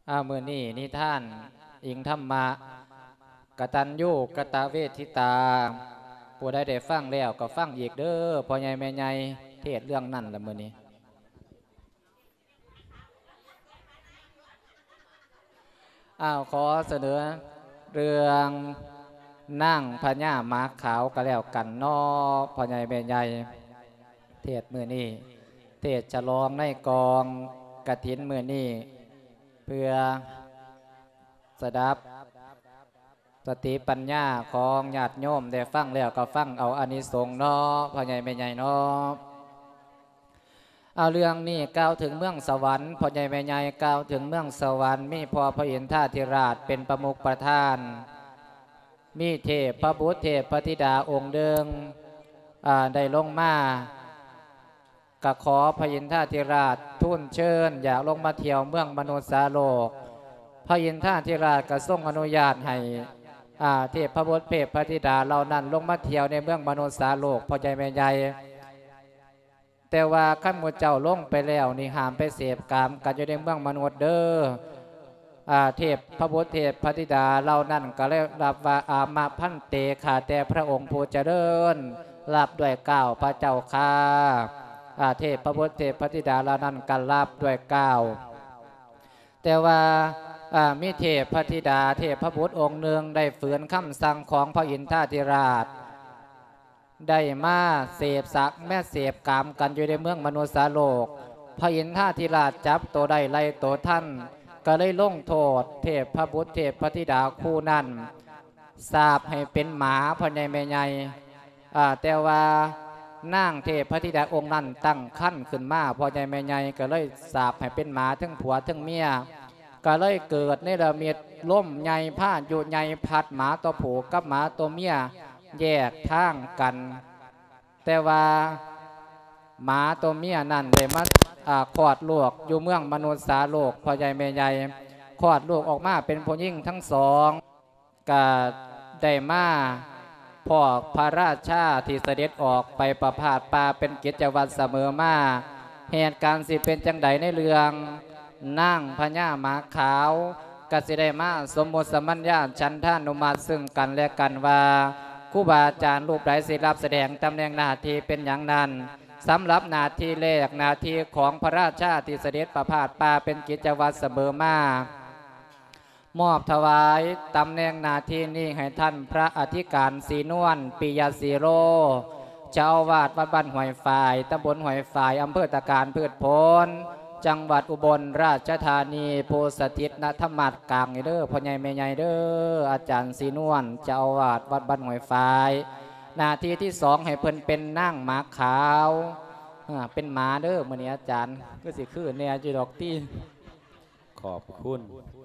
มื้อนี้นิทานอิงธรรมะกตัญญูกตเวทิตาผู้ใดได้ฟังแล้วก็ฟังอีกเด้อพ่อใหญ่แม่ใหญ่เทศเรื่องนั่นละมื้อนี้ขอเสนอเรื่องนั่งพญาม้าขาวก็แล้วกันนอพ่อใหญ่แม่ใหญ่เทศมื้อนี้เทศฉลองในกองกฐินมื้อนี้เพื่อสดับสติปัญญาของญาติโยมได้ฟังแล้วก็ฟังเอาอานิสงส์เนาะพ่อใหญ่แม่ใหญ่เนาะเอาเรื่องนี้กล่าวถึงเมืองสวรรค์พ่อใหญ่แม่ใหญ่กล่าวถึงเมืองสวรรค์มีพระอินทราธิราชเป็นประมุขประธานมีเทพพระบุตรเทพพระธิดาองค์เดิงได้ลงมากะขอพระอินทราธิราชทูลเชิญอยากลงมาเที่ยวเมืองมนุษย์สาโลกพระอินทราธิราชก็ทรงอนุญาตให้เทพพระบุตรเทพพระธิดาเหล่านั้นลงมาเที่ยวในเมืองมนุษย์สาโลกพ่อใหญ่แม่ใหญ่แต่ว่าขั้นหมู่เจ้าลงไปแล้วนี่ห้ามไปเสพกามกันอยู่ในเมืองมนุษย์เด้อเทพพระบุตรเทพพระธิดาเหล่านั้นก็เลยรับว่ามาพันเตข้าแต่พระองค์ผู้เจริญรับด้วยเก้าพระเจ้าข้าเทพพระบุตรเทพพระธิดาเหล่านั้นก็รับด้วยเก้าแต่ว่ามีเทพพระธิดาเทพพระบุตรองค์หนึ่งได้ฝืนคำสั่งของพระอินทราธิราชได้มาเสพสักแม่เสพกามกันอยู่ในเมืองมนุษย์สาโลกพระอินทราธิราชจับตัวได้ไล่ตัวท่านก็เลยลงโทษเทพพระบุตรเทพพระธิดาคู่นั้นสาปให้เป็นหมาพ่อใหญ่แม่ใหญ่แต่ว่านั่งเทพพระธิดาองค์นั้นตั้งขั้นขึ้นมาพ่อใหญ่แม่ใหญ่ก็เลยสาปให้เป็นหมาทั้งผัวทั้งเมียก็เลยเกิดในระเมียดล่มใหญ่ผ้าอยู่ใหญ่พัดหมาตัวผู้กับหมาตัวเมียแยกทางกันแต่ว่าหมาตัวเมียนั่นเลยมาคลอดลูกอยู่เมืองมนุษย์สาโลกพ่อใหญ่แม่ใหญ่คลอดลูกออกมาเป็นผู้หญิงทั้งสองก็ได้มาพ่อพระราชาที่เสด็จออกไปประพาสป่าเป็นกิจวัตรเสมอมาเหตุการณ์สิเป็นจังใดในเรื่องนั่งพญาม้าขาวกสิได้มาสมมติสมัญญาฉันท่านุมาซึ่งกันและกันว่าครูบาอาจารย์รูปใดสิรับแสดงตำแหน่งหน้าที่เป็นอย่างนั้นสำหรับหน้าที่แรกหน้าที่ของพระราชาที่เสด็จประพาสป่าเป็นกิจวัตรเสมอมามอบถวายตำแหน่งหน้าที่นี้ให้ท่านพระอธิการศรีนวลปิยศิโรเจ้าอาวาสวัดบ้านห้วยฝ่ายตำบลห้วยฝ่ายอำเภอตะการพืชผลจังหวัดอุบลราชธานีโพสถิตณธรรมัดกลางเด้อพ่อใหญ่แม่ใหญ่เด้ออาจารย์ศรีนวลเจ้าอาวาสวัดบ้านห้วยฝ่ายหน้าที่ที่สองให้เพิ่นเป็นนั่งหมาขาวเป็นหมาเด้อมื้อนี้อาจารย์ก็สิคือแนวจีดอกตี้ขอบคุณ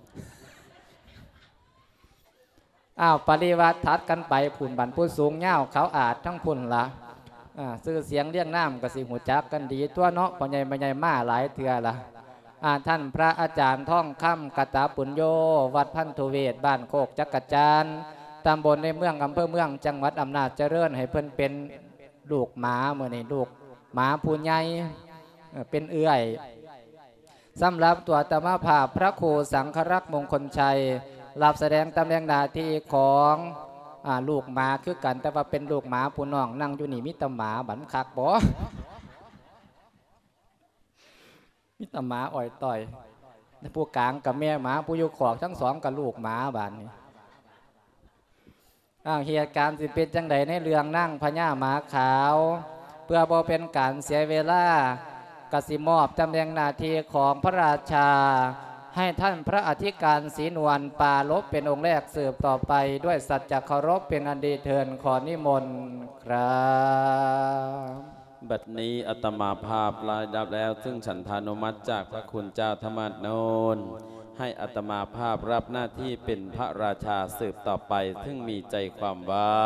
ปริวัติทัดกันไปผุ่นบันผู้สูงเง่าเขาอาจทั้งผุ่นละซื้อเสียงเรียงน้ำกับสิหูจักกันดีตัวเนาะพ่อใหญ่แม่ใหญ่มาหลายเถื่อละท่านพระอาจารย์ท่องคำกตาปุญโยวัดพันธุเวศบ้านโคกจักรจันทร์ตำบลในเมืองอำเภอเมืองจังหวัดอำนาจเจริญให้เพิ่นเป็นลูกหมาเมื่อนี้ลูกหมาผู้ใหญ่เป็นเอื้อยสำหรับตัวธรรมภาพพระครูสังฆรักษ์มงคลชัยรับแสดงตำแหน่งหน้าที่ของลูกหมาคือกันแต่ว่าเป็นลูกหมาผู้น้องนั่งอยู่นี่มิตรหมาบันคักบ่มิตรหมาอ่อยต่อยผู้กลางกับแม่หมาผู้อยู่ขอบทั้งสองกับลูกหมาบ้านนี้เหตุการณ์สิเป็นจังใดในเรื่องนั่งพญาม้าขาวเพื่อบ่เป็นการเสียเวลากสิมอบตำแหน่งหน้าที่ของพระราชาให้ท่านพระอธิการศรีนวลปาลบเป็นองค์แรกสืบต่อไปด้วยสัจจะเคารพเป็นอันดีเทินขอนิมนต์ครับบัดนี้อาตมาภาพรายดับแล้วซึ่งฉันทานุมัติจากพระคุณเจ้าธรรมโนนให้อาตมาภาพรับหน้าที่เป็นพระราชาสืบต่อไปซึ่งมีใจความว่า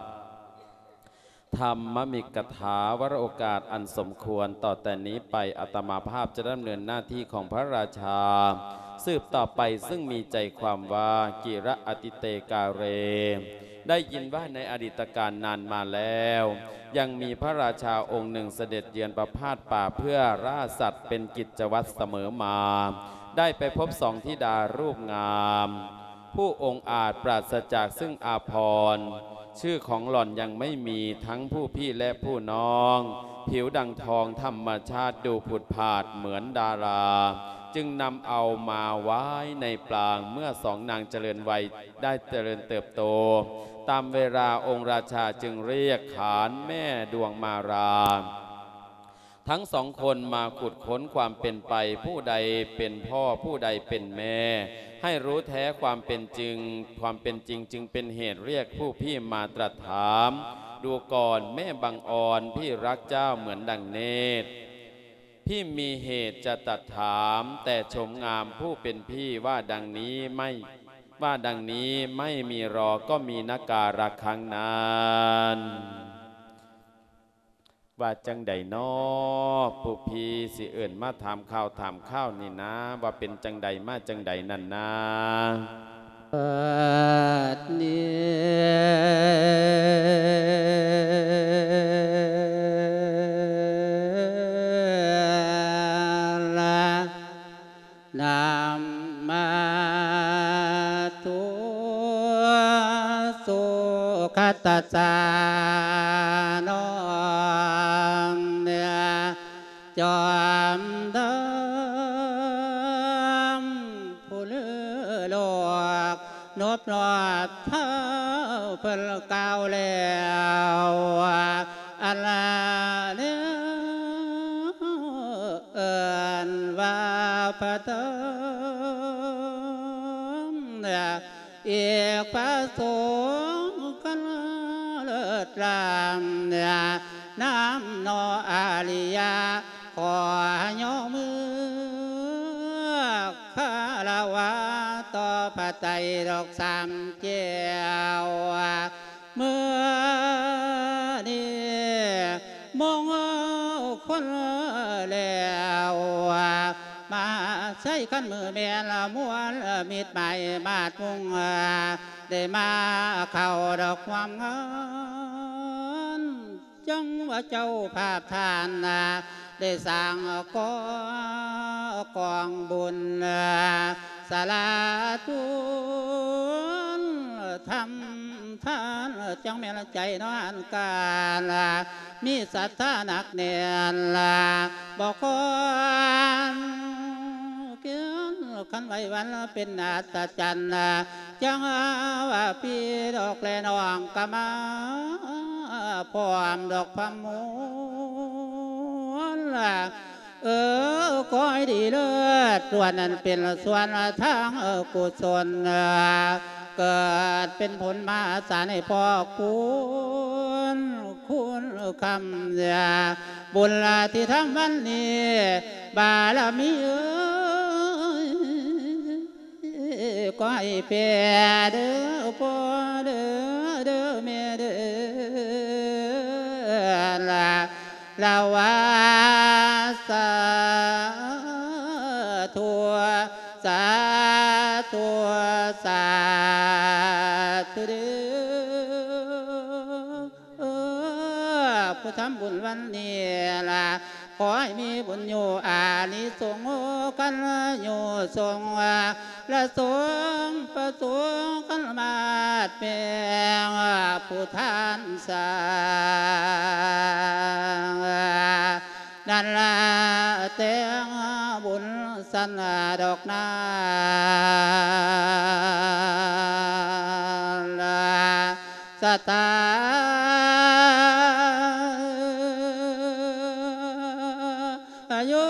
ธรรมมิกถาวรโอกาสอันสมควรต่อแต่นี้ไปอาตมาภาพจะดำเนินหน้าที่ของพระราชาสืบต่อไปซึ่งมีใจความว่ากิระอติเตกาเรได้ยินว่าในอดีตการนานมาแล้วยังมีพระราชาองค์หนึ่งเสด็จเยือนประพาสป่าเพื่อล่าสัตว์เป็นกิจวัตรเสมอมาได้ไปพบสองธิดารูปงาม ผู้องค์อาจปราศจากซึ่งอาภรณ์ชื่อของหล่อนยังไม่มีทั้งผู้พี่และผู้น้อง ผิวดังทองธรรมชาติดูผุดผาดเหมือนดารา จึงนำเอามาไว้ในปรางเมื่อสองนางเจริญวัยได้เจริญเติบโต ตามเวลาองค์ราชาจึงเรียกขานแม่ดวงมาราทั้งสองคนมาขุดค้นความเป็นไปผู้ใดเป็นพ่อผู้ใดเป็นแม่ ให้รู้แท้ความเป็นจริงจึงเป็นเหตุเรียกผู้พี่มาตรัสถามดูก่อนแม่บังอ่อนพี่รักเจ้าเหมือนดังเนตรพี่มีเหตุจะตรัสถามแต่ชมงามผู้เป็นพี่ว่าดังนี้ไม่มีรอก็มีนาการะครั้งนั้นว่าจังใดน้อผู้พี่สิเอิ่นมาถามข้าวนี่นะว่าเป็นจังใดมาจังใดนั่นนะนามมาตุสุขตัสสะโนจอมดำผู้เลือโลกนบนอดเท้าเพิ่นเก่าแล้วอัลลาเนี่ยเอิ้นว่าพระตมอีกพระสงฆ์กันเลิศรำน้ำนออาริยาขอย่อมือคารวะต่อพระไตรดอกสามเจ้าเมื่อนี้มองคนแล้วมาใช้ขันมือแม่ละม้วนมิดใหม่มาดมุงได้มาเข้าดอกความงามจังว่าเจ้าภาพทานได้สร้างกองบุญสาราทุนทำทานจังแม่ละใจน้อนการมีศรัทธาหนักแน่นบอกคนเกินขันไว้วันเป็นนาตาจันจังว่าพี่ดอกแลน้องกะมาพร้อมดอกพะมูลก้อยดีเลิศส่วนนั้นเป็นส่วนทางกุศลเกิดเป็นผลมาสารให้พ่อคุณคำบุญที่ทำวันนี้บารมีก็ให้เปียเด้อพ่อเด้อแม่เด้อลาวาสาธุสาธุสาธุเด้อผู้ทำบุญวันนี้ล่ะขอให้มีบุญอยู่อานิสงส์กันอยู่ทรงและทรงประสงค์กันมาเปียงผู้ทานสร้างนั่นละเตียงบุญสันดอกนาสตายุ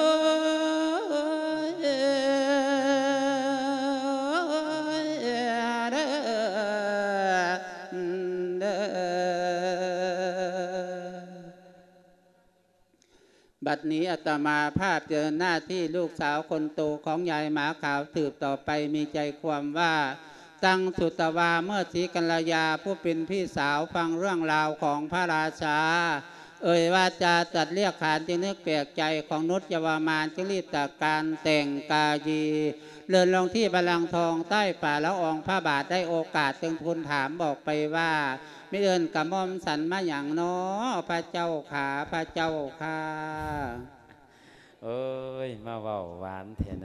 บัดนี้อาตมาภาพเจอหน้าที่ลูกสาวคนโตของยายหมาขาวสืบต่อไปมีใจความว่าตั้งสุตวาเมื่อศรีกัลยาผู้เป็นพี่สาวฟังเรื่องราวของพระราชาว่าจะจัดเรียกขานจึงนึกแปลกใจของนุชเยาวมานจึงรีบจากการแต่งกายีเลื่อนลงที่บัลลังก์ทองใต้ฝ่าละอองพระบาทได้โอกาสจึงทูลถามบอกไปว่าไม่เอินกระหม่อมสันมาอย่างน้อพระเจ้าขาพระเจ้าค่ะเอ้ยมาเว้าหวานแท้นะ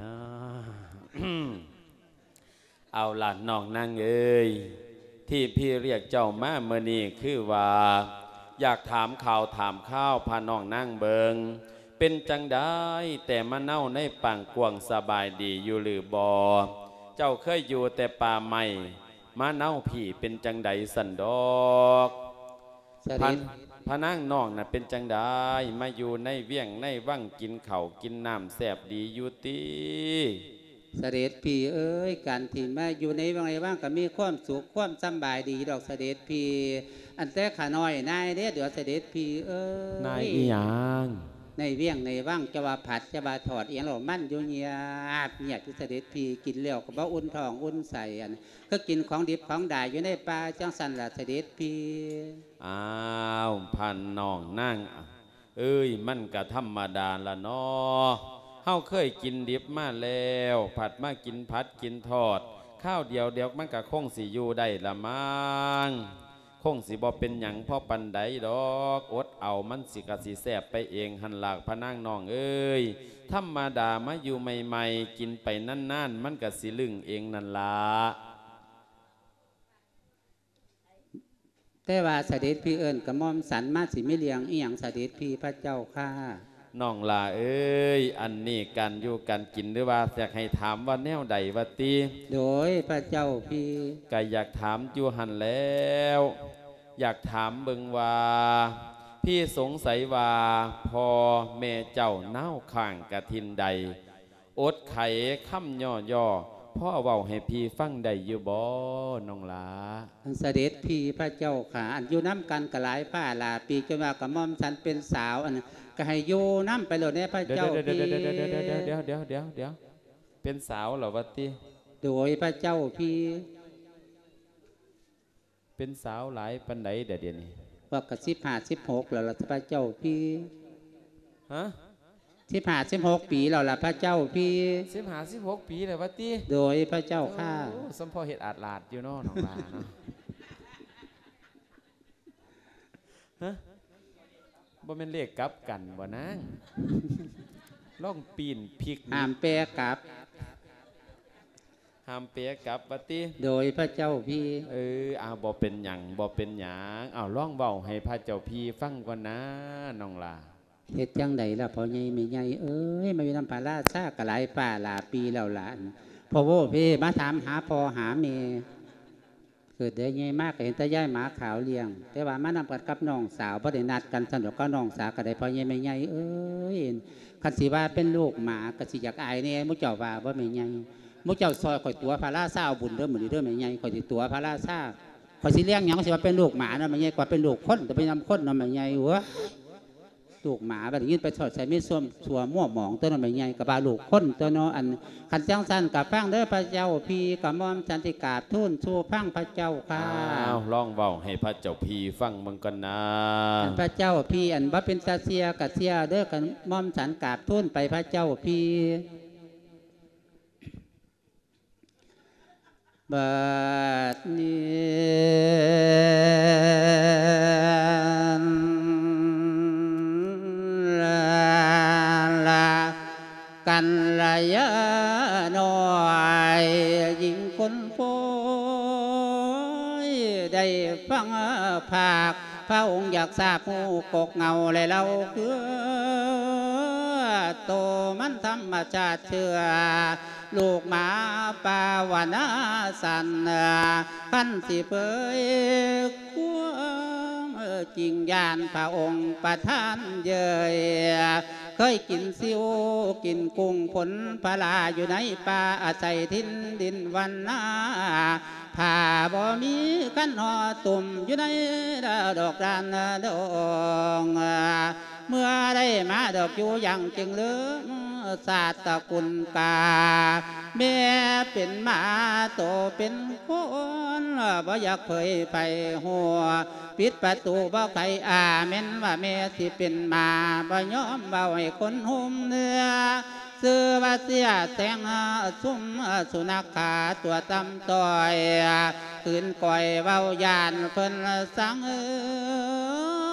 เอาล่ะน้องนางเอ้ยที่พี่เรียกเจ้ามาเมื่อนี้คือว่าอยากถามข่าวถามข้าวพาน้องนางเบิงเป็นจังได้แต่มาเน่าในปังกวางสบายดีอยู่หรือบอเจ้าเคยอยู่แต่ป่าใหม่มาเน่าพี่เป็นจังใดสันดอกพะนางน้องน่ะเป็นจังได้มาอยู่ในเวียงในวังกินข้าวกินน้ำแสบดีอยู่ตีเสด็จพี่เอ้ยการที่มาอยู่ในวังไอ้ว่างก็มีความสุขความสบายดีดอกเสด็จพี่อันแต่ขาน้อยนายเด้อเดี๋ยวเสด็จพี่เอ้ยนายอีหยังในเวียงในว่างจะว่าผัดจะว่าถอดเอียงหล่อมั่นอยู่เงียบเงียบที่เสด็จพี่กินแล้วก็บ่อุ่นท้องอุ่นใส่อันก็กินของดิบของด่ายอยู่ในป่าจังสันล่ะเสด็จพี่อ้าวพันน้องนั่งเอ้ยมันก็ธรรมดาละเนาะเฮาเคยกินดิบมาแล้วผัดมากินผัดกินทอดข้าวเดียวมันก็คงสิอยู่ได้ละมั้งคงสิบ่เป็นหยังพ่อปันใดดอกอดเอามันสิกะสิแสบไปเองหันหลากพะนางน้องเอ้ยธรรมดามาอยู่ใหม่ๆกินไปนั่นๆมันก็สิลึงเองนั่นละแต่ว่าเสด็จพี่เอิญกระม่อมสันมาสิไม่เลี้ยงอีหยังเสด็จพี่พระเจ้าค่ะน้องลาเอ้ยอันนี้การอยู่การกินหรือว่าอยากให้ถามว่าแนวใดวะตีโดยพระเจ้าพี่ก็อยากถามอยู่หันแล้วอยากถามเบิงว่าพี่สงสัยว่าพ่อแม่เจ้าเน่าข้างกะทินใดอดไขค่ำย่อพ่อเว้าให้พี่ฟังได้อยู่บ่น้องลาเสด็จพี่พระเจ้าค่ะอันอยู่น้ำกันกะหลายผ้าลาปีจนว่ากระม่อมฉันเป็นสาวอันก็ให้อยู่น้ำไปเลยเนี่ยพระเจ้าพี่เดี๋ยวเป็นสาวเหรอวะตีโดยพระเจ้าพี่เป็นสาวหลายปันไหนเดี๋ยวนี้ว่ากระ15-16แล้วล่ะพระเจ้าพี่ฮะ 15-16 ปีแล้วล่ะพระเจ้าพี่ 15-16 ปีเลยวะตีโดยพระเจ้าข้าสมพอเห็ดอาดลาดอยู่น้องลาเนาะฮะบ่เป็นเลขกลับกันบ่นางล่องปีนพลิกห้ามแปรกลับห้ามเปียกับปฏิโดยพระเจ้าพี่บ่เป็นหยังล่องเบาให้พระเจ้าพี่ฟังก่อนนะน้องลาเฮ็ดจังใดล่ะพ่อใหญ่แม่ใหญ่เอ้ยมาอยู่น้ำปลาราชากะหลายป่าหลาปีแล้วหลานพ่อโว้พี่มาถามหาพ่อหาแม่เกิดได้ใหญ่มากเห็นแต่ย่ายหมาขาวเลี้ยงแต่ว่ามานำกันกับน้องสาวบ่ได้นัดกันสนุกก็น้องสาวก็ได้พ่อใหญ่แม่ใหญ่เอ้ยคันสิว่าเป็นลูกหมาก็สิอยากอายแน่มุเจ้าว่าบ่แม่ใหญ่มุเจ้าซอยข่อยตัวพระราชาบุญเด้อมื้อนี้เด้อแม่ใหญ่ข่อยสิตัวพระราชาข่อยสิเลี้ยงหยังสิว่าเป็นลูกหมานะแม่ใหญ่กว่าเป็นลูกคนแต่ไปนำคนเนาะแม่ใหญ่หัวลูกหมาแบบนี้ไปสอดใส่ไม่ส้มสัวมั่วหมองตัวนั้นไม่ใหญ่กับบาลูกคนตัวน้ออันขันจังสันกับฟังเด้อพระเจ้าพี่กับมอมจันติกาบทุ่นชูฟังพระเจ้าค่ะลองเบาให้พระเจ้าพี่ฟังมึงกันนะพระเจ้าพี่อันบ่เป็นตาเสียกับเสียเด้อกับมอมจันกาบทุ่นไปพระเจ้าพี่บัดนี้กันระยะน้อยยิ่งคนโพยได้ฟังภาคพระองค์อยากทราบหูกกเงาเลยเราคือโตมันธรรมชาติเชื่อลูกหมาป่าวนาสันขันสิเผยความจริงญาณพระองค์ประทานเยยเคยกินซิวกินกุ้งผลปลาอยู่ในป่าอาศัยทินดินวันนาผ่าบ่มีกันหอตุ่มอยู่ในดอกดานดงเมื่อได้มาดอกอยู่อย่างจึงเลือศาสตร์กุลกาแม่เป็นหมาโตเป็นคนบ่อยากเผยไปหัวปิดประตูบ่ใครแม่นว่าแม่ที่เป็นหมาบ่ยอมเบาให้คนหุ่มเนื้อซื้อว่าเสียแตงซุ่มสุนัขขาตัวตำต่อยคืนก่อยเบายานเพิ่นสัง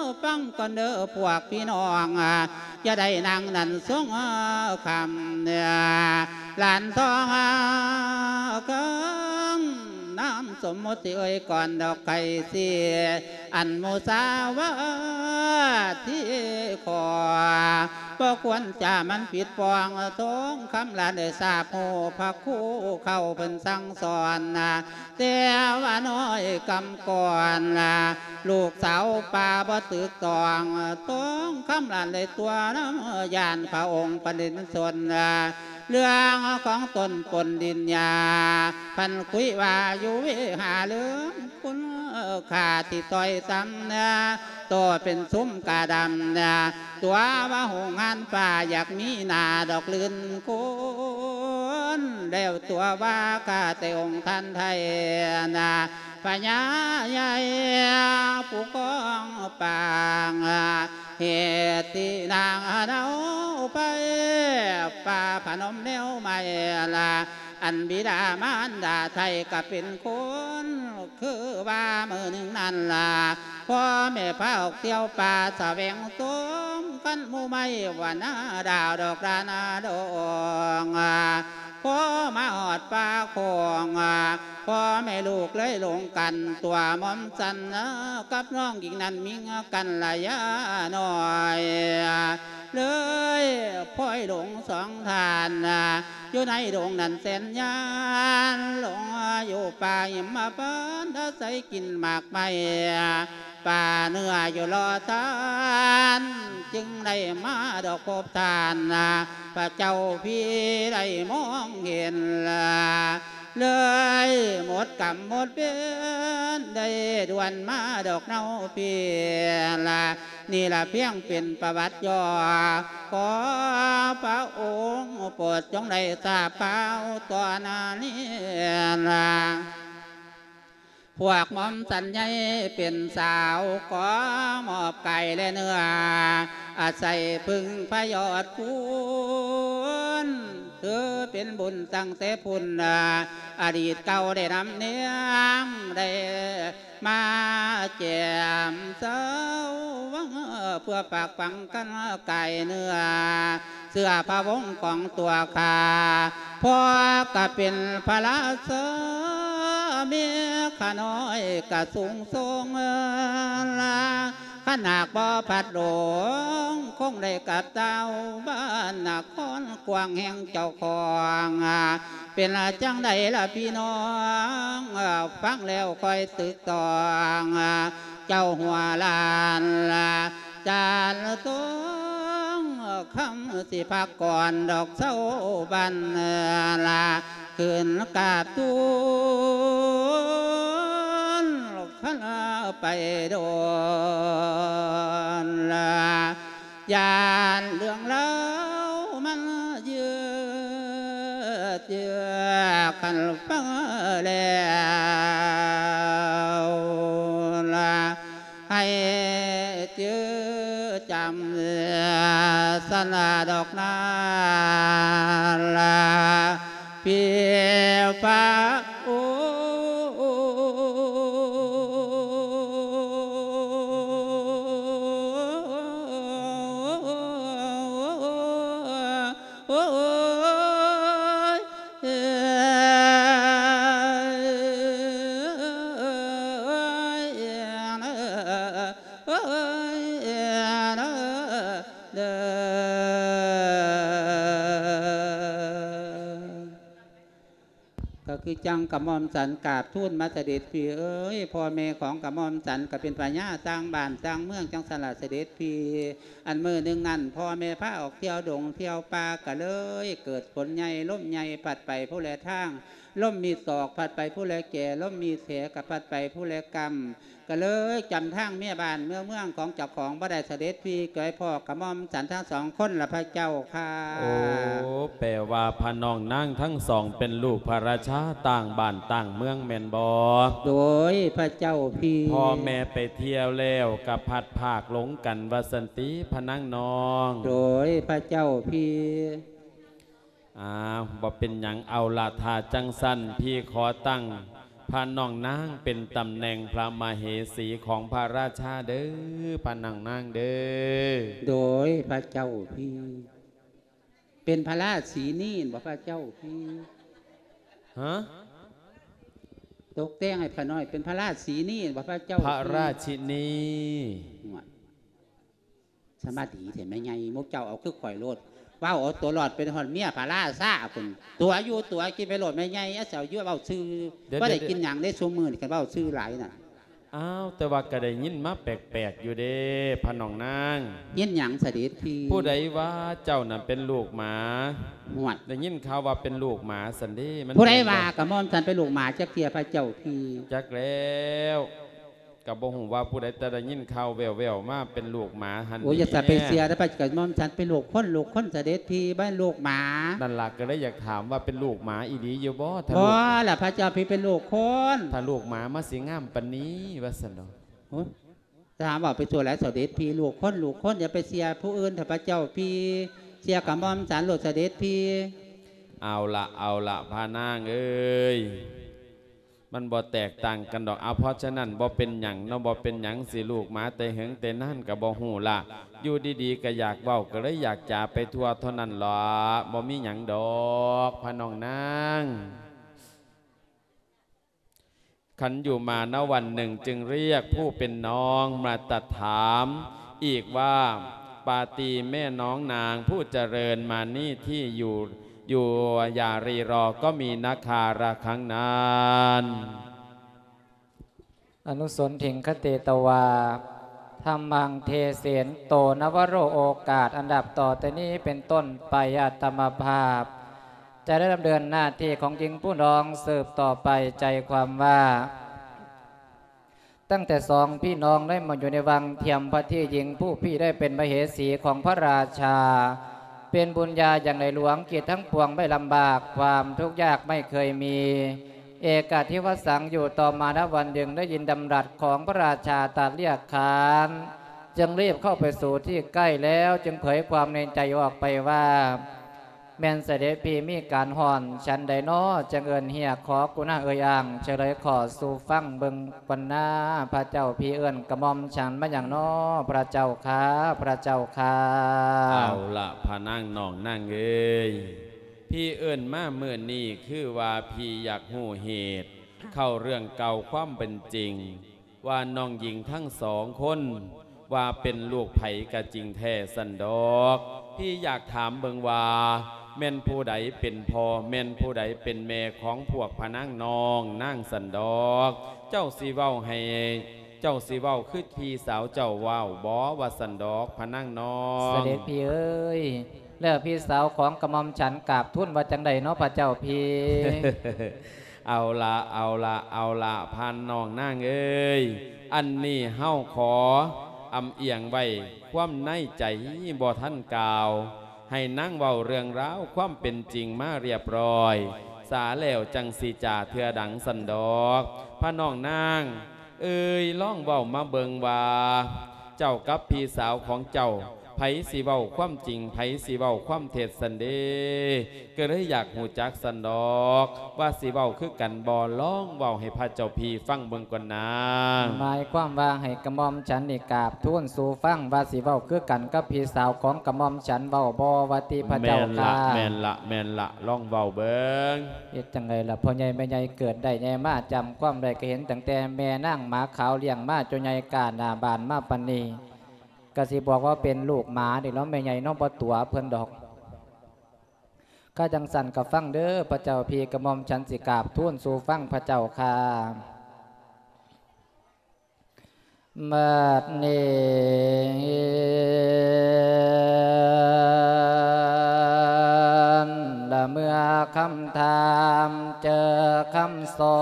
ฟังก่อนเด้อพวกพี่น้องจะได้นางนันสงคำเนี่ยหลานทองกังน้ำสมมติเอ่ยก่อนดอกไก่เสียอันมุสาวาที่ขอบ่ควรจะมันผิดปองท้องคำลาได้ทราบโหพระคู่เข้าเป็นสั่งสอนแต่ว่าน้อยกำก่อนลูกสาวป่าบ่ตึกตองต้องคำลานเลยตัวน้ำยานพระองค์ประดิษฐ์สนเรื่องของตนปนดินยาพันคุยว่าอยู่วิหาเรื่องคุณขาที่ต่อยซ้ำตัวเป็นซุ้มกาดำตัวว่าหงหันป่าอยากมีนาดอกลื่นคุณแล้วตัวว่ากาแต่องค์ท่านไทยพญาใหญ่ผู้กองปางเหตุที่นางเอาไปป่าพนมแนวไม่ละอันบิดามารดาไทยก็เป็นคนคือว่ามือหนึ่งนั่นล่ะพ่อแม่พาออกเที่ยวป่าแสวงต้มกันมูไม่วันนาดาวดอกรานาดองพ่อมาหอดป่าคงพ่อแม่ลูกเลยลงกันตัวมอมสันกับน้องหญิงนั้นมิงกันระยะหน่อยเลยพ่อยหลงสองทานอยู่ในดงนั้นแสนยานหลงอยู่ป่าหิมพานต์ใส่กินหมากไม้ป่าเนื้ออยู่รอทานจึงได้มาดอกพบทานพระเจ้าพี่ได้มองเห็นเลยหมดกรรมหมดเบี้ยได้ด่วนมาดอกเนาเพียละนี่ละเพียงเป็นประวัติย่อขอพระองค์โปรดจงได้ทราบเปล่าตอนนี้ละพวกมอมสัญญาเป็นสาวขอมอบไก่และเนื้ออาศัยพึ่งพยอดคุณคือเป็นบุญตั้งแต่พุ่นอดีตเก่าได้นำเนียงได้มาแจมเศร้าเพื่อฝากฝังกันไก่เนื้อเสื้อผ้าวงของตัวขาพ่อก็เป็นพระราชเมียขาน้อยก็สูงทรงขนาดบ่พัดหลงคงได้กับเต้าบ้านนครกวางแห่งเจ้าของเป็นจังใดล่ะพี่น้องฟังแล้วคอยตึกตองเจ้าหัวลานจานต้องคำสิพักก่อนดอกเศร้าบันขึ้นกาบตูนข้าไปโดนยานเรื่องเล่ามันเยือกเยือกขันฟังแล้วให้เจอจำสนาดอกนาเพียฟ้าโอ้คือจังกะมอมสันกราบทูลมาเสด็จพี่เอ้ยพ่อแม่ของกะมอมสันก็เป็นปัญญาสร้างบ้านสร้างเมืองจังสละเสด็จพี่อันมือหนึ่งนั่นพ่อแม่พาออกเที่ยวดงเที่ยวป่าก็เลยเกิดฝนใหญ่ล่มใหญ่ผัดไปผู้แลทางล่มมีศอกผัดไปผู้แลแก่ล่มมีเสกับผัดไปผู้แลกรรมก็เลยจำทางเมียบ้านเมืองของเจ้าของบ่ได้เสด็จพี่เกยพ่อกะมอมสันทั้งสองคนละพระเจ้าค่ะโอ้แปลว่าพระน้องนางทั้งสองเป็นลูกพระราชาต่างบ้านต่างเมืองแม่นบ่โดยพระเจ้าพี่พ่อแม่ไปเที่ยวแล้วกับพัดภาคหลงกันวสันติพนังน้องโดยพระเจ้าพี่บ่เป็นหยังเอาละทาจังสั้นพี่ขอตั้งพระน้องนางเป็นตำแหน่งพระมเหสีของพระราชาเด้อพระน้องนางเด้อโดยพระเจ้าพี่เป็นพระราชสีนี่บอกพระเจ้าพี่ฮะตกแต่งให้พระน้อยเป็นพระราชสีนี่บอกพระเจ้าพระราชินีสมาธิเห็นไหมไงมุกเจ้าเอาคือข่อยโลดว่าเอาตัวหลอดเป็นหอนเมียพระราชาคุณตัวอยู่ตัวกินไปโลดไม่ไงเสายั่วเบาซื้อว่าได้กินอย่างได้สมมือกันเบาซื้อหลายน่ะอ้าวแต่ว่าก็ได้ยินมาแปลกๆอยู่เด้พระน้องนางยินอย่างเสด็จพี่ผู้ใดว่าเจ้าน่ะเป็นลูกหมาหวดได้ยินข่าวว่าเป็นลูกหมาสันดีผู้ใดว่ากับม่อมฉันเป็นลูกหมาจักเทียพระเจ้าพี่จักแล้วกับบ่ฮู้ว่าผู้ใดแต่ได้ยินข่าวแว่วๆมาเป็นลูกหมาหันโอ้ยอย่าไปเสียได้ไปกับม่อมฉันเป็นลูกคนเสด็จพี่บ้านลูกหมานั่นล่ะก็เลยอยากถามว่าเป็นลูกหมาอีหลีอยู่บ่ถ้าลูกล่ะพระเจ้าพี่เป็นลูกคนถ้าลูกหมามาสิงามปานนี้ว่าซั่นดอกโอ้ถามว่าไปตัวแล้วเสด็จพี่ลูกคนอย่าไปเสียผู้อื่นถ้าพระเจ้าพี่เสียกับม่อมฉันลูกเสด็จพี่เอาละพานางเอ้ยมันบ่แตกต่างกันดอกเอาเพราะฉะนั้นบ่เป็นหยังเนาะบ่เป็นหยังสิลูกหมาแต่เหิงแต่นั่นก็บ่ฮู้ล่ะอยู่ดีๆก็อยากเว้าก็เลยอยากจ่าไปทั่วเท่านั้นล่ะบ่มีหยังดอกพะน้องนางขันอยู่มาณวันหนึ่งจึงเรียกผู้เป็นน้องมาตรัสถามอีกว่าปาตีแม่น้องนางผู้เจริญมานี่ที่อยู่อย่ารีรอก็มีนาคาระครั้งนั้นอนุสนถิงคเตตวาธรรมังเทเสนโตนวโรโอกาสอันดับต่อแต่นี้เป็นต้นไปอัตมภาพจะได้ดำเนินหน้าที่ของหญิงผู้น้องสืบต่อไปใจความว่าตั้งแต่สองพี่น้องได้มาอยู่ในวังเทียมพระที่หญิงผู้พี่ได้เป็นมเหสีของพระราชาเป็นบุญญาอย่างในหลวงกิจทั้งปวงไม่ลำบากความทุกข์ยากไม่เคยมีเอกาทิวสังอยู่ต่อมาณวันหนึ่งได้ยินดำรัสของพระราชาตรัสเรียกขานจึงรีบเข้าไปสู่ที่ใกล้แล้วจึงเผยความในใจออกไปว่าแม่นเสด็จพี่มีการห่อนฉันใดน้อจังเอิญเฮียขอกุณาเอ่ยอ่างเฉลยขอสู่ฟังเบิงปันนาพระเจ้าพี่เอิญกระมอมฉันมาอย่างน้อพระเจ้าค้าพระเจ้าค้าเอาละพานั่งน้องนั่งเอ้ยพี่เอิญมาเมื่อนี้คือว่าพี่อยากหูเหตุเข้าเรื่องเก่าความเป็นจริงว่าน้องหญิงทั้งสองคนว่าเป็นลูกไผ่กะจริงแท้สันดอกพี่อยากถามเบิงว่าแม่นผู้ใดเป็นพ่อแม่นผู้ใดเป็นแม่ของพวกพะนางน้องนั่งสันดอกเจ้าสีเว้าให้เจ้าสีเว้าคือพี่สาวเจ้าว้าวบอว่าสันดอกพะนางน้องเสด็จพี่เอ้ยแล้วพี่สาวของกระหม่อมฉันกราบทูลว่าจังใดเนาะพระเจ้าพี่เอาละพันน้องนั่งเอ้ยอันนี้เฮาขออำเอียงไว้ความในใจบ่ท่านกล่าวให้นั่งเว้าเรื่องราวความเป็นจริงมาเรียบร้อยสาแล้วจังสีจ่าเถื่อดังสันดอกพระน้องนางเอ้ยล่องเว้ามาเบิงว่าเจ้ากับพี่สาวของเจ้าไผสีเว้าความจริงไผสีเว้าความเท็จสันเดก็เลยอยากหูจักสันดอกว่าสีเว้าคือกันบ่ล่องเว้าให้พระเจ้าพี่ฟังเบิ่งก่อนนะหมายความว่าให้กระหม่อมฉันนี่กราบทูลสู่ฟังว่าสีเว้าคือกันกับพี่สาวของกระหม่อมฉันเว้าบ่ว่าติพระเจ้าค่ะแม่นละล่องเว้าเบิ่งเฮ็ดจังไดล่ะพ่อใหญ่แม่ใหญ่เกิดได้แน่มาจำความได้ก็เห็นตั้งแต่แม่นางหมาขาวเลี้ยงมาจนใหญ่กาหน้าบานมาปานนี้ก็สิบอกว่าเป็นลูกหมาดิแล้วแม่ใหญ่น้องบ่ตัวเพิ่นดอกข้าจังสันกับฟังเด้อพระเจ้าพี่กระหม่อมฉันสิกราบทูลสู่ฟังพระเจ้าค่ะบัดนี้เมื่อคำถามเจอคำสอ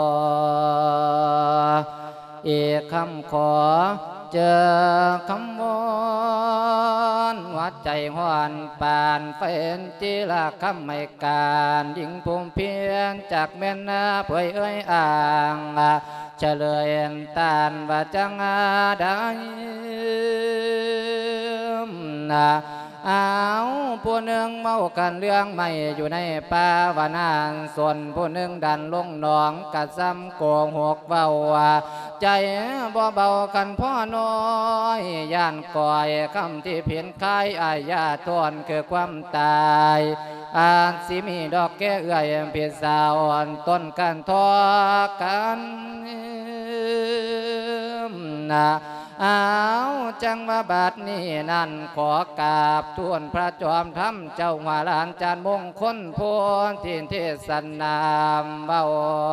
อีกคำขอเจอคำวอนวัดใจห้อนปานเฟ้นจีละคำไม่การยิ่งภูมิเพียนจากแม่นาเผยเอ้ยอ่างเฉลยตานว่าจังได้เอาผู้หนึ่งเมากันเรื่องไม่อยู่ในป่าวานานส่วนผู้หนึ่งดันลงหนองกะซ้ำโกงหกเบาใจบ่เบากันพ่อน้อยย่านก่อยคำที่เพียนคายอายาทวนคือความตายอาจสิมีดอกแก้เอื่อยเพียสาวต้นกันทอกันนะเอาจังว่าบาดนี้นั่นขอกราบทูลพระจอมธรรมเจ้าหัวหลานจานมงคลโพธิทินเทศนามเบา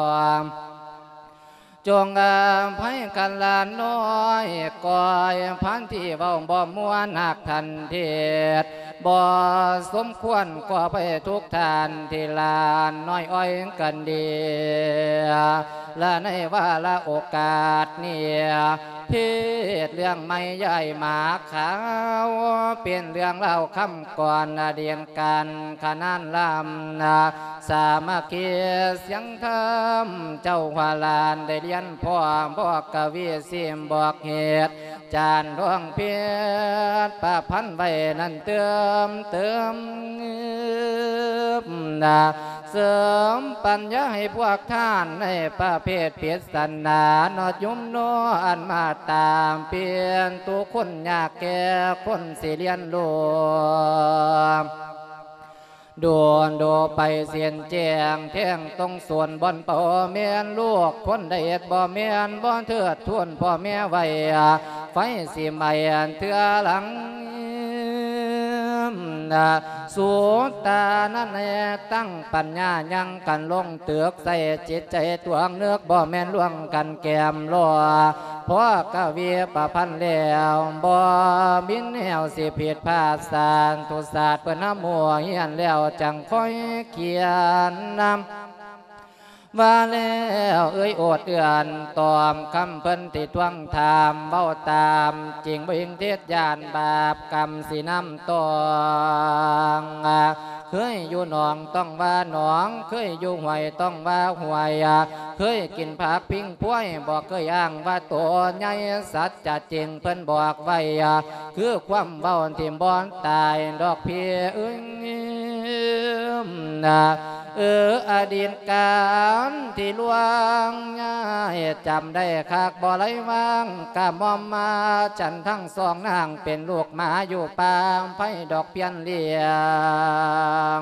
จงให้กันลานน้อยก่อยพันที่เบาบ่มวนหักทันเทศบ่สมควรกว่าไปทุกทานที่ลานน้อยอ้อยกันเดียและในว่าละโอกาสเนี่ยเพศเรื่องไม่ใหญ่หมาขาวเป็นเรื่องเล่าคำก่อนเดียนกันขนานลำสามัคคีเสียงธรรมเจ้าหัวลานได้เรียนพ่อบอกกวีสิมบอกเหตุจานร่วงเพียรประพันธ์ไว้นั่นเติมเสริมปัญญาให้พวกท่านในประเภทเพียรสันนานอดยุมโนอันมาตามเปลี่ยนตัวคนยากแก่คนสิเรียนรู้โดนโดไปเสียนแจงแท่งตรงส่วนบอนป่อเมียนลูกคนได้เอ็ดบ่เมียนบ่เถิดทวนพ่อแม่ไว้ไฟสิไม่เถื่อหลังสูตานั่นตั้งปัญญายังกันลงเตือกใส่จิตใจตัวเนื้อบ่แม่นล่วงกันแกมลัวเพราะกวีประพันธ์แล้วบ่บินแหวสิผิดพลาดสารทุศาสตร์เปิ้นน้ำมัวเฮียนแล้วจังค่อยเขียนนำว่าแล้วเอ้ยโอดเอือนตอมคำเพิ่นที่ทวงถามเบ้าตามจริงบ่ยิงเทศยานบาปกรรมสีน้ำตองเคยอยู่หนองต้องว่าหนองเคยอยู่ห่วยต้องว่าห่วยเคยกินผักพิงพ้วยบอกเคยอ้างว่าตัวใหญ่สัจจะจริงเพิ่นบอกไว้คือความเบ้าที่บ่ตายดอกเพียอดีตการที่ล่วงง่ายจำได้คักบ่ไหลวางกะมอมมาจันทั้งสองนางเป็นลูกหมาอยู่ป่าไผ่ดอกเพียนเลี้ยง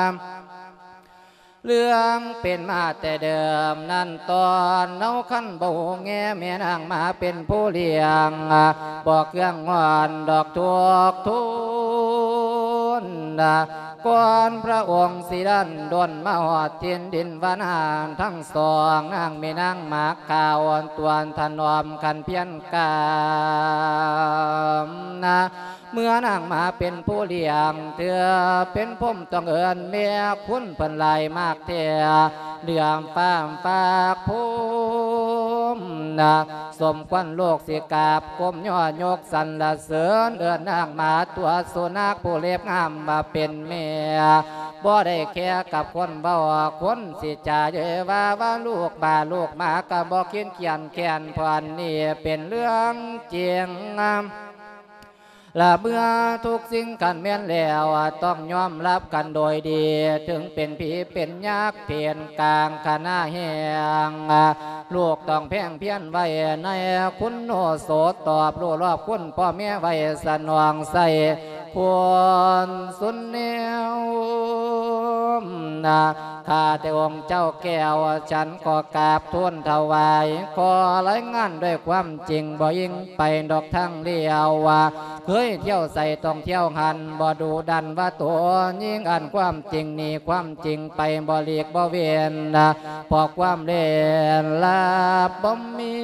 เรื่องเป็นมาแต่เดิมนั่นตอนเนาขั้นบ่แง่แม่นางมาเป็นผู้เลี้ยงบอกเครื่องงอนดอกทุกทุนก่อนพระองค์สิดันดนมาหอดเทียนดินวานานทั้งสองนางไม่นางหมากข่าวตัวถนอมกันเพียนกามเมื่อนางมาเป็นผู้เลี้ยงเธอเป็นผมต้องเอิญเมียคุณเพิ่นไหลมากเทียเดือมฟ้ามฝากภูมิสมควันโลกสิกาบก้มย่อยกสันละเสริญเอิญนางมาตัวสุนัขผู้เล็บงามมาเป็นเมียบ่ได้แค่กับคนเบาคนสิจ่าเยว่าลูกบาลูกมาก็บ่เขียนแค้นพรนี่เป็นเรื่องจริงละเมื่อทุกสิ่งกันแม่นแล้วต้องยอมรับกันโดยดีถึงเป็นผีเป็นยักษ์เพียนกลางคณะแห่งลูกต้องแพ่งเพียนไว้ในคุณโนโสตอบรู้รอบคุณพ่อแม่ไว้สนองใส่ควรสุนเนวข้าแต่องค์เจ้าแก้วฉันขอกราบทูลถวายขอรายงานด้วยความจริงบ่ยิ่งไปดอกทั้งเดียวเคยเที่ยวใส่ต้องเที่ยวหันบ่ดูดันว่าตัวยิ่งอันความจริงนี่ความจริงไปบ่เลียกบ่เวียนพอความเล่นลาบบ่มี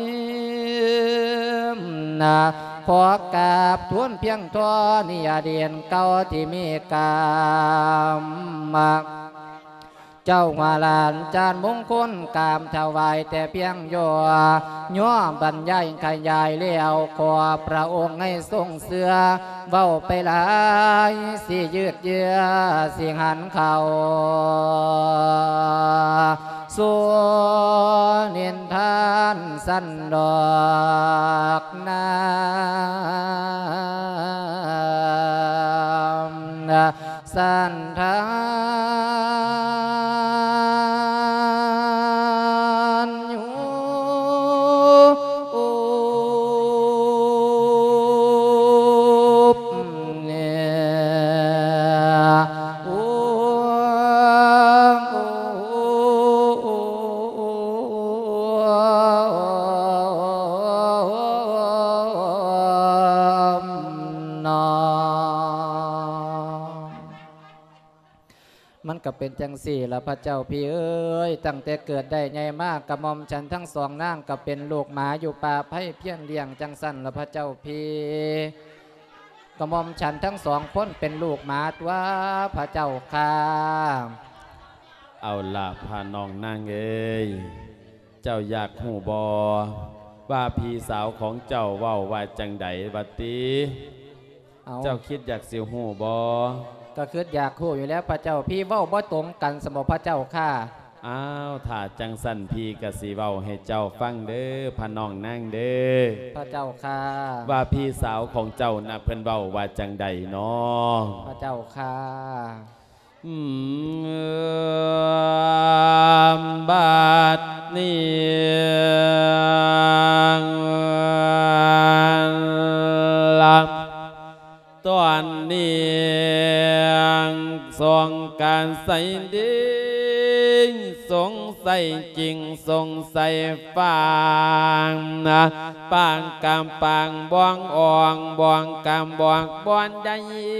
ขอกราบทูลเพียงทอนี่อดีตเก่าที่มีกรรมเจ้าหัวลานจานมงคลกามถวายแต่เพียงย่อบรรยายขยายเลี้ยวขอพระองค์ให้ทรงเสือเว้าไปหลายสิยืดเยื้อสิหันเขาส่วนเนียนทานสันดอกน้ำสันทานอยู่มันก็เป็นจังสี่ละพระเจ้าพี่เอ้ยตั้งแต่เกิดได้ใหญ่มากกระหม่อมฉันทั้งสองนางก็เป็นลูกหมาอยู่ป่าไผ่เพี้ยนเลี้ยงจังสั้นละพระเจ้าพี่กระหม่อมฉันทั้งสองคนเป็นลูกหมาตัวพระเจ้าค่ะเอาละพาน้องนางเอ้ยเจ้าอยากหูบอว่าพี่สาวของเจ้าเว้าว่าจังใดบัดตีเจ้าคิดอยากสิหูบอก็คืออยากคู่อยู่แล้วพระเจ้าพี่เว้าบ่ตรงกันสมบูรณ์พระเจ้าค่ะอ้าวถ้าจังสันพี่กะสิเว้าให้เจ้าฟังเด้อพาน้องนางเด้อพระเจ้าค่ะว่าพี่สาวของเจ้านะเพิ่นเว้าว่าจังใดเนาะพระเจ้าค่ะบาดนี้ตอนนี้ทรงการใส่ดิ้งสงสัยจริงสงสัยฟังนะปางกำปางบ้องอ่องบ้องกำบ้องบ้อนใจ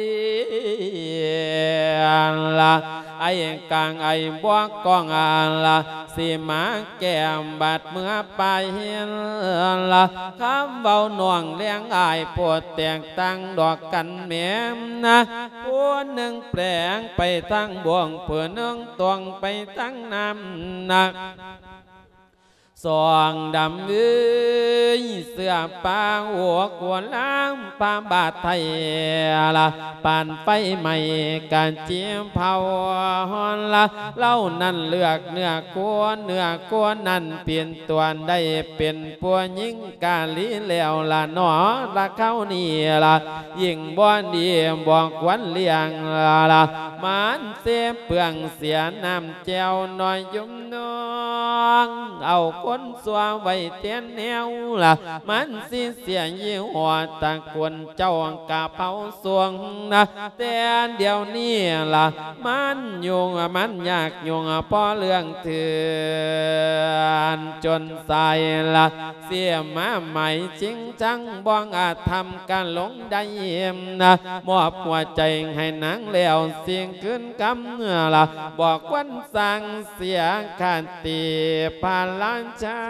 ละไอ้กลางไอ้บ้องกองละสีมาแก้มบาดเมื่อไปละคำเบาหน่วงเลี้ยงอายปวดแตกตั้งดอกกันแม่นะผู้หนึ่งแปลงไปทั้งบ่วงเพื่อหนึ่งตวงไปทั้งน้ำหนักสองดำเอ้ยเสื้อปางหัวกวนล้างปาบาดไทยละปานไฟใหม่การเจียมเผาละเล่านั่นเลือกเนื้อกวนเนื้อกวนนั่นเปลี่ยนตัวได้เป็นปัวยิ่งกาลีแล้วละหนอละเข้านี่ละยิ่งบ้านดีบอกวันเลี้ยงละมันเสียเปลืองเสียน้ำแจวหน่อยยุ่มน้องเอาคนสัวไว้เตียนแนวล่ะมันสิเสียยี่หัวตะกวนเจ้ากะเผาสวงนะแต่เดี๋ยวนี้ล่ะมันยุงมันยากยุงพอเรื่องเถื่อนจนใส่ล่ะเสียมาใหม่จริงจังบ้องอาจทำการหลงได้นะมอบหัวใจให้นางแล้วเสียงขึ้นกำเนื้อล่ะบอกวันสั่งเสียขาดตีพาลานชา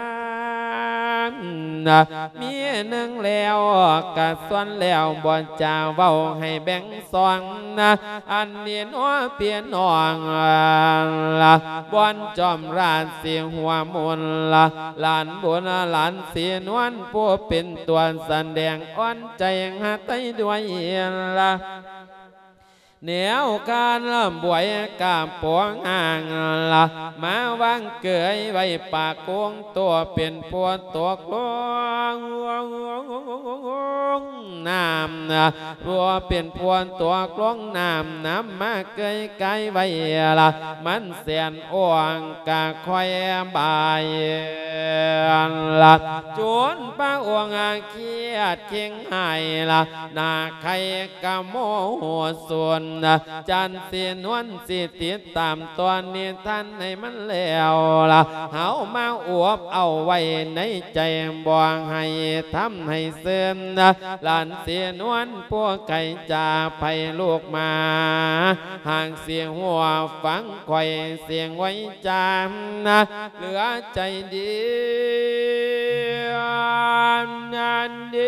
มีหนึ่งแล้วกะส่วนแล้วบ่จะเว้าให้แบ่งสองนะอันเนียนอ้อเปลี่ยนอ่องละบอนจอมราชเสียงหัวมนละหลานบุญหลานเสียนวลผู้เป็นตัวแสดงอ่อนใจหาไตด้วยละเหนียวการล่ำบวยกาปวงอ่างละมาวางเกยไว้ปากกงตัวเป็นพวตัวกลวงน้ำนะรัวเป็นพวนตัวกลวงน้ำมาเกยไกไว้ละมันเสียนอ่วงกะคอยบายละจนป้าอ่วงเคียดเคียงหายละนาใครกะโมหัวส่วนจันเสียนวลสิติดตามตัวนี้ท่านให้มันแล้วล่ะเฮามาอวบเอาไว้ในใจบ่วงให้ทำให้เสื่อมนะหลานเสียนวลพวกไก่จ่าไปลูกมาห่างเสียงหัวฟังไข่เสียงไว้จามนะเหลือใจดีนันดี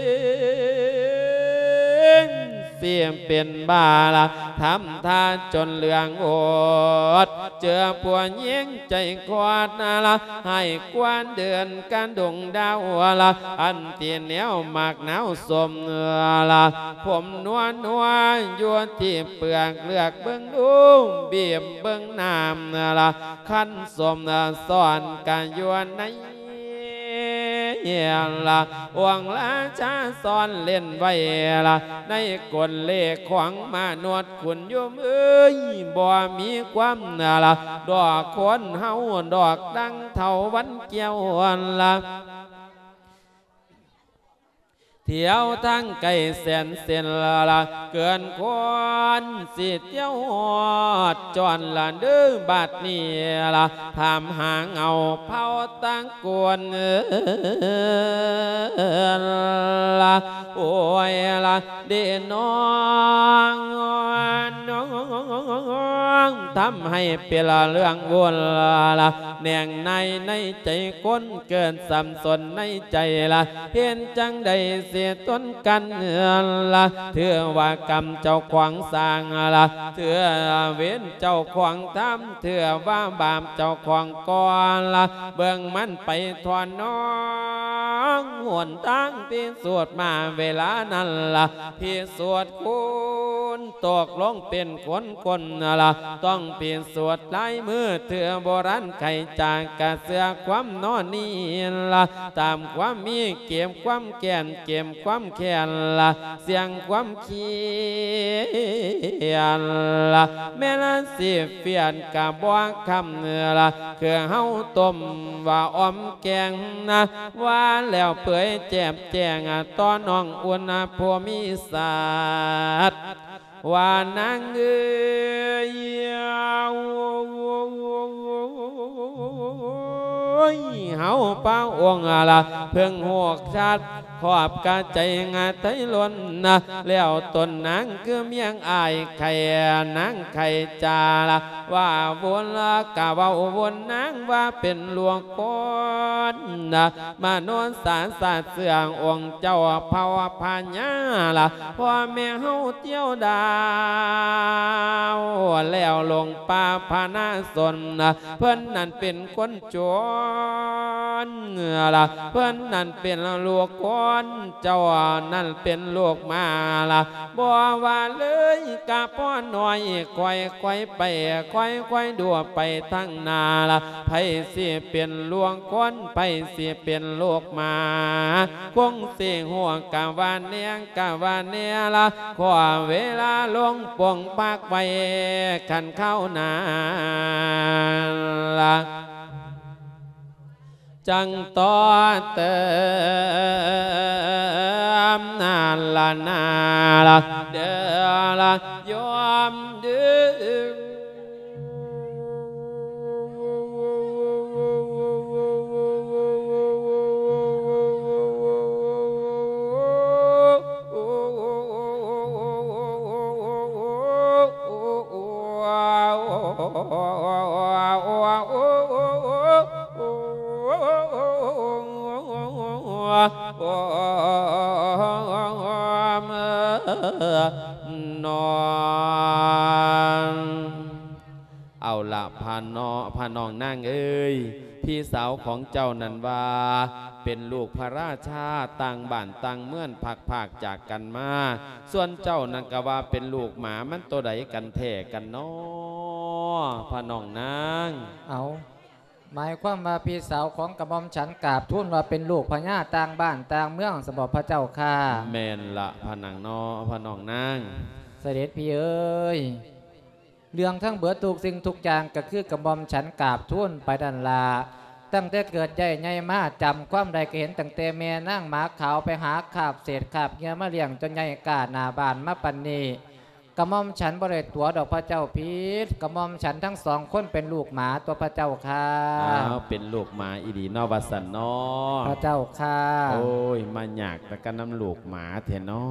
เสียมเป็นบาละทำท่าจนเหลืองโอดเจอปัวยิ่งใจควาดนาละให้กวนเดือนการดงดาวละอันเตียนเหนียวมากหนาวสมละผมนวลยัวที่เปลือกเลือกเบิ้งดูเบียบเบิ้งน้ำละขั้นสมซ่อนการยัวในละวงราชาซ้อนเล่นไว้ละในกลเล่ขวางมานวดขุนโยมเอ้ยบ่มีความละดอกคนเฮาดอกดังเท่าวันเกี่ยวละเที่ยวทั้งไก่แสนเส้นละเกินคนสิเที่ยวหอดจอนละเด้อบาดนี้ละถามหาเงาเผาตั้งกวนละโอ้ยละเด่น้องทำให้เป็นเรื่องวนละแหน่งในใจคนเกินสัมสนในใจละเห็นจังใดเสียต้นกันละเถื่อว่ากรรมเจ้าขวางสร้างละเถื่อเว้นเจ้าขวางทำเถื่อว่าบาปเจ้าขวางก่อนละเบิ่งมันไปทอนน้องหวนตั้งที่สวดมาเวลานั้นละพี่สวดคุณตกลงเป็นคนละต้องเปลี่ยนสวดลายมือเถื่อโบราณไข่จากกระเสือความนอนนี่ละตามความมีเก็บความแก่นเก็บความแค้นละเสียงความเขียนละแม่ละสิเปลี่ยนกะบ่คำเนื้อละคือเฮาต้มว่าอมแกงนะว่าแล้วเปื่อยแจ่มแจงตอนน้องอุณภูมิศาสตร์ว่านางเอ้ยเฮาเป้าองละเพิ่งหกชัดขอบกะใจงาไตล้นนะแล้วตนนางคือเมียงอายไข่นางไข่จาละว่าวนละกะว่าวนนางว่าเป็นหลวงคนนะมานวนสารศาสตร์เสื่ององค์เจ้าภาวะพญาละพ่อแม่เฮาเที่ยวดาวแล้วลงป่าพานาสนนะเพิ่นนั่นเป็นคนจนละเพิ่นนั่นเป็นลูกคนเจ้านั่นเป็นลูกมาละบ่ว่าเลยกะพ่อหน่อยค่อยไปค่อยดัวไปทั้งนาละไผสิเป็นลวงคนไผสิเป็นลูกมาคงสิหัวกะว่าเนียงกะว่าเนียละขอเวลาลงปงปากไว้ขันเข้านาละจังต่อเติมนาละเดละยอมดึงนอนเอาละพาน้องนั่งเอ้ยพี่สาวของเจ้านันว่าเป็นลูกพระราชาต่างบ้านต่างเมืองผักจากกันมาส่วนเจ้านั่นก็ว่าเป็นลูกหมามันตัวใดกันแท้กันน้อพาน้องนั่งเอาหมายความว่าพี่สาวของกระหม่อมฉันกราบทูลว่าเป็นลูกพญาต่างบ้านต่างเมืองสมบัติพระเจ้าค่ะแม่นละพนังน้อพน้องนางเสด็จพี่เอ้ยเรื่องทั้งเบิดทุกสิ่งทุกอย่างก็คือกระหม่อมฉันกราบทูลไปดันลาตั้งแต่เกิดใหญ่มาจำความใดก็เห็นตั้งแต่แม่นั่งหมาขาวไปหาขาบเศษขาบเงี้ยมาเลี้ยงจนใหญ่กาหนาบานมาปันนีกระหม่อมฉันบริตัวดอกพระเจ้าพีษกระหม่อมฉันทั้งสองคนเป็นลูกหมาตัวพระเจ้าค่ะเป็นลูกหมาอีดีนอวัสันนอพระเจ้าค่ะโอ้ยมาหยากแต่กันน้ำลูกหมาเถอะนอ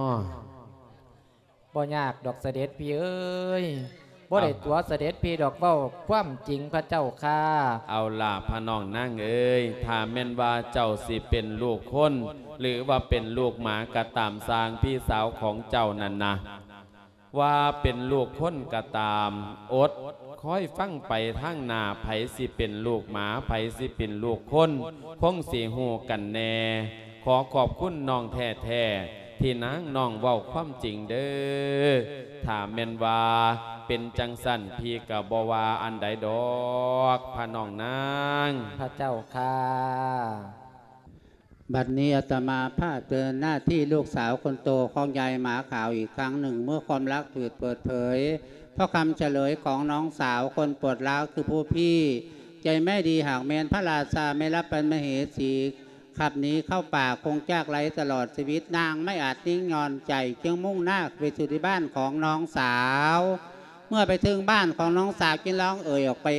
บ่ยากดอกเสด็จพี่เอ้ยบ่ได้ตัวเสด็จพี่ดอกเบ้าความจริงพระเจ้าค่ะเอาล่ะพระน้องนั่งเอ้ยถ้าแม่นว่าเจ้าสิเป็นลูกคนหรือว่าเป็นลูกหมากระตามสร้างพี่สาวของเจ้านั่นนะว่าเป็นลูกคนกระตามอดคอยฟังไปทางหน้าไผสิเป็นลูกหมาไผสิเป็นลูกคนคงสิหูกันแน่ขอขอบคุณน้องแท้ที่นางน้องเว้าความจริงเด้อถ้าแม่นว่าเป็นจังสันพี่กับบ่ว่าอันใดดอกพระน้องนางพระเจ้าค่ะบัดนี้อาตมาภาพเดินหน้าที่ลูกสาวคนโตของยายหมาขาวอีกครั้งหนึ่งเมื่อความรักถูกเปิดเผยเพราะคำเฉลยของน้องสาวคนปวดร้าวคือผู้พี่ใจไม่ดีหากแมนพระราชาไม่รับเป็นมเหสีขับหนีเข้าป่าคงจากไรตลอดชีวิตนางไม่อาจนิ่งนอนใจจึงมุ่งหน้าไปสู่ที่บ้านของน้องสาวเมื่อไปถึงบ้านของน้องสาวจึงร้องเอ่ยออกไป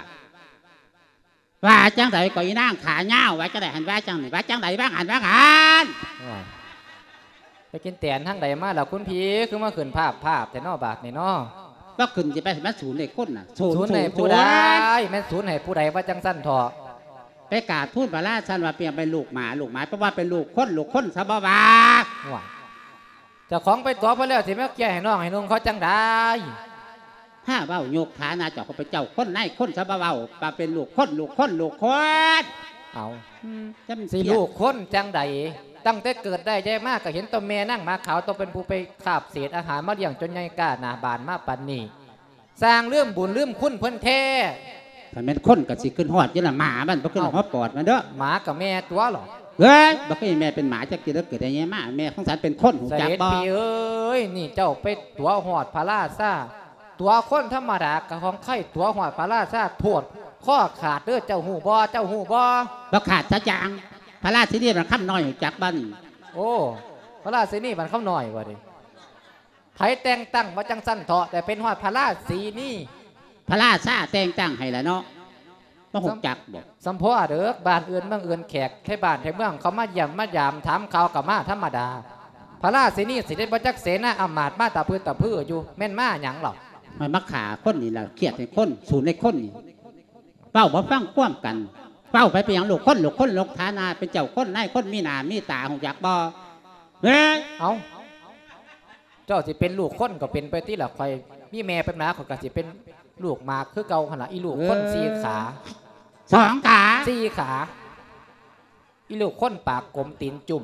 ว่าจังไดก็อีนางขาเงาว่าจังไดหันว่าจังว่าจังไดบ้างหันว่าหันไปกินแตนทั้งใดมาแล้วคุณพี่คือมาขึ้นภาพแต่นอบาทนี่นอว่าขึ้นจะไปมาศูนย์ในคนน่ะศูนย์ในผู้ใดแม่ศูนย์ให้ผู้ใดว่าจังสั้นทอไปกาดพูดพระราชันว่าเปลี่ยนเป็นลูกหมาเพราะว่าเป็นลูกคนสบวาเจ้าของไปตัวไปแล้วสิแม่แก่ให้น้องให้นุ่งเขาจังได้ถ้าเบ้าโยกฐานาเจ้าเขาไปเจ้าคนในคนสบวามาเป็นลูกคนเอาสิลูกคนจังใดตั้งแต่เกิดได้ใจมากก็เห็นตัวแม่นั่งมาขาวตัวเป็นผู้ไปขาบเศษอาหารมาเลี้ยงจนใหญ่กล้าหนาบานมาปันนี่สร้างเรื่องบุญเรื่องคุณเพิ่นแท้ถ้าแม่นคนกับสิขึ้นหอดยี่ละหมาบ้านบ่ขึ้นหอดปอดมันเด้อหมากับแม่ตัวหรอเฮ้ยบ่เคยแม่เป็นหมาจะกินแล้วเกิดอะไรเงี้ยมาแม่ของฉันเป็นคนหูจักบ่เอ้ยนี่เจ้าไปตัวหอดพระราชาตัวคนธรรมดากับของไข่ตัวหอดพระราชาโทษข้อขาดเด้อเจ้าหูบ่บ่ขาดซะจังพระราชินีมันค่ำน้อยจากบ้านโอ้พระราชินีมันค่ำน้อยกว่าดิไผแต่งตั้งว่าจังสั้นเถาะแต่เป็นหอดพระราชินีพระราชาแต่งตั้งให้ละเนาะต้องหกจักบอกสัมพ่อเด้อบ้านอื่นเมืองอื่นแขกแค่บ้านแค่เมืองเขามาเยี่ยมมายามถามข่าวกับมาธรรมดาพระราชินีสิเด็จพระจักเสนาอำมาตย์มาตาพื้นตาพื้นอยู่แม่นมาหยังหรอกมันมักขาคนนี่แหละเครียดในคนสูนในคนนี่เป้าบ่ฟังคว่ำกันเป้าไปเป็นอย่างลูกคนฐานาเป็นเจ้าคนนายคนมีหน้ามีตาหงจักบ่เฮ้ยเอาเจ้าสิเป็นลูกคนก็เป็นไปที่หลักไฟมีแม่เป็นน้าเขาก็สิเป็นลูกมาคือเก่าขนาดอีลูกคน4 ขา 2 ขา 4 ขาอีลูกคนปากกลมตีนจุ่ม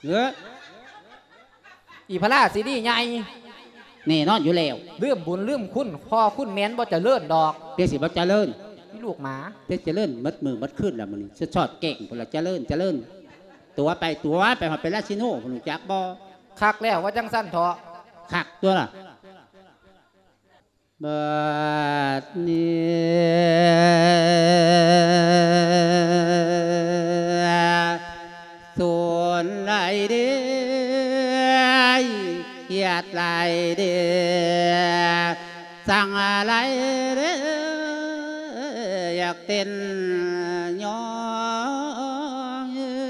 อีพระราชินีใหญ่นี่นอนอยู่แล้วเลื่อมบุญเลื่อมคุณพ่อคุณแม่นบ่จะเลื่อนดอกเดี๋ยวสิบ่จะเลื่อนลูกหมาเดี๋ยวจะเลื่อนมัดมือมัดขึ้นแล้วมันจะชอดเก่งคนละจะเลื่อนตัวไปหอดเป็นราชิโน่คนจักบ่คักแล้วว่าจังสั้นเถาะคักตัวล่ะบัดนี้ส่วนไรเดียเกียดไรเดียสั่งอะไรเดียอยากเต้นย้อน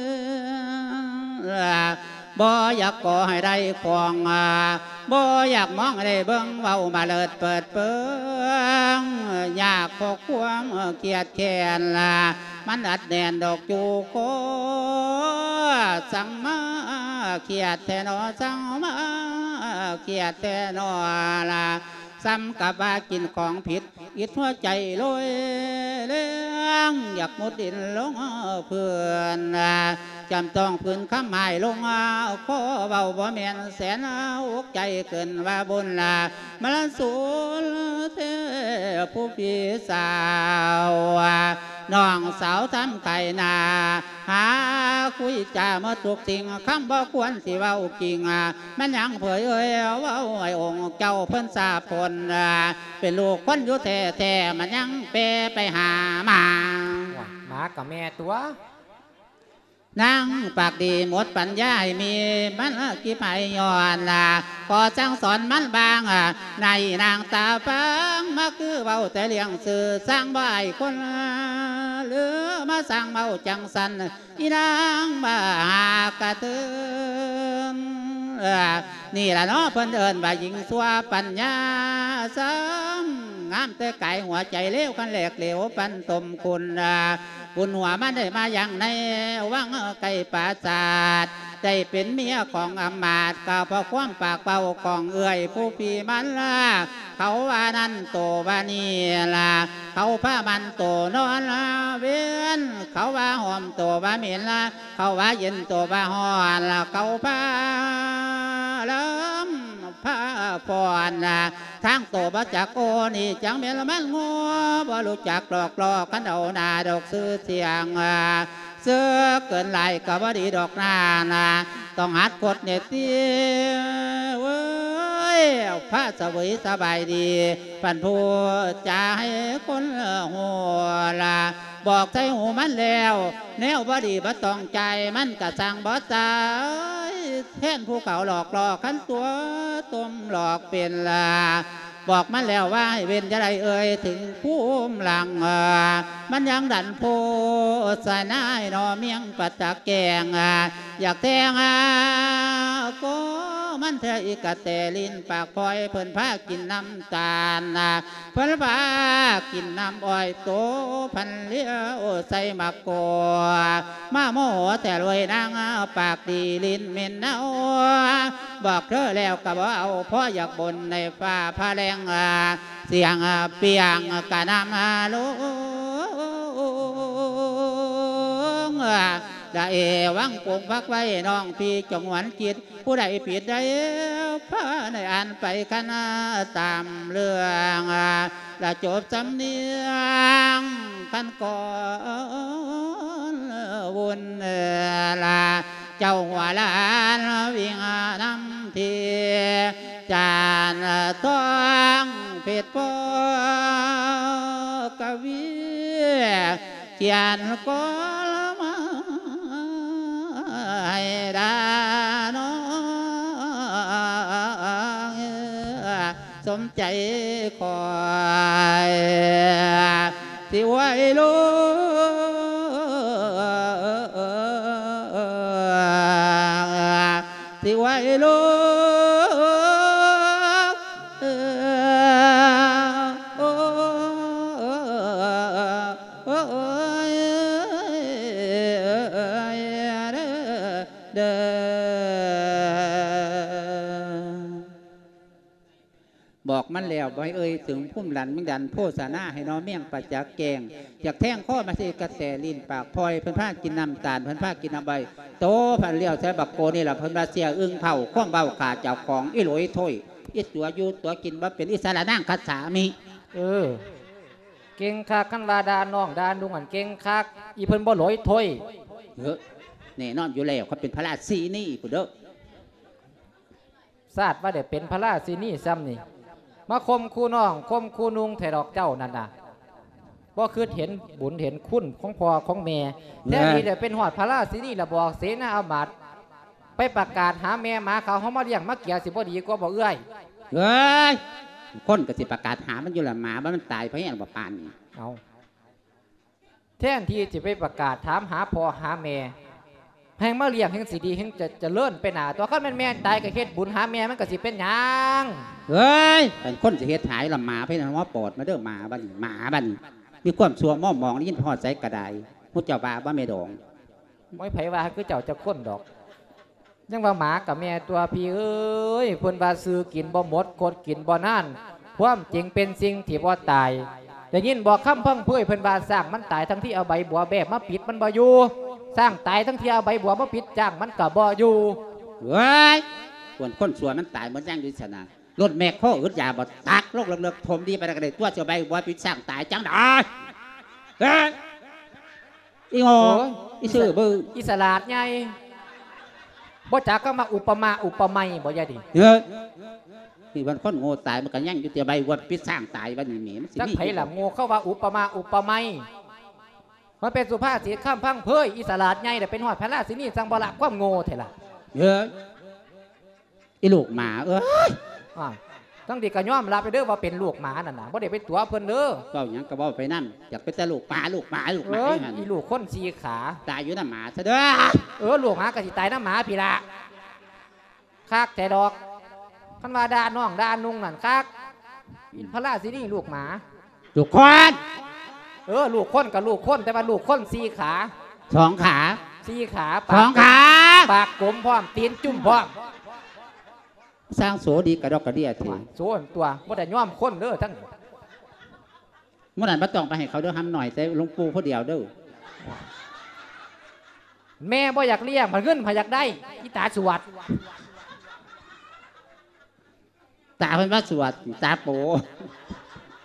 บ่อยากก่อให้ได้ควงบ่อยากมองได้เบิ่งเว้ามาเลิดเปิดเปิงอยากพกความเกียดแค้นมันอัดแน่นดอกจูโกสั่งมาเกียดแท้นอสั่งมาเกียดแท้นอซ้ำกับว่ากินของผิดอิดหัวใจลอยเลี้ยงอยากมุดดินลงเพื่อนจำต้องพื้นข้ามไม้ลงขอเบาบ่แม่นแสนอกใจเกินว่าบุญมาสูญเทผู้พี่สาวน้องสาวทำไก่นาหาคุยจามาตุกสิ่งคำบ่ควรสิเว้าจริงมันยังเผยเว้าไอ้องค์เจ้าเพิ่นสาพลเป็นลูกคนอยู่แท้มันยังเปไปหามากับแม่ตัวนางปากดีหมดปัญญามีมันกี่ไปย้อนขอจังสอนมันบางในนางตาฟังมาคือเบาแต่เลี้ยงสื่อสร้างบ่ายคนหรือมาสร้างเบาจังสันอีนางบ้ากระเทือนนี่ละเนาะเพิ่นเอิญว่าหญิงสัวปัญญาซ้ำงามแต่ไก่หัวใจเลี้ยวกันแหลกเหลวปันตมคุณบุญหัวมันได้มาอย่างในวังไก่ปราศาสตร์ได้เป็นเมียของอำมาตย์ก็เพราะความปากเบาของเอื่อยผู้พี่มันเขาว่านั่นโตว่านี่เขาผ้ามันโตนอนเวียนเขาว่าหอมโตว่าเหม็นเขาว่าเย็นโตว่าหอนเขาผ้าล้ำผ้าพรทางโตบ่จักโอนี่จังเมลมันงัวบ่รู้จักหลอกกันเอาหน้าดอกซื้อเสียงเสื้อเกินไหลกับว่าดีดอกนานาต้องหัดกดเนี่ยตีเว้ยพระสวยสบายดีปันผู้จะให้คนหัวละบอกใจหูมันแล้วแนวบ่ดีบ่ต้องใจมันกะสั่งบ่ตายแทนผู้เขาหลอกขันตัวต้มหลอกเป็นละบอกมันแล้วว่าให้เว้นจะได้เอ่ยถึงผู้หลังมันยังดันโพสายน้ายนอเมียงปัตตะแกงอยากแทงก็มันเธออีกแต่ลิ้นปากพลอยเพิ่นพากินน้ำตาลเพิ่นพากินน้ำอ้อยโตพันเลี้ยวใส่มะกอมาโมโหแต่รวยนางปากดีลิ้นเหม็นเน่าบอกเธอแล้วก็บ่เอาเพราะอยากบนในฟ้าพาแรงเสียงเปียงกะน้ำลงดาเอวังปงพักไว้น้องพี่จงหวันจิตผู้ใดผิดใดพาในอ่านไปกันตามเรื่องละจบสำเนียงกันก่อนวุ่นละเจ้าหัวล้านวิ่งน้ำทีจานต้องเพชรปอกวีเขียนก็ละมาให้ดาน้องสมใจคอยสิไว้ลูสิไว้ลูบอกมันแล้วบ่ให้เอ่ยถึงพุ่มหลันมึงดันโพสานาให้น้องเมี่ยงปัจจักแกงอยากแท่งข้อมาสิกระแสลิ้นปากพลอยเพิ่นพากินน้ำตาลเพิ่นพากินน้ำใบโตพันเลี้ยวใช้บักโกนี่แหละเพิ่นมาเสียอึ้งเผาข้องเบาขาเจ้าของอีหลอยถ้วยอีตัวอยู่ตัวกินว่าเป็นอิสระนั่งคัดสามีเก่งคักขันว่าดาน้องดาดุงอันเก่งคักอีเพิ่นบ่หลอยถ้วยแน่นอนอยู่แล้วเขาเป็นพระราศีนี่กูเด้อทราบว่าเดี๋ยวเป็นพระราศีนี่ซ้ำนี่มาคมคู่น้องคมคู่นุงไถดอกเจ้านั่นน่ะบ่คือเห็นบุญเห็นคุณของพ่อของแม่แต่นี่เดี๋ยวเป็นหอดพระราศีนี่ละบอกเสนาอามาตย์ไปประกาศหาแม่หมาเขามาเลี้ยงมาเกี่ยสิบ่ดีกว่าบ่เอื้อยคนก็สิประกาศหามันอยู่ละหมามันตายเพราะอย่างบ่ปานนี่เอาแทนที่จะไปประกาศถามหาพ่อหาแม่แห่งมาเลี้ยงแห่งสิดีแห่งจะเลื่อนไปหนาตัวขั้นแม่ตายก็เฮ็ดบุญหาแม่มันก็สิเป็นยังเป็นคนจะเฮ็ดหายละหมาเพื่อนว่าปอดมาเด้อหมาบันหมาบันมีความชัวมอมองนี่ยินพอใจกระไดมุจเจ้าบาบ้าเมดองไม่ไผว่าคือเจ้าจะค้นดอกยังว่าหมากับแม่ตัวพี่เอ้ยเพิ่นว่าซื้อกินบ่หมดกดกินบ่นั่นความจริงเป็นสิ่งที่บ่ตายแต่ยินบอกคำเพิ่งเพื่อเพิ่นว่าสร้างมันตายทั้งที่เอาใบบัวแบบมาปิดมันบ่อยู่สร้างตายทั้งที่เอาใบบัวมาปิดจ้างมันก็บ่อยู่ส่วนคนส่วนมันตายมันย่างดิสนารถแม่ข้ออึดยาบ่ตักโรคเลิกๆถมดีไปกระเด็นตัวเจ้าใบบัวปิดสร้างตายจังได้อีโง่อีซื่อบื้ออิสลาดไงบ่จักก็มาอุปไมยบ่ยายดิที่วันคนโง่ตายมันก็ย่างอยู่เตียใบบัวปิดสร้างตายวันนี้เหม็นจักไผล่ะโง่เข้าว่าอุปไมยมันเป็นสุภาษิตข้ามพังเพยอิสลาดไงแต่เป็นหอดพระราชินีสังบละความโง่เถอะล่ะอีลูกหมาต้องดีกระย่อมลาไปเด้อว่าเป็นลูกหมานั่นน่ะบ่ได้ไปตัวเพิ่นเด้อก็อย่างกระบอกไปนั่นอยากเป็นแต่ลูกหมาอีลูกคนสีขาตายอยู่น้ำหมาซะเด้อลูกหมากะสิตายน้ำหมาพี่ละคักแต่ดอกคันว่าดาน้องดานุ่งนั่นคักพระราชินีลูกหมาลูกคนลูกคนกับลูกคนแต่ว่าลูกคนสีขา 2 ขา 4 ขา 2 ขาปากกลมพร้อมตีนจุ่มพร้อมสร้างโสดีกระดอกกระเดี่ยทีโสตัวบ่ได้ย่อมคนเด้อทั้งเมื่อไหร่มาต้องไปให้เขาเด้อทำหน่อยแต่หลวงปู่ผู้เดียวเด้อแม่บ่อยากเลี้ยงมันเงินพอยากได้อีตาสวดตาเป็นว่าสวดตาโป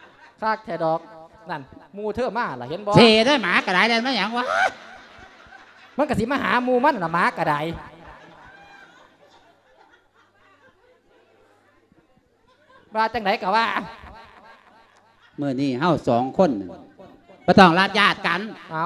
ซากแทดอกนั่นมูเธอมาล่ะเห็นบ่เทได้หมากระไรได้ไหมอย่างวะมันก็สิมาหาหมูมันละหมากระไดว่าจังไดก็ว่าเมื่อนี้เฮา2 คนบ่ต้องรับญาติกันเอา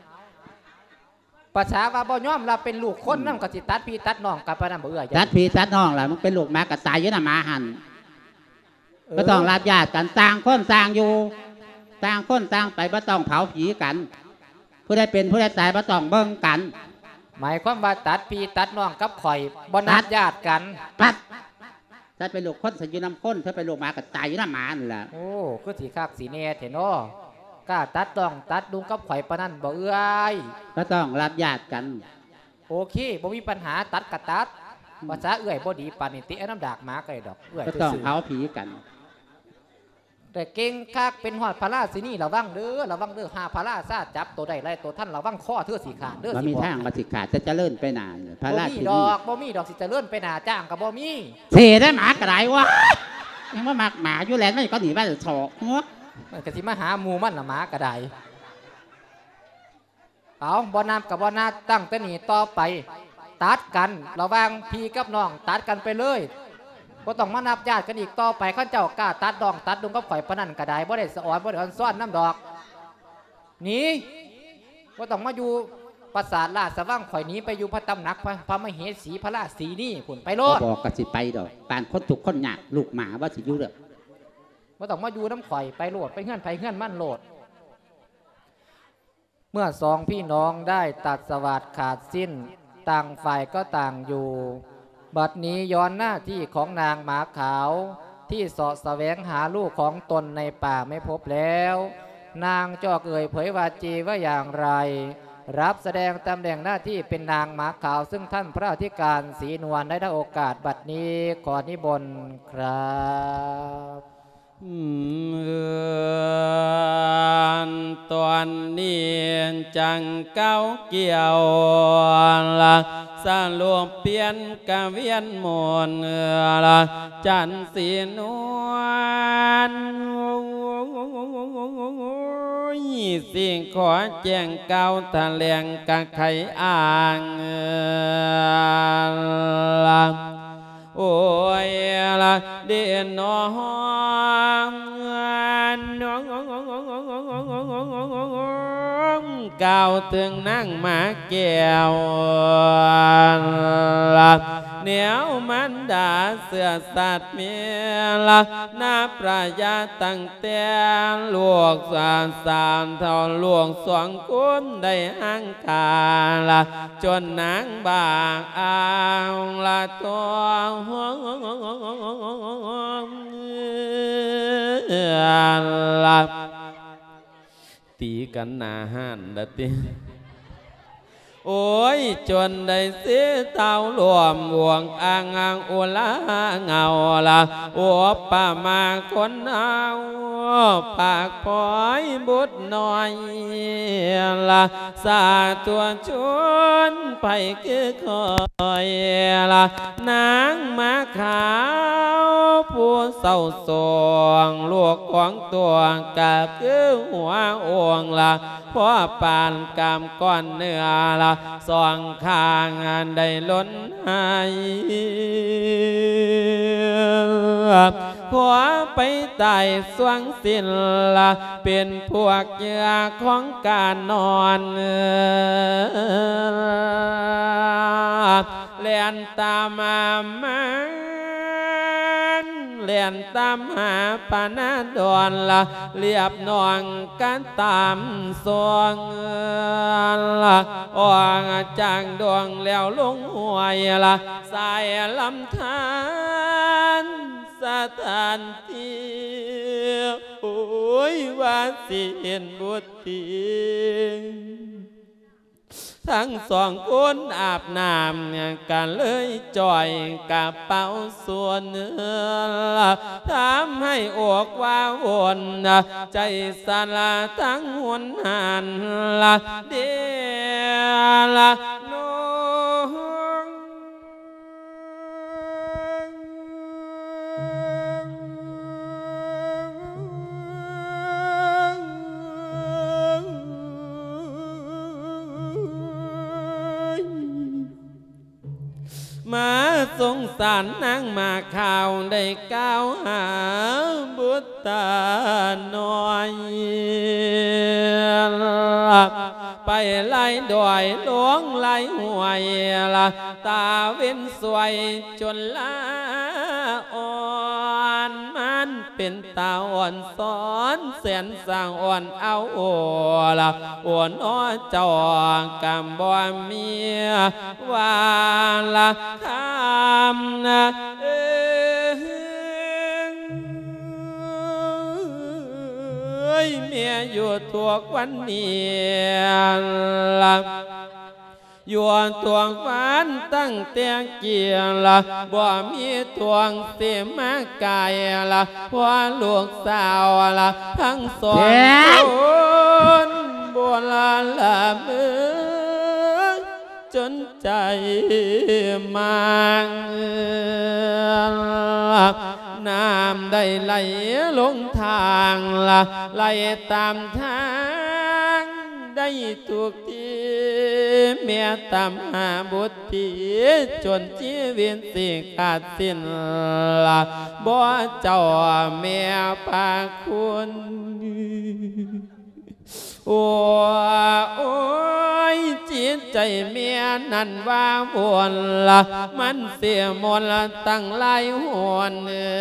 ประชาว่าบ่ยอมรับเป็นลูกคนนำก็สิตัดพี่ตัดน้องกับปานนั้นบ่เอื้อตัดพี่ตัดน้องล่ะมันเป็นลูกหมาก็ตายอยู่น่ะหมาหั่นบ่ต้องรับญาติกันต่างคนต่างอยู่ต่างคนต่างไปบ่ต้องเผาผีกันผู้ใดเป็นผู้ใดตายบ่ต้องเบิ่งกันหมายความว่าตัดพี่ตัดน้องกับข่อยบ่นัดญาติกันตัดถ้าเป็นลูกคนสิอยู่นำคนถ้าเป็นลูกหมาก็ตายอยู่น่ะหมานั่นล่ะโอ้คือสิคักสิแน่แท้เนาะกล้าตัดต้องตัดดุงกับข่อยปานนั้นบ่เอื้อยบ่ต้องรับญาติกันโอเคบ่มีปัญหาตัดก็ตัดภาษาเอื้อยบ่ดีปานนี้ติเอาน้ำดากหมาก็ได้ดอกเอื้อยบ่ต้องเผาผีกันแต่เก่งคักเป็นหอดพระราชินีระวังเด้อหาพระราชาจับตัวใดไล่ตัวท่านระวังข้อเทื่อสีขาดเด้อบ่มีทางบ่สิขาดจะเจริญไปนานพระราชินีบ่มีดอกสิเจริญไปหน้าจ้างก็บ่มีเสได้หมากระไรวะยังว่าหมาอยู่แลนด์ไม่ก็หนีบ้านจะฉอกมันก็สิมาหาหมู่มันละหมากระไดเอาบ่นำกับบ่นาตั้งแต่นี้ต่อไปตัดกันระวังพี่กับน้องตัดกันไปเลยก็ต้องมานับญาติกันอีกต่อไปข้าเจ้ากล้าตัดดองตัดดุงกับข่อยปนันกระไดบ่ได้สะอ่อนบ่ได้อ่อนซ้อนน้ำดอกนี้ก็ต้องมาอยู่ปราสาทราชวังข่อยนี้ไปอยู่พระตำหนักพระมเหสีพระราชสีนี่ผุนไปโลดบอกกสิไปดอกปานคนถูกคนหยาบลูกหมาว่าสิอยู่เด้อก็ต้องมาอยู่น้ำข่อยไปโลดไปเงื่อนไปเงื่อนมั่นโลดเมื่อสองพี่น้องได้ตัดสวัสดิ์ขาดสิ้นต่างฝ่ายก็ต่างอยู่บัดนี้ย้อนหน้าที่ของนางหมาขาวที่เสาะแสวงหาลูกของตนในป่าไม่พบแล้วนางจอกเอ่ยเผยวาจีว่าอย่างไรรับแสดงตำแหน่งหน้าที่เป็นนางหมาขาวซึ่งท่านพระอธิการศรีนวลได้โอกาสบัดนี้ขอนิบนต์ครับตอนนี้จังเก้าเกี่ยวละสาลวงเปลี่ยนกะเวียนหมนละจันสีนวลสิ่งขอแจ้งเก้าทะเลงกะไข่อ่างละโอ้ยละเด่นน้องกล่าวถึงนั่งหมาแก้วละเหนียวมันดาเสือสัตว์เมียละนาประยาตั้งแต่ลวกสามเท่าลวงสองคุณได้หังคาละจนนางบางอ่างละตัวละตีกันหนาหันละตีโอ้ยจนได้เสียเต่ารวมวงอ่างอุลาเงาละโอ้ป่ามาคนเอาปากปล่อยบุตรน้อยละสาตัวชนไปคือคอยละนางมาขาวผู้เศร้าสวงลูกของตัวกับคือหัวองละเพราะปานกามก้อนเนื้อละสองข้างได้ล้นหายหัวไปไต่สวงสิ้นละเป็นพวกเหยื่อของการนอนเลียนตามมาเลียนตามหาปานาดอนละเรียบนองกันตามสวงละออกจากดวงแล้วลงหวยละสายลำธารสถานที่โอ้ยว่าสิเห็นบุตรีทั้งสองคนอาบน้ำกันเลยจ่อยกระเป๋าส่วนเนื้อทำให้ออกว่าวนใจสลาทั้งหวนหันละเดียละน้องสงสารนางมาข่าวได้ก้าวหาบุตตาน้อยไปไล่ดอยหลวงไล่ห่วยละตาเว้นสวยจนลาอ่อนมันเป็นตาอ่อนสอนแสนสร้างอ่อนเอาโอละอ่อนอ้อเจ้ากำบ่เมียว่าละคำนะเมียอยู่ตัววันนี้ละอยู่ตัววันตั้งแต่เกี่ยละบ่มีตัวเสียมากายละเพราะลูกสาวละทั้งสองคนบัวละมือจนใจมันน้ำได้ไหลลงทางละไหลตามทางได้ทุกทีเมียตามหาบุตรีจนชีวิตสิขาดสิ้นละบ่เจ้าเมียปากคุณโอ้ยจิตใจเมียนั่นว่าวนละมันเสียมนละตั้งหลายหวน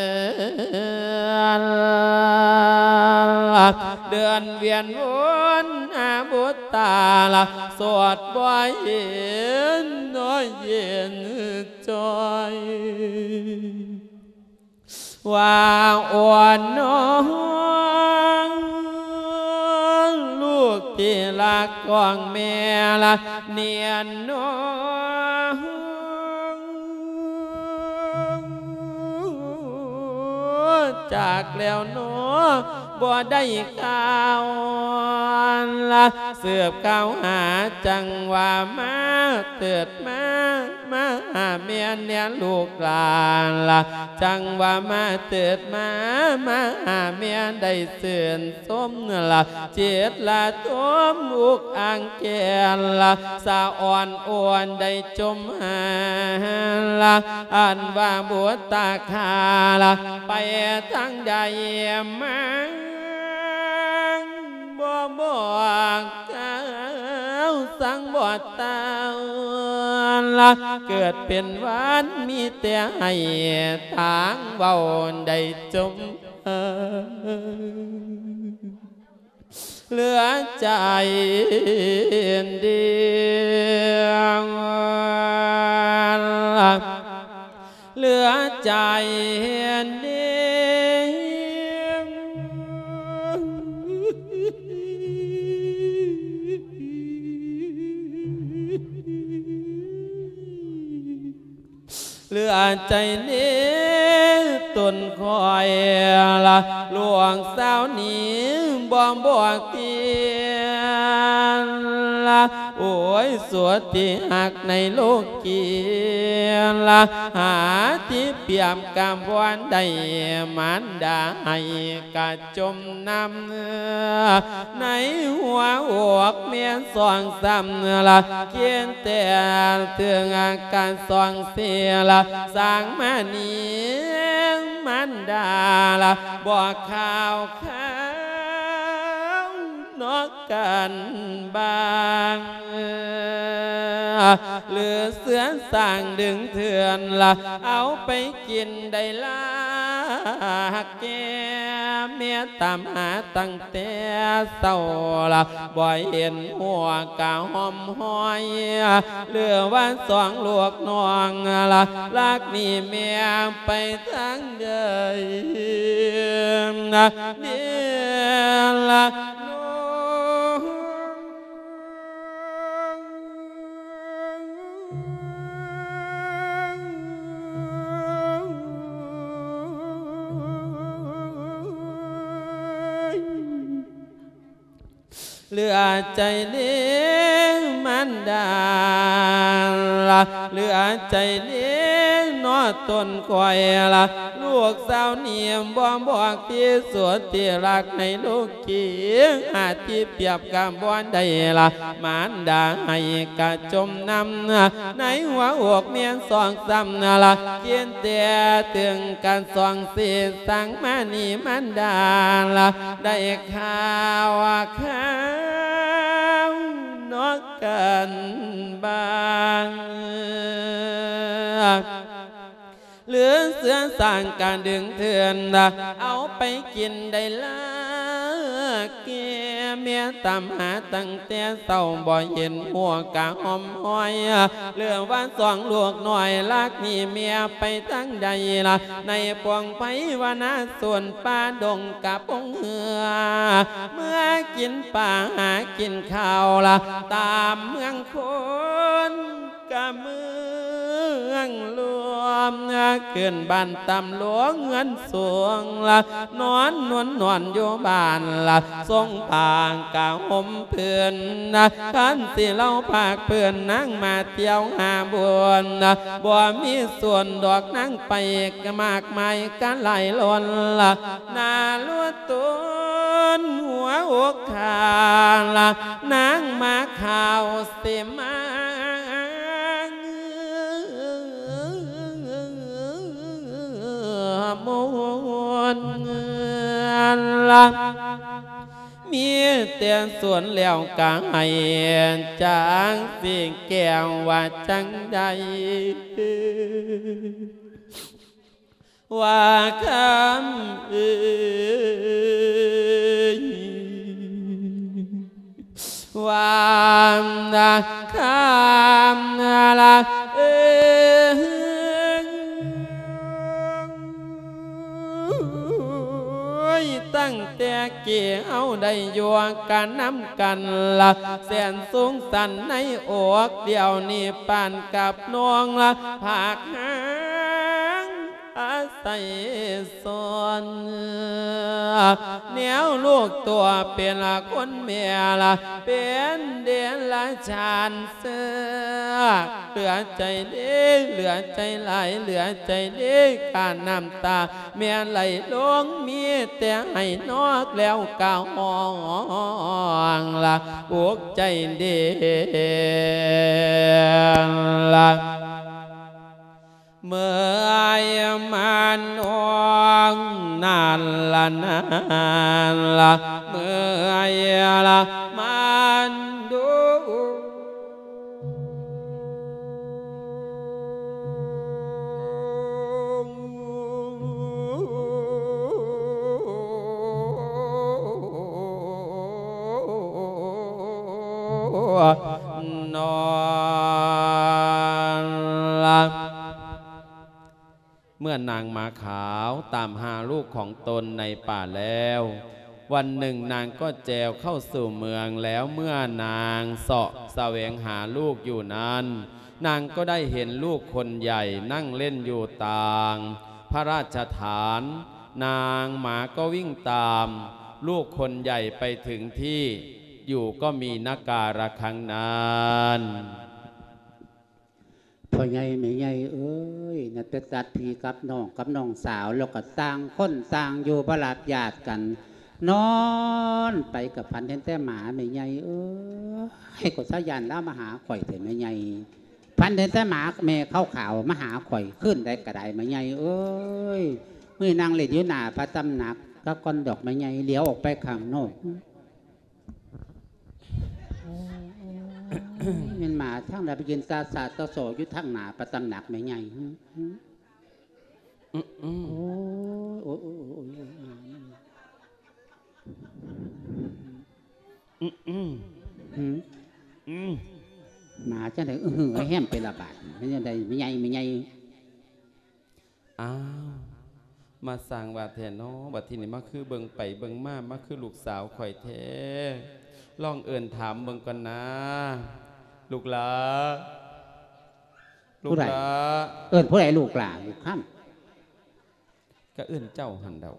เดือนเวียนวนอาบุตตาละสวดบ่เย็นน้อยเย็นจอยว่าอ่อนน้องลูกที่รักของแม่ละเนียนน้องจากแล้วน้อบ่ได้ข่าวละเสือบข่าวหาจังว่ามาเติดมาหาเมียเนี่ยลูกหลานละจังว่ามาเติดมาหาเมียได้เสื่อนส้มละเจ็ดละต้มอุกอ่างแก่ละสาอ่อนอ่อนได้จมหาละอันว่าบัวตาคาละไปทั้งใดมาบ่บอกเจ้าสังบ่ตาละเกิดเป็นวันมีแต่ให้ทางเบาได้จมเหลือใจเดียวเหลือใจเดียวเหลือใจนี้ต้นคอยละหลวงสาวนี้บ่บอกเตียนละโอ้ยสวดที่หักในโลกเกียนละหาที่เปี่ยมกำวันได้มันดาให้กะจมน้ำในหัวอกเมียนสองซ้ำละเขียนแต่ถึงอาการสองเสียละสร้างมานี้มันดาละบอกข่าวนอกกันบางหรือเสือสั่งดึงเถื่อนละเอาไปกินได้ละแกเมียตามหาตั้งแต่เศร้าละบ่อยเห็นหัวกะหอมห้อยเหลือวันสองลวกนองละลักนี่เมียไปทั้งเดินเนี่ยละเหลือใจเลี้ยงมันดาละเหลือใจเลี้ยงนอตนคอยละลูกสาวเนียมบ่บอกที่สวดที่รักในลูกเกียงอาที่เปรียบกับบ่ได้ละมารดาให้กะจมนำในหัวอกเมียนสองซ้ำละเกียนเตียตึงกันสองสีสังมานีมันดาละได้ข่าวข้าวนอกกันบางเหลือเสือสร้างการดึงเถื่อนเอาไปกินได้ละเกียเมียตามหาตั้งแต่เศร้าบ่เห็นหัวกะหอมห้อยเหลือว่าสองลูกหน่อยลักนี่เมียไปทั้งใดละในปวงไผวานาส่วนป่าดงกับองเหือเมื่อกินป่าหากินข้าวละตามเมืองคนกะเมืองหลวงขึ้นบ้านตำหลวงเงินสวงละนอนนวลอยู่บ้านละทรงปางกะห่มเพื่อนขันสิเล่าภาคเพื่อนนั่งมาเที่ยวหาบุญบ่มีส่วนดอกนั่งไปก็มากมายกันไหลล้นละนาลวดตุนหัวอกขาละนางมาข่าวเสมามวนละมีแต่ส่วนแล้วกะให้จางสิ่งแก้วว่าจังใดว่าคำว่าคำละตั้งแต่เกี่ยวเอาได้อยู่กันน้ำกันละแสนสูงสันในอกเดียวนี่ปานกับน้องละผากหางอาศัยส่วนแนวลูกตัวเป็นละคนเมียละเป็นเดียนละชานเสือเหลือใจเด้เหลือใจไหลเหลือใจเด้การน้ำตาเมียไหลลงมีแต่ให้นอกแล้วกาวมองละอกใจเด้ละเมื่อมันองนานละนานละเมื่อละมันดูนอนละเมื่อนางหมาขาวตามหาลูกของตนในป่าแล้ววันหนึ่งนางก็แจวเข้าสู่เมืองแล้วเมื่อนางเสาะแสวงหาลูกอยู่นั้นนางก็ได้เห็นลูกคนใหญ่นั่งเล่นอยู่ต่างพระราชฐานนางหมาก็วิ่งตามลูกคนใหญ่ไปถึงที่อยู่ก็มีนาการะคังนานพ่อใหญ่แม่ใหญ่เอ้ยนัดตัดพี่กับน้องสาวแล้วก็ต่างคนต่างอยู่ประหลาดญาติกันนอนไปกับพันเห็นแต่หมาแม่ใหญ่เอ้ยให้กดสายานแล้วมาหาข่อยเถอะแม่ใหญ่พันเห็นแต่หมาแม่เข้าข่าวมาหาข่อยขึ้นได้กระไดแม่ใหญ่เอ้ยเมื่อนางเล่นอยู่หน้าพระตำหนักก็ก้อนดอกแม่ใหญ่เลี้ยวออกไปข้างนอกเป็นหมาทั้งเราไปยืนตาสาตาโสยุททั้งหนาประตำหนักไม่ใหญ่หมาจะไหนแห้มเป็นระบาดไม่ใช่ใดไม่ใหญ่อ้าวมาสั่งบาดแทนน้อบัดทีนี้มาคือเบิ่งไปเบิ่งมาคือลูกสาวข่อยแท้ลองเอิญถามเบิ่งก่อนนะลูกหลาเอิญผู้ใดลูกหลาลูกข้ามก็เอิญเจ้าหันเดา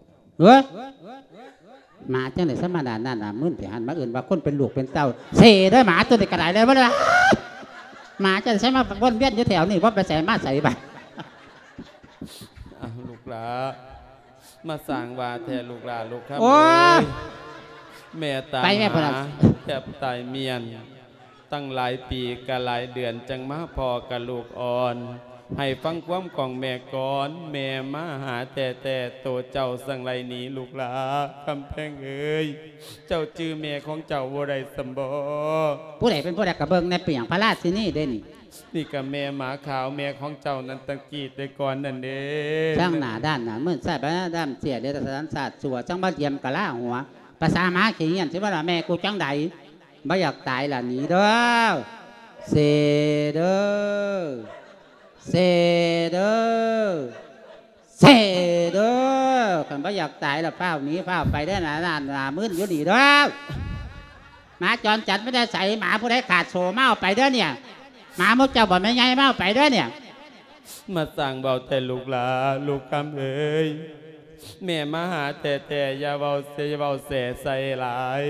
มาจังเลยสมาดานั่นมื่นแต่หันมาเอิญว่าคนเป็นลูกเป็นเต้าเสได้หมาตัวเด็กกระไดเลยว่าหมาจะใช้มาวนเวียนอยู่แถวนี่ว่าไปใส่มาใส่ไปลูกหลามาสั่งว่าแทนลูกหลาลูกครับโอ้ยแม่ตามไปแม่พอหาแล้วแทบตายเมียนตั้งหลายปีกะหลายเดือนจังมาพอกับลูกอ่อนให้ฟังความของแม่ก่อนแม่มาหาแต่โตเจ้าสั่งไรหนีลูกหลาคำแพงเอ้ยเจ้าจื้อแม่ของเจ้าบ่ได้สมบ่ผู้ใดเป็นผู้ใดกระเบิงในเปียงพระราชินีเด้นี่นี่กับแม่หมาขาวแม่ของเจ้านั้นตะกี้แต่ก่อนนั่นเด้ช่างหนาด้านหนาเมื่อใส่ไปด้านเสียเดชสันศาสตร์สัวจังบ้าเทียมกะล่าหัวภาษาหมาขี้เหี้ยนใช่ไหมล่ะแม่กูจังใดไม่อยากตายล่ะหนีเด้อเสเด้อเสเด้อเสเด้อคันไม่อยากตายล่ะเฝ้าหนีเฝ้าไปได้หนามื้นอยู่ดีเด้อหมาจรจัดไม่ได้ใส่หมาผู้ใดขาดโซ่เมาไปเด้อเนี่ยหมามุกเจ้าบ่ไม่ใหญ่เมาไปเด้อเนี่ยมาสั่งเบาแต่ลูกหลาลูกคำเอ้ยแม่มาหาแต่อย่าเบาเสียเบาเสใส่หลาย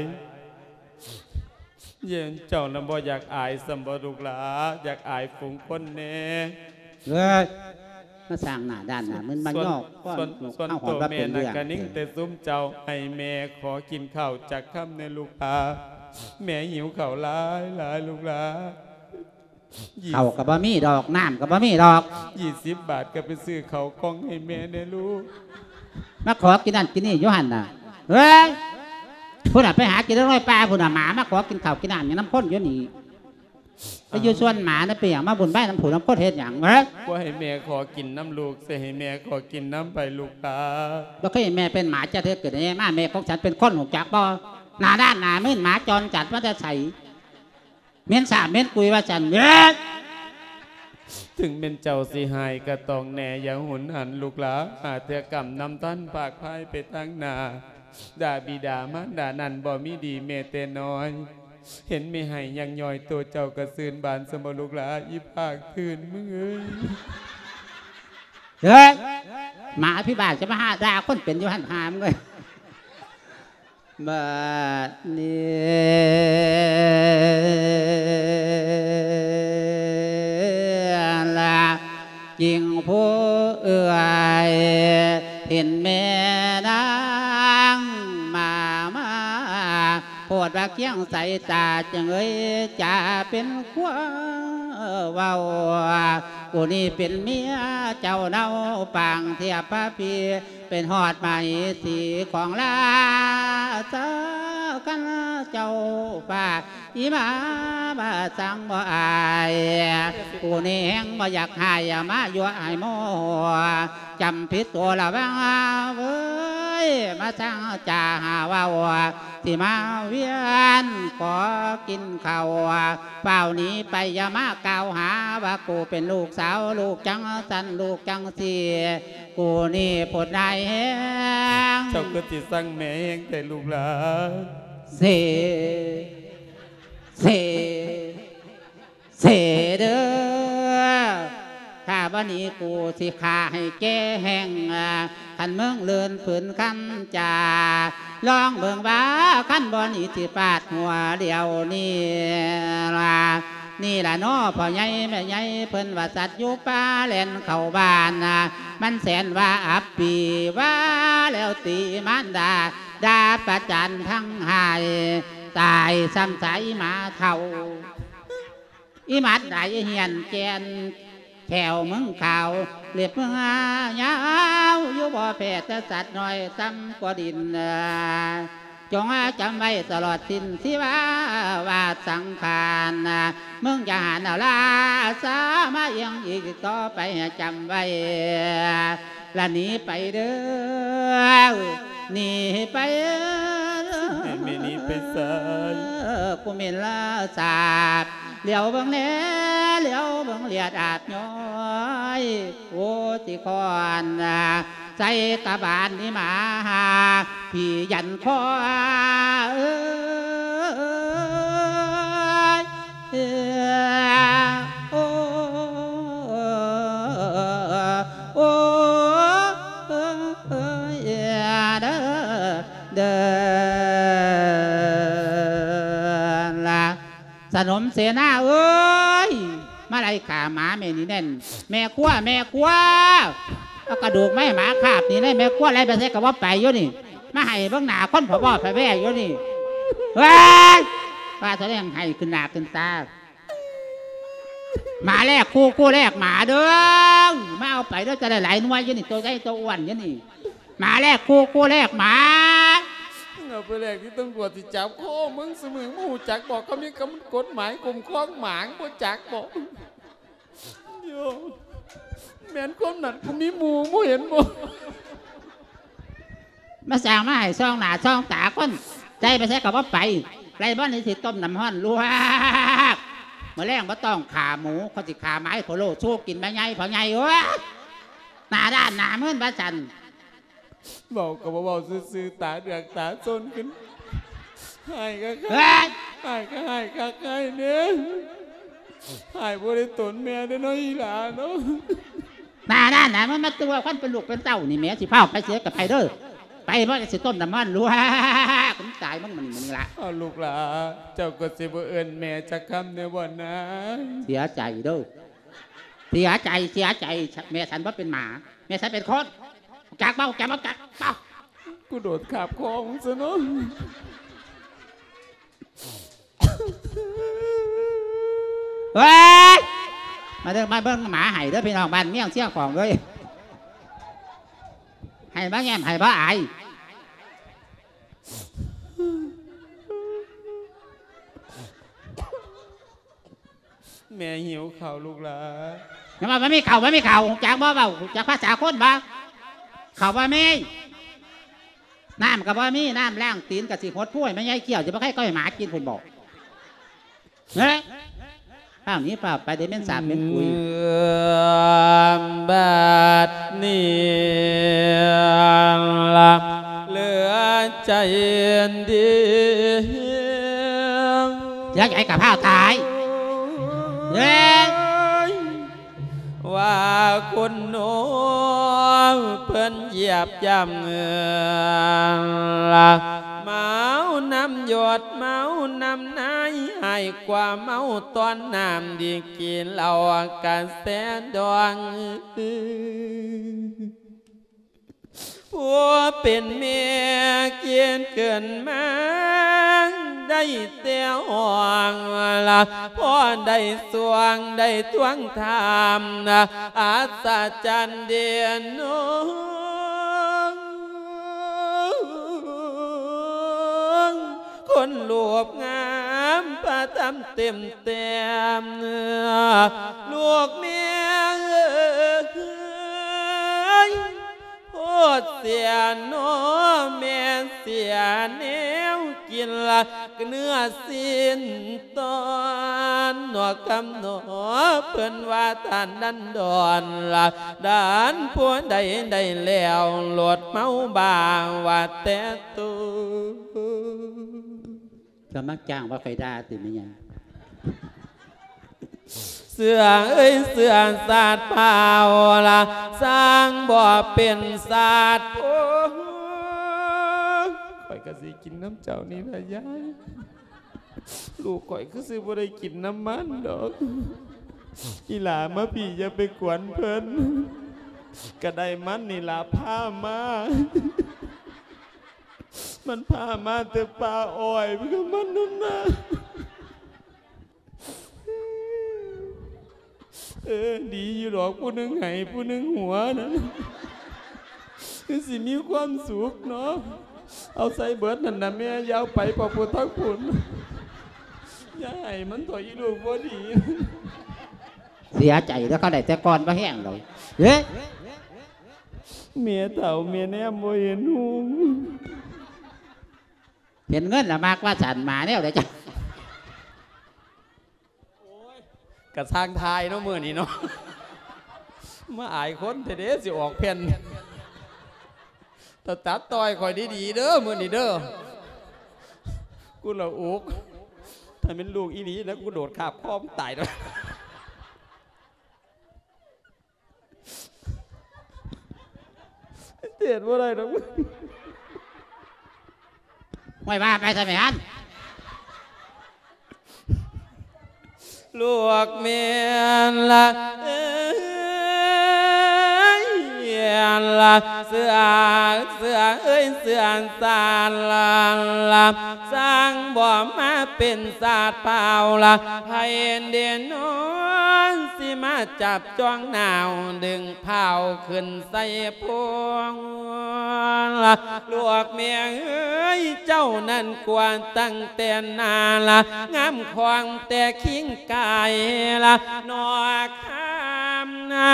เย็นเจ้านั้นบ่อยากอายสมบูลูกหลาอยากอายฝูงคนแน่เฮ้ยมาสร้างหน้าด้านหน้ามันมันยอกก็ส่วนเอาหอตัมวมาแม่เป็นนั่นเรื่องก็นิ่งแต่ซุ้มเจ้าให้แม่ขอกินข้าวจากคำในลูกหลาแม่หิวข้าวหลายลูกหลาเขากับบะมี่ดอกน้ำกับบะมี่ดอก 20 บาทก็ไปซื้อข้าวกล้องให้แม่ได้ลูกมาขอกินนั่นกินนี่อยูหันน่ะเฮ้ยพูดน่ะไปหากินร้อยปลาพูดน่ะหมามาขอกินข้าวกินน้ำอย่างน้ำข้นอยู่นี่ไปอยู่ส่วนหมาน่ะไปอย่างมาบุญใบน้ำผูน้ำข้นเฮ็ดอย่างเฮ้ยว่าให้แม่ขอกินน้ำลูกสิให้แม่ขอกินน้ำไปลูกตาบ่เคยเห็นแม่เป็นหมาจะเถิดเกิดอะไรมาแม่ของฉันเป็นคนหูจักบ่หน้าด้านหน้ามื่นหมาจรจัดว่าจะใส่เม้นสามเม้นกุยว่าฉันเฮ้ยถึงเป็นเจ้าสิหายก็ต้องแน่อย่าหุนหันลูกหลาหาเถื่อกำนำท่านปากพายไปตั้งหนาด่าบิดามารดานันบ่มีดีเมเตน้อย เห็นไม่ให้ยังย่อยตัวเจ้ากระซืนบานสมลูกหลาอีภาคคืนมึงเอ้ยเฮ้ยหมาพี่บ้านจะมาหาด่าคนเป็นอยู่หันหามเลยบัดนี้ละจิงผู้เอื่อยเห็นแม่นางมาโพดว่าเคียงใส่ตาจังเอ้ยจะเป็นขั้วเว้ากูนี่เป็นเมียเจ้าเนาปางเทียบพระพีเป็นหอดไหมสีของลาเจ้ากันเจ้าป่าอีมาบาสังบ่อายกูนี่แห้งบ่อยากหายมายั่วไอโมจำผิดตัวละบ้างเว้ยมาสั่งจ่าหาว่าที่มาเวียนขอกินข้าวเปล่านี้ไปอย่ามากล่าวหาว่ากูเป็นลูกสาวลูกจังสันลูกจังสีกูนี่ผลได้แห้งเจ้าก็ติสั่งแม่เองแต่ลูกหลาเสเสเสเด้อข้าวันนี้กูสิขาให้แก่แห้งขันเมืองเลื่อนฝืนคำจ่าลองเบิ่งว่าขันบ่อนี้สิปาดหัวเดียวนี่ล่ะนี่ล่ะน้อพ่อใหญ่แม่ใหญ่เพิ่นว่าสัตว์อยู่ป่าแล่นเข้าบ้านมันแสนว่าอับปีว่าแล้วตีมันดาประจันทั้งหายตายซ้ำใสมาเท่าอีมัดไหลเหียนแกนแถวมึงข่าวเรียบมึงยาวอยู่บ่อแพทย์สัตว์น้อยซ้ำกว่าดินจงจำไว้ตลอดสิ้นที่ว่าสังขารมึงจะหันเอาลาสามายังอีกต่อไปจำไว้ละหนีไปเด้อหนีไปให้แม่นี้ไปใส่กูมีลาสาบเหลียวบังเล่เหลียวบังเลียดอาบย้อยโอ้สิคอนใส่ตาบานนี่มาพี่ยันคอโอ้โอ้เด้อละสนมเสนาเอ้ยมาไล่ขาหมาแม่นี่แน่นแม่ครัวเอากระดูกไม่หมาคาบนี่ได้แม่ขั้วอะไรไปใส่กับว่าไปอยู่นี่มาให้เบื้องหน้าคนผบไปแว่อยู่นี่เฮ้ยป้าแสดงให้ขึ้นหน้าขึ้นตาหมาแรกคู่แรกหมาเด้อมาเอาไปแล้วจะได้หลายหน่วยอยู่นี่ตัวใหญ่ตัวอ้วนอยู่นี่หมาแรกคู่แรกหมาเอาไปแรกที่ตำรวจที่จับโค้มึงเสมอมูจักบอกเขามีกฎหมายกลุ่มคล้องหมางบ่จักบอกโยแม่นความหนักกูมีหมูเห็นบ่มาสั่งมาให้ซองหน้าซองตาคนใจไปใช้กับว่าไปไรบ้านนี้สิต้มน้ำห้อนลวกมาแรงก็ต้องขาหมูเขาสิขาไม้โผล่สู้กินใบไงพอไงวะหน้าด้านหน้าเมื่อนบ้าจันบอกกับว่าซื้อตาเดือกตาซนขึ้นให้ก็ให้เนี่ยให้บริตนแม่ได้น้อยหลาเนาะหน้าด้านหน้ามันมาตัวขั้นเป็นลูกเป็นเต้านี่แม่สิเผาไปเสียกับไปเด้อไปว่าจะสิต้มน้ำมันรู้ฮะผมตายมันละเอาลูกหลาเจ้าก็สิบ่เอิ้นแม่จักคำในวันนะเสียใจเด้อเสียใจแม่ฉันว่าเป็นหมาแม่ฉันเป็นคนจักเบ้ากูโดดขาบคอมึงซะเนาะเฮ้ยมาเด้อมาเบิ้งหมาไห้เด้อพี่น้องบ้านเมี่ยงเชี่ยของเลยให้บ้าแง่มให้บ้าไอแม่หิวข่าวลูกหลานยังมาไม่เข่าจากบ่เบาจากภาษาคนบ้าเข่าบ่มีน้ำกับบ่มีน้ำแรงตีนกับสีหดพุ่ยไม่ใช่เกี่ยวจะไม่ใช่ก้อยหมากินคนบอกเฮ้ยข้าวนี้เปล่าไปเดเมนสามเป็นคุยบาดนี้ละเหลือใจดียักษ์ใหญ่กับผ้าตายเย้ว่าคุณหนูเพิ่นเหยียบย่ำละเมาน้ำหยดเมาน้ำนายให้กว่าเมาตอนน้ำดีกินเหล้ากันแสนดวงผัวเป็นเมียเกียนเกินมาได้เตี้ยวห่วงละพ่อได้สวงได้ทวงธรรมนะอาศาจันเดียนน้องคนหลวบงามพระทำเต็มลูกเมียเสียโนแม่เสียแนวกินละเนื้อสิ้นตอนหนวกคำหนอเพิ่นว่าท่านดันดอนละด้านผัวใดแล้วหลดเมาบางว่าแต่ตูก็มักจ้างว่าใครด่าติไม่ยังเสือเสือศาสตร์เผาละสร้างบ่อเป็นศาสตร์ข่อยก็สิกินน้ำเจ้านี่นะยายลูกข่อยคือสิบ่ได้กินน้ำมันดอกอีหลามาพี่อย่าไปกวนเพิ่นก็ได้มันนี่ล่ะพามามันพามาแต่ปลาอ้อยมันก็มันนั่นนะดีอยู่หรอกผู้หนึ่งไห้ผู้หนึ่งหัวนะคือสิมีความสุขเนาะเอาใส่เบิร์ดนั่นนะแม่ยาวไปพอพูดทั้งผลอย่าให้มันถอยลูกบ่ดีเสียใจแล้วเขาได้แต่ก่อนมาแห้งเลยเฮ้ยเมียเต่าเมียแนมบ่เห็นหูเห็นเงินละมากว่าฉันมาเนี่ยเดี๋ยวจะกระช่างทายเนาะมือนี้เนาะมาอายคนเทสิออกเพ่นแต่ตัดต่อยคอยดีๆเด้อมือนี้เด้อกูละอุกถ้าเป็นลูกอีนี้แล้วกูโดดขาบพ่อมตายเลยเตียนว่าอะไรนะไม่ว่าไปทำไมฮันลูกเมียนละละเสือเอ้ยเสือสารละสร้างบ่มาเป็นศาสตร์เปล่าละให้เด่นนอนสิมาจับจ้องหนาวดึงเผาขึ้นใส่พวงละลวกเมียเอ้ยเจ้านั่นกวานตั้งแต่นาละงามควางแต่ขิงกายละนอข้ามนะ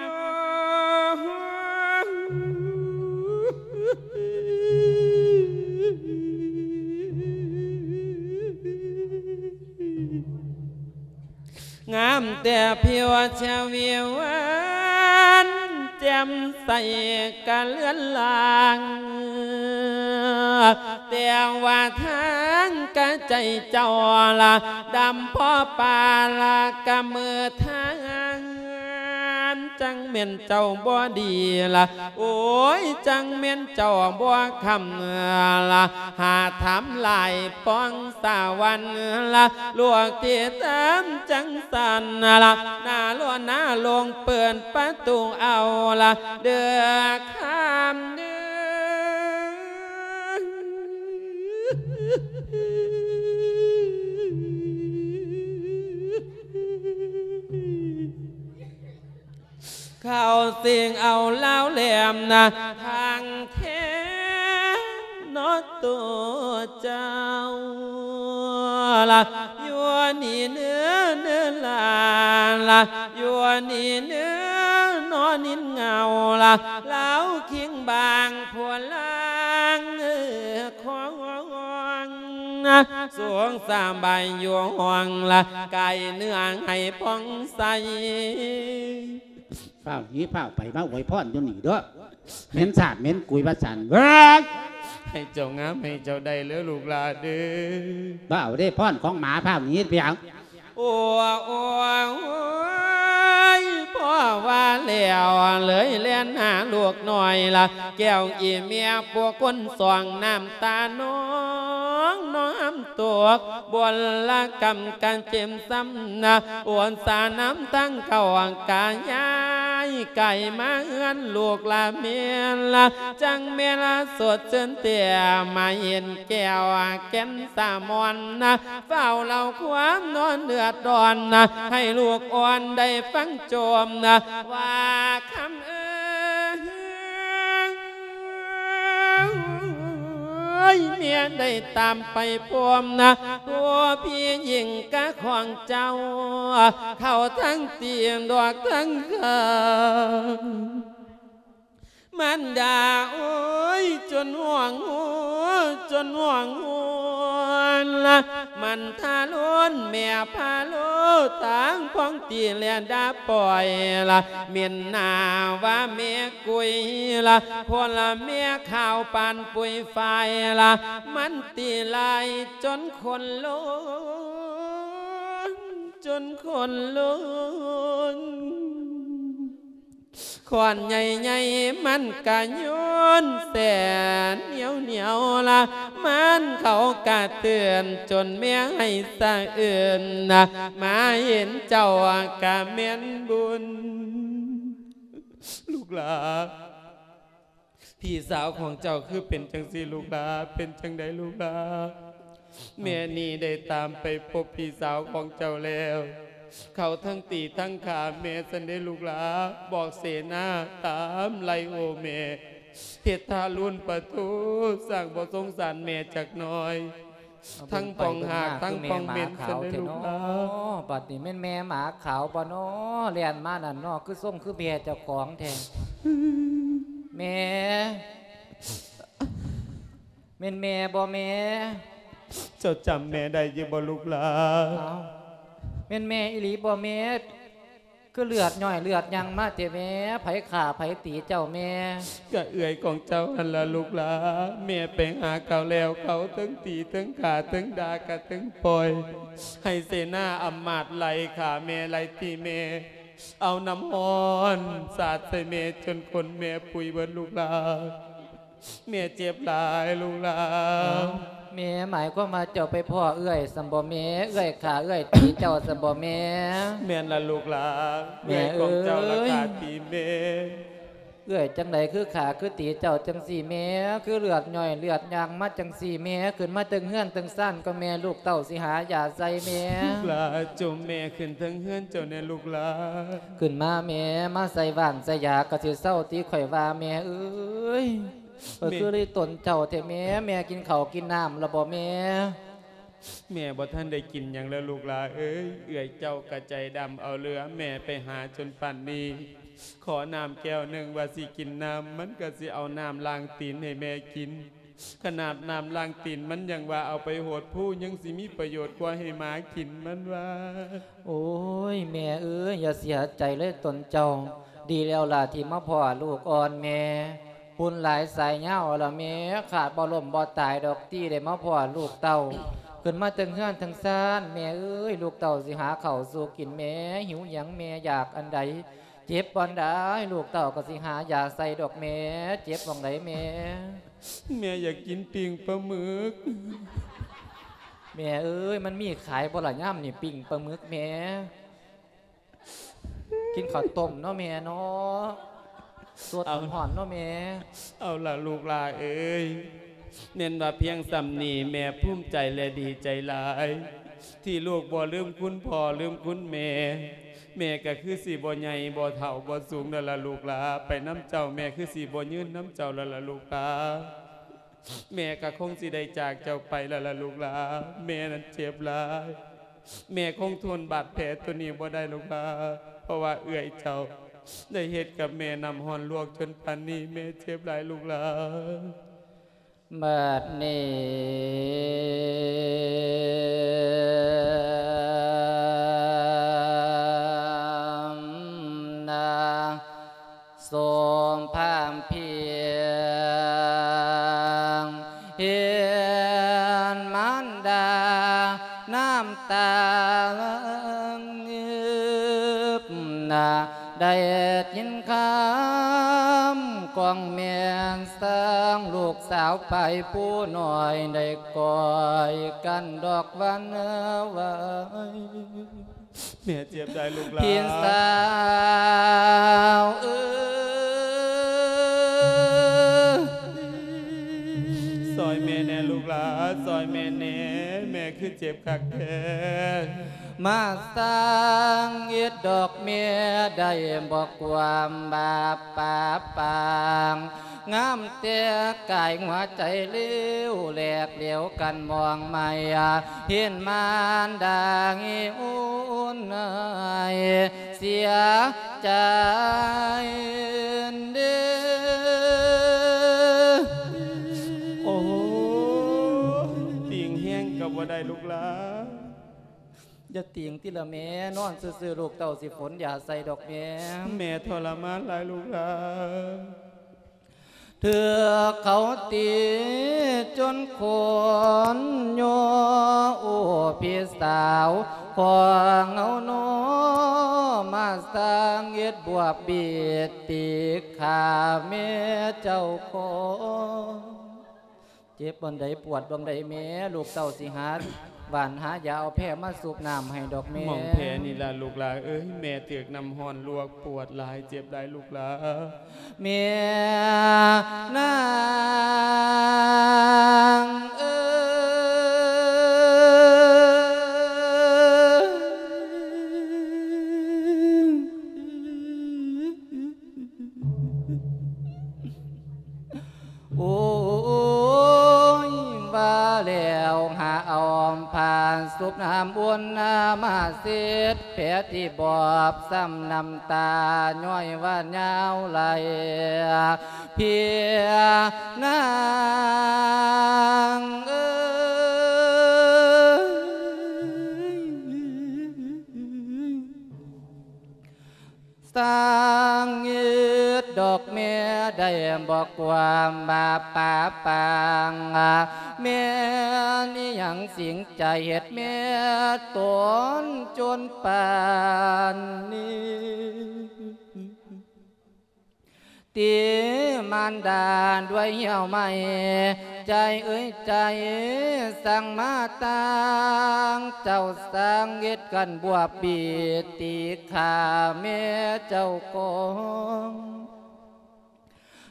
งามแต่เพียวเชวีวันแจ่มใสกะเลื่อนลางแต่ว่าทางกะใจเจ้าละดำพ่อปาละกะมือทางจังเม่นเจ้าบ่ดีละโอ้ยจังเม่นเจ้าบ่คำละหาถามหลายป้องสาวันละลวกที่ตามจังสันละหน้าล้วนหน้าลงเปิดประตูเอาละเดือข้ามเดืเข้าเสียงเอาเล่าแหลมนะทางเทนอตัวเจ้าละยัวนี่เนื้อลาละยัวนี่เนื้อนอนนินเงาละเล้าเคียงบางพวลางของสวงสามใบยวงห่วงละไก่เนื้อให้พองใสเฝ้านี้เฝ้าไปมาไว้พ่อนจนหนีด้วยเม้นสาดเม้นกุยประสันเว้ยให้เจ้างามให้เจ้าได้เลือลูกหลานเด้อบ้าได้พ่อนของหมาเฝ้านี้เพียงโอ้ยพ่อว่าแล้วเลยเล่นหาลูกหน่อยละแก้วอีเมียพวกคนส่องน้ำตาน้องตัวบนละกำกันเจ็มซ้ำนะอ้วนสาน้ำตั้งเก่ากายย้ายไก่มาเอื้อนลูกละเมียละจังเมียละสดเชิญเตี่ยมาเห็นแก้วแก้นสามอนนะเฝ้าเราความนอนเดือดร้อนนะให้ลูกอ่อนได้ฟังโจมนะว่าคำเมียได้ตามไปพวมนะผัวพี่หญิงกะของเจ้าเข้าทั้งเตียงดอกทั้งข้ามันด่าโอ้ยจนห่วงละมันทาล้นแม่พาโลตั้งพ้องตีเลียนดาปล่อยละเมียนนาว่าเมียกุยละพอละเมียข่าวปานปุยไฟละมันตีลายจนคนล้นขวานใหญ่มันกะย้นแสนเหนียวละมันเขากะเตือนจนเมียให้สะอื่นนะมาเห็นเจ้ากะเมียนบุญลูกหลาพี่สาวของเจ้าคือเป็นจังสีลูกหลาเป็นจังใดลูกหลาเมียนี่ได้ตามไปพบพี่สาวของเจ้าแล้วเขาทั้งตีทั้งขาเมสันได้ลูกหลาบอกเสนาตามไลโอเมเพชรทารุนประตูสั่งบอกสงสารเมจากน้อยทั้งปองหากทั้งปองเม็นสันได้ลูกหลาปัดนี่แม่แม่หมาขาวปะเนาะเรียนมานั่นเนาะคือส้มคือเบียเจ้าของแทนแม่บ่แม่เจ้าจำแม่ได้ยังบ่ลูกหลาแม่อิลีบ่แม่คือเลือดย่อยเลือดยังมาเจ้แม่ไผขาไผตีเจ้าแม่ก็เอื่อยของเจ้าอันละลูกหลาแม่ไปหาเขาแล้วเขาทั้งตีทั้งขาทั้งด่ากะทั้งปล่อยให้เสนาอำมาตย์ไล่ขาแม่ไล่ตีแม่เอาน้ำฮ้อนสาดใส่แม่จนคนแม่ปุยเบิดลูกหลาแม่เจ็บหลายลูกหลาแม่หมายก็มาเจ้าไปพ่อเอื้อยสัมบ่แม่เอื้อยขาเอื้อยตีเจ้าสัมบ่แม่แม่ละลูกหลาแม่ของเจ้าละขาตีแม่เอื้อยจังไดคือขาคือตีเจ้าจังสี่แม่คือเลือดย่อยเลือดยางมาจังสี่แม่ขึ้นมาตึงเฮือนตึงซ่านก็แม่ลูกเต้าสิหาอย่าใส่แม่ลูกหลาจมแม่ขึ้นทั้งเฮือนเจ้าในลูกหลาขึ้นมาแม่มาใส่บ้านใส่ยาก็สิเศร้าตีข่อยว่าแม่เอ้ยคือได้ตนเจ้าแต่แม่แม่กินข้าวกินน้ำแล้วบ่แม่แม่บ่ท่านได้กินอย่างแล้วลูกหลาเอ้ยเอื่อยเจ้ากระใจดำเอาเรือแม่ไปหาจนป่านนี้ขอน้ำแก้วหนึ่งว่าสิกินน้ำมันก็สิเอาน้ำล้างตีนให้แม่กินขนาดน้ำล้างตีนมันยังว่าเอาไปโหดผู้ยังสิมีประโยชน์กว่าให้หมากินมันว่าโอ้ยแม่เอ้ยอย่าเสียใจเลยตนเจ้าดีแล้วล่ะที่มาพ่อลูกอ่อนแม่ปุนหลายสายเหย้าละแม่ขาดบ่ล่มบ่ตายดอกตี้ได้มาพ่อลูกเต้าขึ้นมาตึงเฮือนตึงซ่านแม่เอ้ยลูกเต้าสิหาข้าวสู่กินแม่หิวหยังแม่อยากอันใดเจ็บบ่ได้ลูกเต้าก็สิหายาใส่ดอกแม่เจ็บบ่งไดแม่แม่อยากกินปิ้งปลาหมึกแม่เอ้ยมันมีขายบ่ล่ะย่ำนี่ปิ้งปลาหมึกแม่กินข้าวต้มเนาะแม่เนาะสวดหอนเนาะแม่เอาล่ะลูกหลาเอ้ยเน้นว่าเพียงสำนีแม่ภูมิใจและดีใจหลาย ที่ลูกบ่ลืมคุณพ่อลืมคุณแม่แม่ก็คือสีบ่ใหญ่บ่เฒ่าบ่สูงนั่นล่ะลูกหลาไปน้ำเจ้าแม่คือสีบ่ยืนน้ำเจ้านั่นล่ะลูกหลาแม่ก็คงสิได้จากเจ้าไปแล้วล่ะลูกหลาแม่นั้นเจ็บหลายแม่คงทนบาดแผลตัวนี้บ่ได้ลูกหลาเพราะว่าเอื้อยเจ้าได้เหตุกับแม่นำหอนลวกจนปันนี้แม่เจ็บหลายลูกหลาบัดนี้นาสมพามเพียงเห็นมันดาน้ำตาเงือบนาได้ยินคำกองเมียนสร้างลูกสาวไปผู้หน่อยได้ก่อยกันดอกวันไว้แม่เจ็บได้ลูกหลานเพียงสาวซอยแม่แน่ลูกหลานซอยแม่แน่แม่คือเจ็บคักแท้มาสร้างเอ็ดดอกเมียได้บอกความบาปปาปางงามเตี้ยกายหัวใจเลี้ยวแหลกเหลียวกันมองไม่เห็นมารดางอุ่นเสียใจเด้อโอ้ติ่งแห้งกับว่าได้ลูกหลานอย่าติ่งที่ละแม่นอนซื่อๆลูกเต่าสิฝนอย่าใส่ดอกแม่แม่ทรมานหลายลูกหลานเถื่อเขาตีจนคนโยโอ้พี่สาวขอเงาโนมาสร้างเย็ดบวบเบียดตีขาแม่เจ้าของเจ็บบันไดปวดบันไดแม่ลูกเต่าสิหาหวานหายาเอาแพร่มาสูบน้ำให้ดอกแม่หม่องแผลนี่ล่ะลูกหลานเอ้ยแม่เตือกนำหอนลวกปวดหลายเจ็บหลายลูกหลานเมียนางโอ้ยว่าแล้วหาเอาผ่านสุบน้ำบุญนามาเสียดแผลที่บอบซ้ำน้ำตาย้อยว่าเงาไหลเพียนางสร้างยืดดอกเมียได้บอกความบาปป่าปางเมียนี่ยังสิงใจเหตุเมียตนจนปานนี้ตีมารดาด้วยเหี่ยวไม่ใจเอ้ยใจสั่งมาตางเจ้าสร้างเย็ดกันบวบบีตีขาแม่เจ้ากอง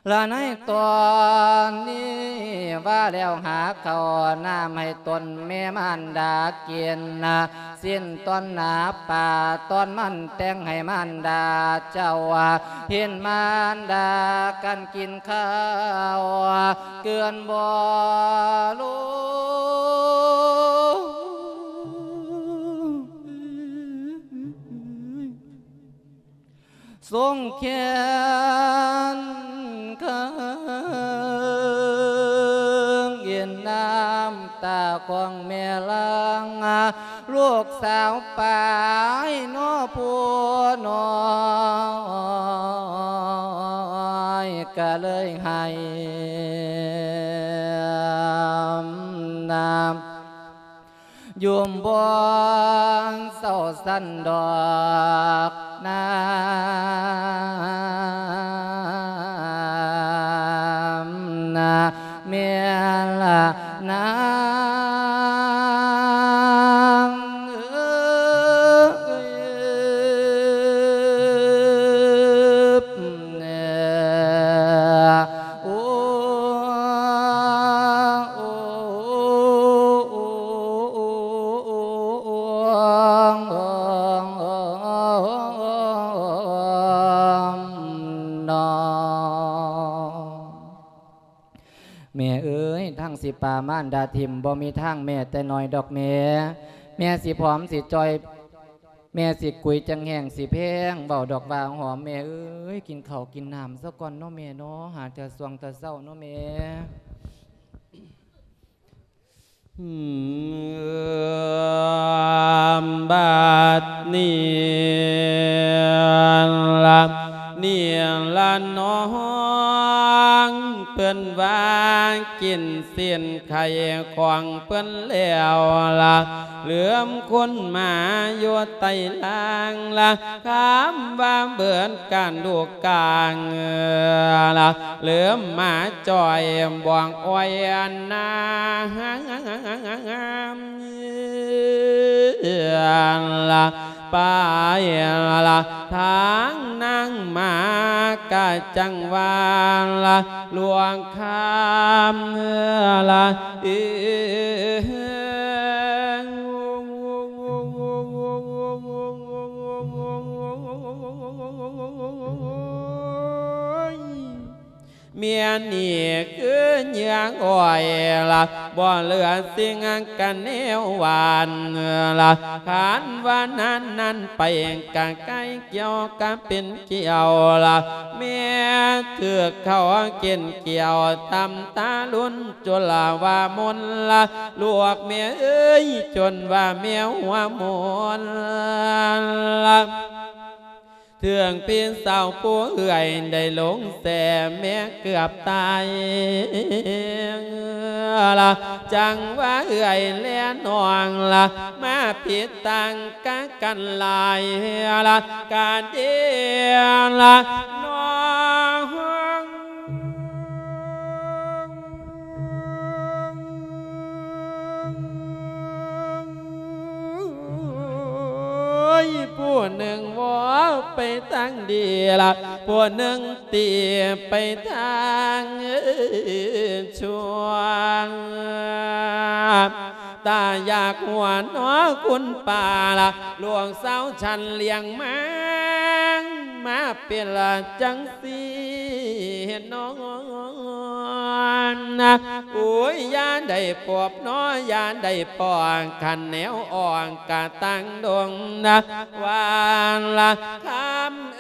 และในตอนนี้ว่าแล้วหาเขาน้ำให้ตนแม่มันดาเกียนนะสิ้นตอนหนาป่าตอนมันแต่งให้มันดาเจ้าเห็นมันดากันกินข้าวเกินบ่ลูทรงแขนข้างเย็นน้ำตาของแม่ลังลูกสาวป่ายน้อผู้น้อยก็เลยให้น้ำยุ่มบ่เศร้าสันดอกน้ำเมียละนางโอ้แม่เอ้ยทั้งสิป่ามานดาทิมบ่มีทางแม่แต่น้อยดอกแม่สิผอมสิจอยแม่สิกุยจังแห้งสิแพงเบาดอกวางหอมแม่เอ้ยกินข้าวกินน้ำซะก่อนเนาะแม่เนาะหาแต่สวงแต่เศร้าเนาะแม่บาดนี้ละเนี่ยละน้องเปิ้นว่ากินเสียนไข่ของเปิ้นแล้วละเหลือมคนมาโยไตล่างละคำว่าเบื่อนการดูกลางละเหลือมมาจ่อยบ่วงอ้อยนาละไปละทางนั่งมากะจังวาละหลวงคำละเมียนี่คือเนื้ออ่อยละบ่เหลือสิ่งกันแนวหวานละขานว่านั้นไปกันใกล้เกี่ยวกันเป็นเกี่ยวละเมียถือเขากินเกี่ยวทำตาลุ้นจนละว่ามนละลวกเมียเอ้ยจนว่าเมียหัวมนละเถื่องปีนเสาผู้เอื่อยได้หลงแส่แม่เกือบตายละจังว่าเอื่อยเลี้ยนองละมาผิดตังกันลายละการเดียละน้องผู้หนึ่งว่าไปทางดีละผู้หนึ่งตีไปทางชั่วตาอยากหัวน้อคุณป่าละหลวงเสาฉันเลี้ยงมาเป็นละจังสีน้องโอ้ยยาได้ปอบน้อยาได้ปองขันแนวอ่อนกะตั้งดวงนะวานละคำ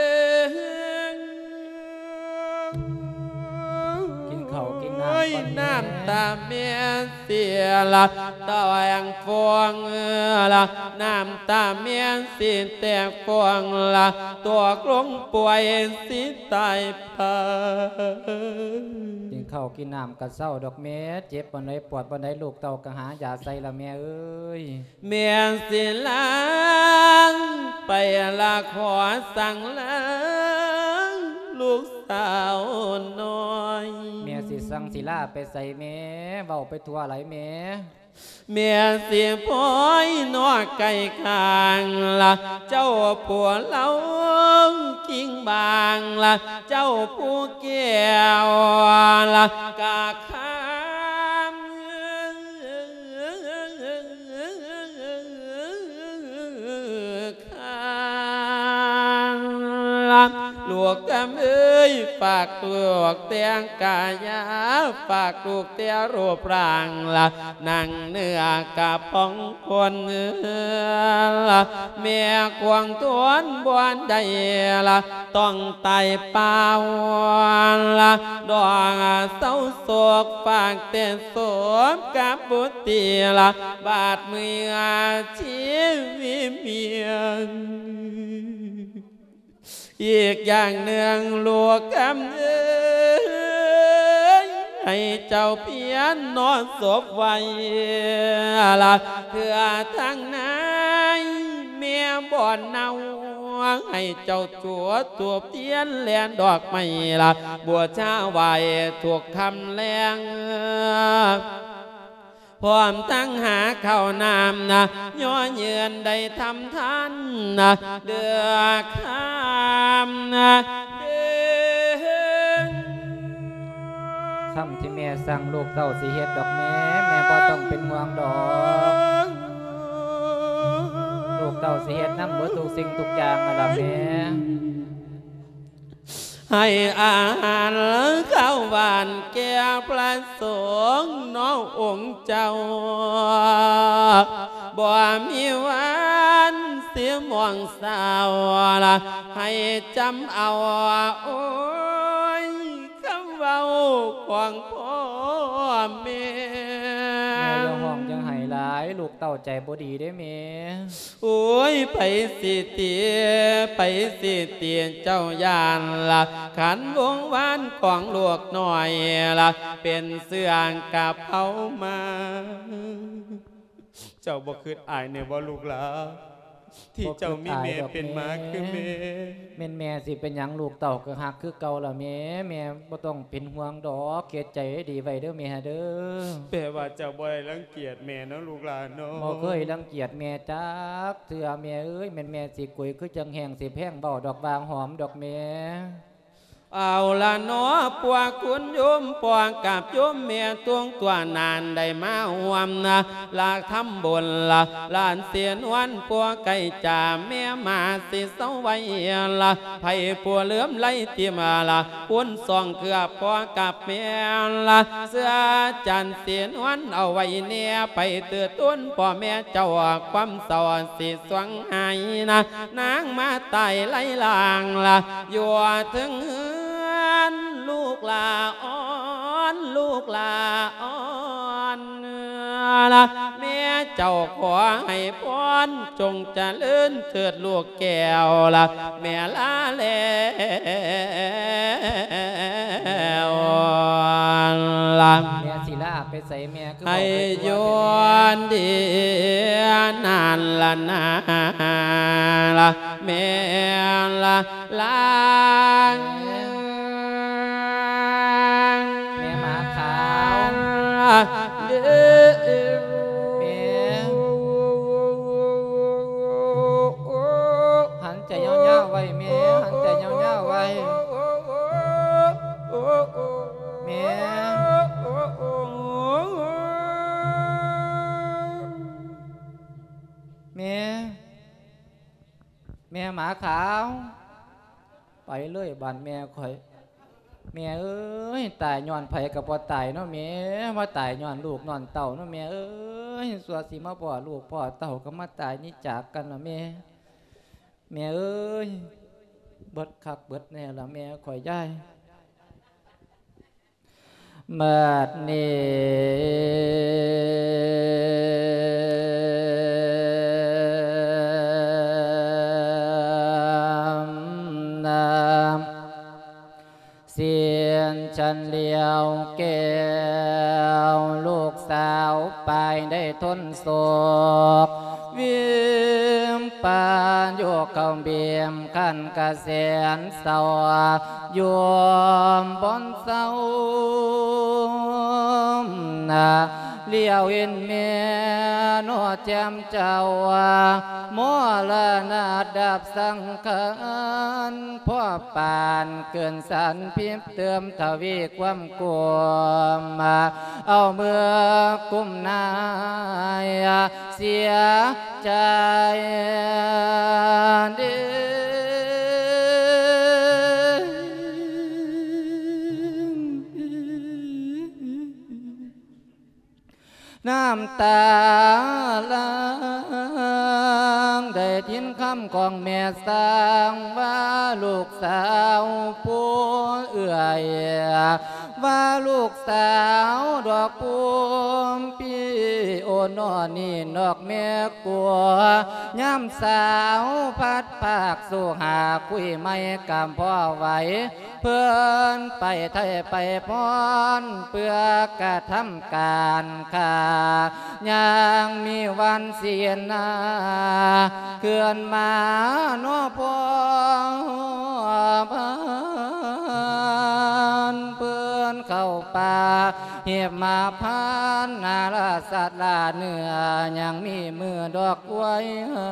กินข้าวกินน้ำตาเมียเสียละตะแวงฟองละน้ำตาเมียสิแตกฟองละตัวกลงป่วยสิตายพากินข้าวกินน้ำกะเศร้าดอกแม่เจ็บปานใดปวดปานใดลูกเต่ากะหายาใส่ละแม่เอ้ยเมียสิล้างไปละขอสั่งล้างลูกสาวน้อยเมียสิสั่งสิลาไปใส่แม่เบาไปทั่วไหลแม่เมียสิพ้อยนอไก่คางละเจ้าผัวเล้ากิ้งบางละเจ้าผู้แก้วละกาคามลูกกำเอ้ยฝากตัวเตียงกายาฝากลูกเตียรูปร่างละนั่งเนื้อกะพองคนละเมียควงทวนบวนใดละต้องไต่เป่าละดวงเศร้าโศกฝากเต้นสวมกับบุตรีละบาดมือชีวิตเมียอีกอย่างหนึ่งลูกกำเอ้ยให้เจ้าเพียนนอนศพไว้ละเพื่อทั้งนายเมียบ่อนเนาให้เจ้าจัวตัวเพียนแลนดอกไม้ละบัวเช้าไหวถูกคำแรงพร้อมตั้งหาข้าวนามนะย่อเยือนได้ทำท่านนะเดือข้ามนะเดือคำที่แม่สั่งลูกเต้าสิเฮ็ดดอกแม่บ่ต้องเป็นห่วงดอกลูกเต้าสิเฮ็ดนำเบิดทุกสิ่งทุกอย่างนั่นล่ะแม่ให้อาหารข้าวหวานแก่พระสงฆ์น้ององค์เจ้าบ่มีวันเสียมองสาวละให้จำเอาโอ้ยคำเว้าของพ่อแม่ยังห้องยังไห้หลายลูกเต้าใจบ่ดีได้แม่โอ้ยไปสิเตียไปสิเตียเจ้ายานละขันวงวานของลูกหน่อยละเป็นเสื่องกับเขามาเจ้าบ่คืดอายเนี่ยว่าลูกละที่เจ้ามีแม่เป็นมาคือแม่สิเป็นหยังลูกเต่าก็หักคือเก่าละแม่บ่ต้องเป็นห่วงดอกเกียรใจดีไว้เด้อแม่เด้อแปลว่าเจ้าบ่ได้รังเกียจแม่เนาะลูกหลานเนาะบ่เคยรังเกียจแม่จักเถื่อแม่เอ้ยแม่สิกุยคือจังแห้งสิแพงเบ้าดอกบางหอมดอกแม่เอาละเนาะปวกคุณโยมปวกกับโยมเมียตวงตัวนานได้มาห่วมนะลากทำบุญละลานเสียนวันปวกไก่จ่าเมียมาสิเสาไว้ละไผ่ปัวเหลื่อมไล่เตียมาละปุ้นซองเกือบปวกกับเมียละเสื้อจันเสียนวันเอาไว้เนี่ยไปเตือนต้นพ่อแม่เจ้าความเศร้าสิสวงหายนะนางมาไต่ไล่ลางละอยู่ถึงลูกลาอ่อนลูกลาอ่อนละแม่เจ้าขอให้พรจงเจริญเถิดลูกแก้วละแม่ลาแล้วละแม่ศิลาไปใส่แม่คือให้ยวนดีนานละนาละแม่ละลางเด้อแม่หันใจยาวๆไว้แม่หันใจยาวๆไว้แม่หมาขาวไปเลยบ้านแม่ข่อยแม่เอ้ยตายย้อนไผกับบ่ตายเนาะแม่ว่าตายย้อนลูกนอนเต่าเนาะแม่เอ้ยสัวสิมาพ่อลูกพ่อเต่าก็มาตายนี่จากกันเนาะแม่เอ้ยเบิดคักเบิดแน่ละแม่ข่อยย้ายบัดนี้เสียนฉันเลี้ยวแก้วลูกสาวไปได้ทนโศกวิมปานโยกเข้าเบียมขันกระเสียนเศร้าโยมบนเศร้าเลี้ยวเห็นเมียนอแจมเจ้ามอละนาดับสังขารพ่อปานเกินสันพิมพ์เติมทวีความกลัวมาเอาเมื่อกุมนายเสียใจเด้น้ำตาล้างได้ทิ้นคำของแม่สร้างว่าลูกสาวผู้เอื่อยว่าลูกสาวดอกปูมพี่โอนอนี่นอกแม่กลัวย่ำสาวพัดภาคสู่หาคุยไม่กำพ่อไหวเพื่อนไปไทยไปพรเพื่อกระทำการข่ายังมีวันเสียนาเขื่อนมาโนพบานเพื่อนเข้าป่าเหียบมาพานนาลาสัตว์ลาเนื้อยังมีมือดอกไว้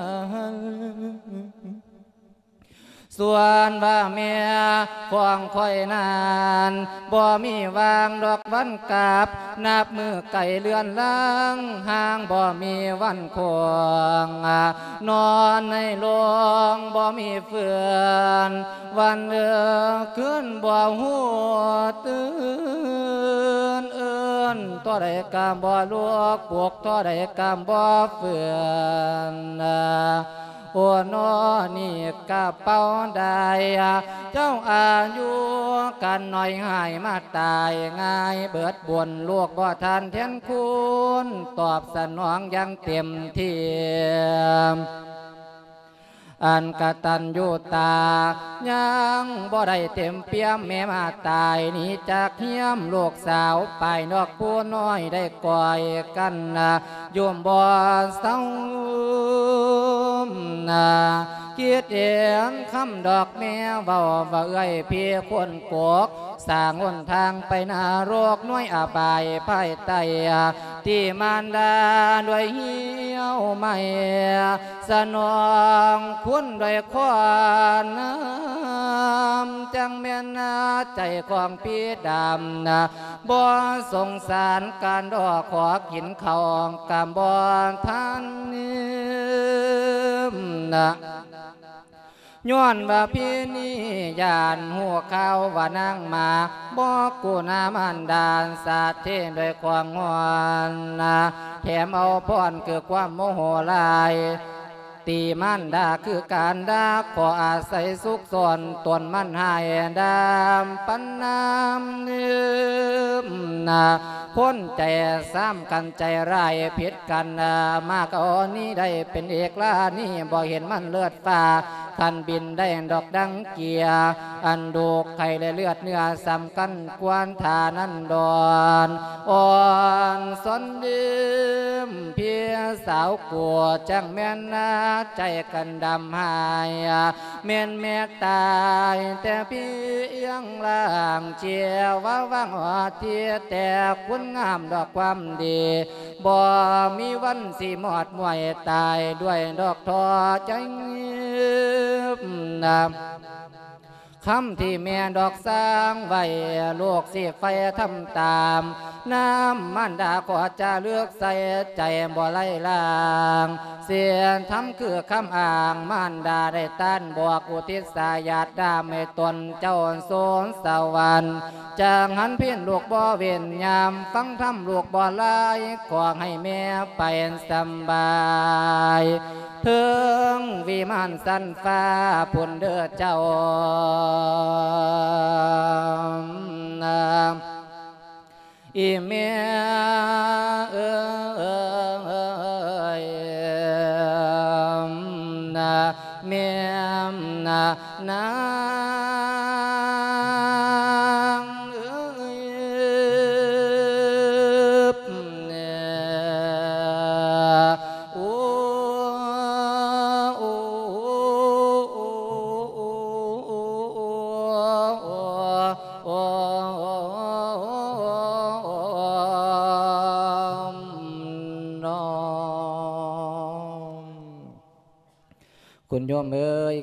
ส่วนว่าเมียฟองคอยนานบ่มีวางดอกวันกาบนับมือไก่เลือนล่างห่างบ่มีวันควงนอนในโรงบ่มีเฟื่อนวันขึ้นบ่หัวตื่นเอิ้นตัวใดกำบ่ลวกปวกตัวใดกำบ่เฟื่อนโอ้นอนี่กระเป๋าได้เจ้าอายุกันหน่อยหายมาตายง่ายเบิดบุญลูกบ่ทานเทียนคุณตอบสนองยังเต็มที่อันกตัญญูตายังบ่ได้เต็มเปี่ยมแม่มาตายนี่จากเฮียมลูกสาวไปนอกผู้น้อยได้ก่อยกันโยมบ่เศร้าคิดเห็นคำดอกแม่เบาว่าเอ้ยเพียคนกกสร้างหนทางไปนรกน้อยอาบายภายใต้ที่มารดาด้วยเหี้ยวไม่สนองคุณด้วยความน้ำจังเมียนใจของพี่ดำบ่สงสารการดอกขอกินข้าวกำบ่ท่านย้อนว่าพี่นี่ยานหัวข้าวว่านางมาบอกกูนามันดานสาเทนด้วยความงอนแถมเอาพรคือความโมโหลายตีมันดาคือการดาขออาศัยสุขสนตนมันหายดามปันน้ำนืมพ้นใจซ้ำกันใจร้ายผิดกันมากอ่อนนี้ได้เป็นเอกลานี่บ่เห็นมันเลือดฟ้าท่านบินได้ดอกดังเกียอันดูไข่และเลือดเนื้อสำกันกวนทานันดอนอ่อนสนดิมเพียสาวกัวจังแม่นนาใจกันดำหายเมียนเมตตายแต่พี่ยังล่างเจียวว่าว่างหัวเทียแต่คุณงามดอกความดีบ่มีวันสิหมอดมวยตายด้วยดอกทอใจคำที่แม่ดอกสร้างไว้ลูกสิไฟทำตามน้ำมันดาขอจะเลือกใส่ใจบ่ไล่ลางเสียนทำคือคำอ่างมันดาได้ต้านบวกอุทิศสายาดดาไม่ตนเจ้าโซนสวรรค์จางหันเพี้ยนลูกบ่เวียนยามฟังทำลูกบ่ลายขอให้แม่ไปสบายถึงวิมานสันฟ้าพุ่นเด้อเจ้าอีเมียเมียนาง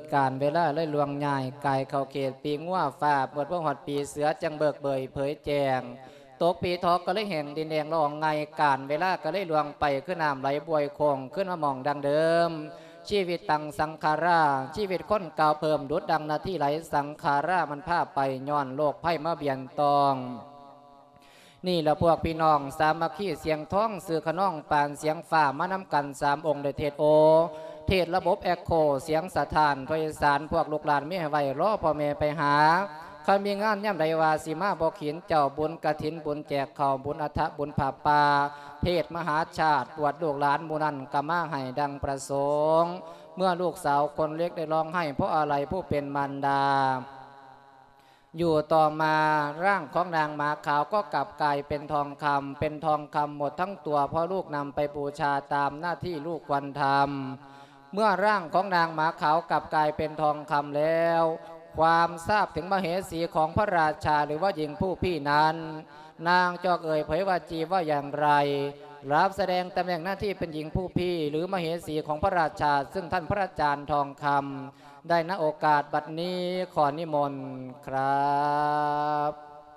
การเวลาเลยลวงใหญ่กายเข้าเขตปีงัวฝ่าเปิดพวกหอดปีเสือจังเบิกเบยเผยแจงตกปีทอกก็เลยแห่งดินแดงละอองไงการเวลาก็เลยลวงไปขึ้นน้ำไหลบวยคงขึ้นมามองดังเดิมชีวิตตังสังขาราชีวิตคนเก่าเพิ่มดุดดังนาที่ไหลสังขารามันพาไปย้อนโลกไพ่มาเบียนตองนี่แหละพวกพี่น้องสามัคคีเสียงท้องสื่อขน้องปานเสียงฝ่ามานำกัน3 องค์โดยเทศโอเทศระบบแอคโคเสียงสถานพยสารพวกลูกหลานไม่ให้ไว้รอพ่อแม่ไปหาข้ามีงานย่ำใดวาสีมาบอกขินเจ้าบุญกฐินบุญแจกข่าวบุญอัฐบุญผาปาเทศมหาชาติปวดลูกหลานมูนันกามาให้ดังประสงค์เมื่อลูกสาวคนเล็กได้ร้องให้เพราะอะไรผู้เป็นมารดาอยู่ต่อมาร่างของนางหมาขาวก็กลับกลายเป็นทองคำหมดทั้งตัวเพราะลูกนำไปบูชาตามหน้าที่ลูกควรทำเมื่อร่างของนางหมาขาวกลับกลายเป็นทองคำแล้วความทราบถึงมเหสีของพระราชาหรือว่าหญิงผู้พี่นั้นนางจอกเอ่ยเผยว่าจีว่าอย่างไรรับแสดงตำแหน่งหน้าที่เป็นหญิงผู้พี่หรือมเหสีของพระราชาซึ่งท่านพระอาจารย์ทองคำได้ณโอกาสบัดนี้ขอนิมนต์ครับ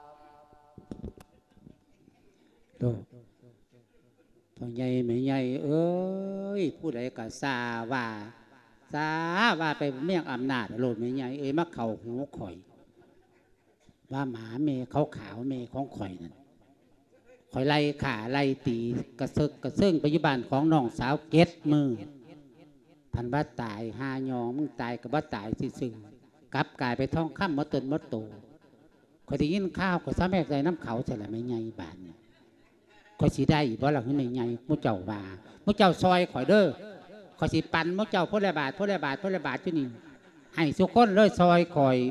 พ่อใหญ่แม่ใหญ่เอ้ยผู้ใดก็ซาว่าไปเมี่ยงอำนาจโลดแม่ใหญ่เอ้ยมาเข่าหูข่อยว่าหมาเมเขาขาวเมของข่อยนั่นข่อยไล่ขาไล่ตีกระซึ่งปัจจุบันของน้องสาวเก็ดมือพันบ้าตายหายองมึงตายกับบ้าตายซึ่งกลับกลายไปท่องข้ามมดตนมดโตข่อยได้ยินข้าวข่อยซ้ำแม่ใจน้ำเขาใช่ละแม่ใหญ่บานเนี่ยข่อยสีได้เพราะหลังนี้แม่ใหญ่มุเจ้าว่ามุเจ้าซอยข่อยเด้อข่อยสีปันมุเจ้าพลบาทที่นี่ให้สุกคนเลยซอยข่อย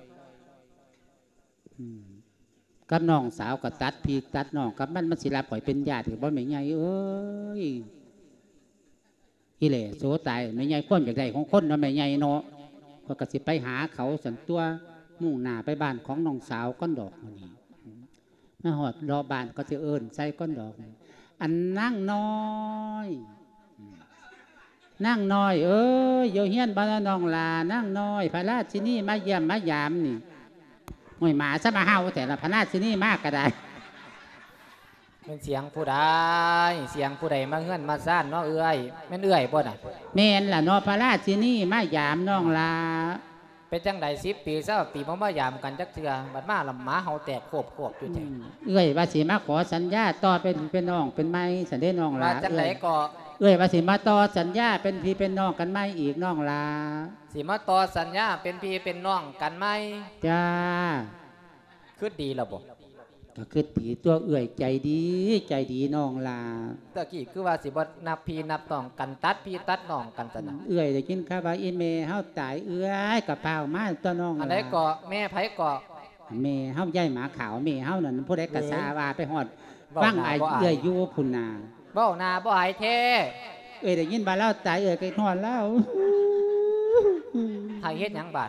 กับน้องสาวกับตัดพี่ตัดน้องกับมันศิลาข่อยเป็นญาติกับบ่แม่ใหญ่เอ้ยอีเหล่โสตายแม่ใหญ่ความอย่างใดของคนเนาะแม่ใหญ่เนาะก็กระสิไปหาเขาสันตัวมุ่งหน้าไปบ้านของน้องสาวก้อนดอกนี่มาหอดรอบ้านก็จะเอิญใส่ก้อนดอกอันนั่งน้อยเอ้ยโยเฮียนบ้านน้องลานั่งน้อยพระราชินีมาเยี่ยมมายามนี่หอยหมาซะมาเฮาแต่ละพระราชินีมากก็ได้เป็นเสียงผู้ใดมาเงื่อนมาซ่านเนาะเอื้อยแม่นเอื้อยบ่น่ะแม่นล่ะเนาะพระราชินีมายามน้องลาเป็นจังใด10 ปี20 ปีมายามกันจักเทื่อบัดมาลำหมาเฮาแตกโคบอยู่แท้เอื้อยว่าสิมาขอสัญญาต่อเป็นน้องเป็นไม้สันเด้น้องลาจังไดก็เอื้อยว่าสิมาต่อสัญญาเป็นพี่เป็นน้องกันไม้อีกน้องลาสิมาต่อสัญญาเป็นพี่เป็นน้องกันไหมจ้าคือดีแล้วบ่ก็คือตีตัวเอื้อยใจดีน้องลาตะกี้คือว่าสิบ่นับพี่นับน้องกันตัดพี่ตัดน้องกันซะนะเอื้อยได้กินข้าวว่าอีเมเฮาตายเอื้อยกับเปล่ามาตัวน้องอันใดก็แม่ไผก็แม่เฮาใหญ่หมาขาวแม่เฮานั่นผู้ใดกะซาว่าไปฮอดฟังไอ้เอื้อยอยู่พุ่นน่ะเว้าหน้าบ่อายแท้เอื้อยได้ยินว่าเราตายเอื้อยก็นอนแล้วถ้าเฮ็ดหยังบาด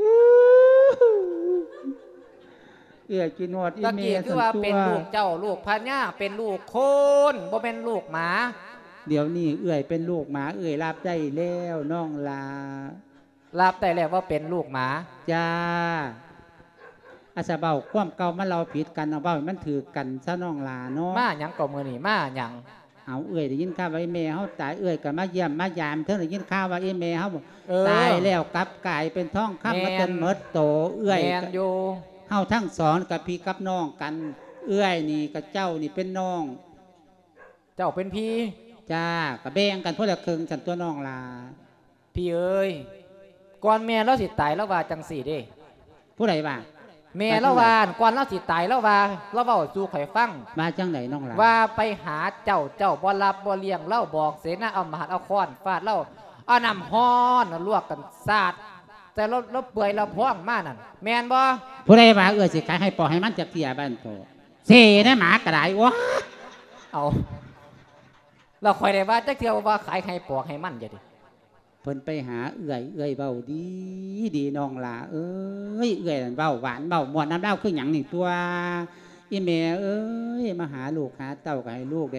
เอื้อยกินหอดอีเมย์คือว่าเป็นลูกเจ้าลูกพญาเป็นลูกคนบ่เป็นลูกหมาเดี๋ยวนี้เอื้อยเป็นลูกหมาเอื้อยรับได้แล้วน้องลารับได้แล้วว่าเป็นลูกหมาจ้าอาสาเบาความเก่ามันเราผิดกันเอาเบามันถือกันซะน้องลาเนาะมาหยังก็มื้อนี้มาหยังเอาเอื้อยได้ยินข่าวว่าอีเมย์เฮาตายเอื้อยก็มาเยี่ยมมายามเท่าได้ยินข่าวว่าอีเมย์เฮาตายแล้วกลับกลายเป็นท้องคำมาจนหมดโตเอื้อยแม่นอยู่เฮาทั้งสอนกับพี่กับน้องกันเอื้อยนี่กับเจ้านี่เป็นน้องเจ้าเป็นพี่จ้ากับแบ่งกันพวกละครึ่งฉันตัวน้องลาพี่เอ้ยก่อนแม่เราสิตายแล้วว่าจังสี่เด้ผู้ใดว่าแม่เราว่าก่อนเราสิตายแล้วว่าเราเว้าสู่ข่อยฟังมาจังไหนน้องลาว่าไปหาเจ้าบ่รับบ่เลี้ยงเล่าบอกเสนาเอามาหัดเอาค้อนฟาดเล่าเอาน้ำฮ้อนลวกกันสาดแต่เราเปื่อยเราพ้องมานั่นแมนบ่ผู้ใดว่าสิขายให้ปอให้มันจะเกี่ยบ้านโตเสนะหมากระไดวะเอาเราคอยได้ว่าจักเที่ยวว่าขายให้ปอกให้มันจะดิเพิ่นไปหาเอื่อยเบาดีน้องลาเอ้ยเอื่อยเบาหวานเบาหมวนน้ำเล่าคือหยังนี่ตัวอีเมเอ้ยมาหาลูกหาเต้าก็ให้ลูกเลย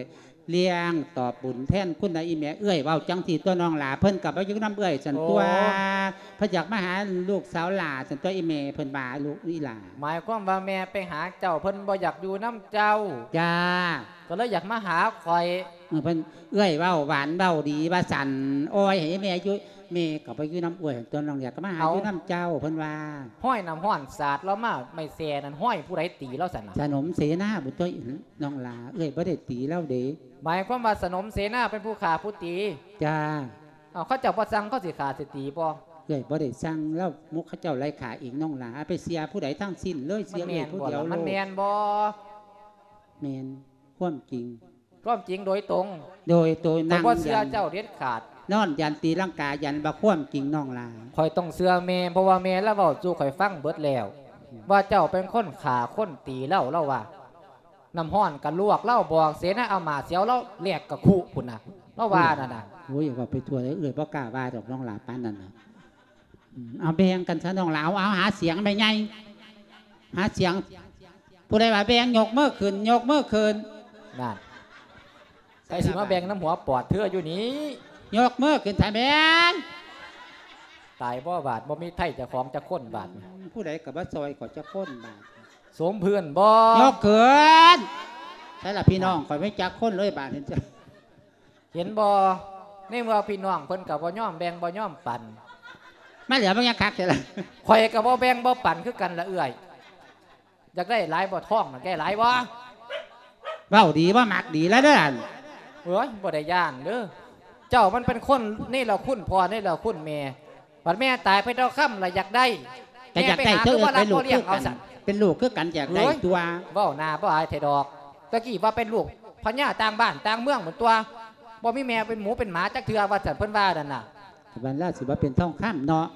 เลี้ยงตอบบุญแทนคุณนายอีแม่เอื้อยเว้าจังสีตัวน้องหลาเพิ่นกับว่าอยู่น้ำเอื้อยสันตัวเพิ่นอยากมาหาลูกสาวหลาสันตัวอีแม่เพิ่นว่าลูกอีหลาหมายความว่าแม่ไปหาเจ้าเพิ่นบ่อยากอยู่น้ำเจ้าจ้าก็เลยอยากมาหาคอยเพิ่นเอื้อยเว้าหวานเว้าดีว่าสันโอ้ยให้แม่อยู่แม่กับไปอยู่น้ำเอื้อยตัวน้องอยากมาหาอยู่น้ำเจ้าเพิ่นว่าห้อยน้ำห้อนสาดแล้วมาไม่แซ่นั่นห้อยผู้ใดตีแล้วสันสนมเสนาบุตรตัวน้องหลาเอื้อยบ่ได้ตีแล้วเด้หมายความว่าสนมเสนาเป็นผู้ขาผู้ตีจ้าเขาเจ้าประสังเขาสิขาสิตีบ่เอ้ยบ่ได้สั่งแล้วมุกเขาเจ้าไล่ขาอีกน้องหลาไปเสียผู้ใดทั้งสิ้นเลยเสียเองผู้เดียวมันแมนบ่แมนความจริงโดยตรงนั่งบ่เสียเจ้าเด็ดขาดนอนยันตีร่างกายยันบ่ความจริงน้องหลาคอยต้องเสื้อแม่เพราะว่าแม่แล้วเว้าสู่ข่อยฟังเบิดแล้วว่าเจ้าเป็นคนขาคนตีเล่าว่าน้ำห้อนกันลวกเล่าบอกเสนาเอามาเสียวเล่าเรียกกับคู่คุณนะเล่าว่านั่นน่ะโอ้ยว่าไปทัวร์เลยบ่กล้าว่าดอกน้องหลาปานนั่นน่ะเอาแบ่งกันซะน้องหลาเอาหาเสียงไปไงหาเสียงผู้ใดว่าแบ่งยกมือขึ้นนั่นใส่สิมาแบ่งน้ำหัวปอดเธออยู่นี้ยกมือขึ้นถ่ายแบ่งตายบ่บาดบ่มีไถ่จะของจะค้นบาดผู้ใดกับว่าซอยก็จะค้นบาดสมเพื่อนบ่ยกขึ้นใช่ละพี่น้องคอยไม่จักค้นเลยบาดเห็นบ่ในเมื่อพี่น้องเพิ่นกับบ่ย่อมแบ่งบ่ย่อมปั่นไม่เหลือมันยังคักใช่ละข่อยกับบ่แบ่งบ่ปั่นคือกันละเอื้อยอยากได้หลายบ่ท้องมันแก่หลายบ่เว้าดีว่ามักดีแล้วเด้อเฮ้ยบ่ได้ย่านเด้อเจ้ามันเป็นคนนี่เราคุ้นพ่อนี่เราคุ้นแม่บัดแม่ตายไปเท่าค่ำละอยากได้แต่อยากได้เธอเป็นลูกคือกันเป็นลูกคือกันอยากได้ตัวเว้าหน้าบ่อายไทดอกตะกี้ว่าเป็นลูกพญาต่างบ้านต่างเมืองเหมือนตัวบ่มีแม่เป็นหมูเป็นหมาจักเทือว่าสันเพิ่นว่านั่นน่ะบรรลาสิว่าเป็นท่องข้ามเนาะ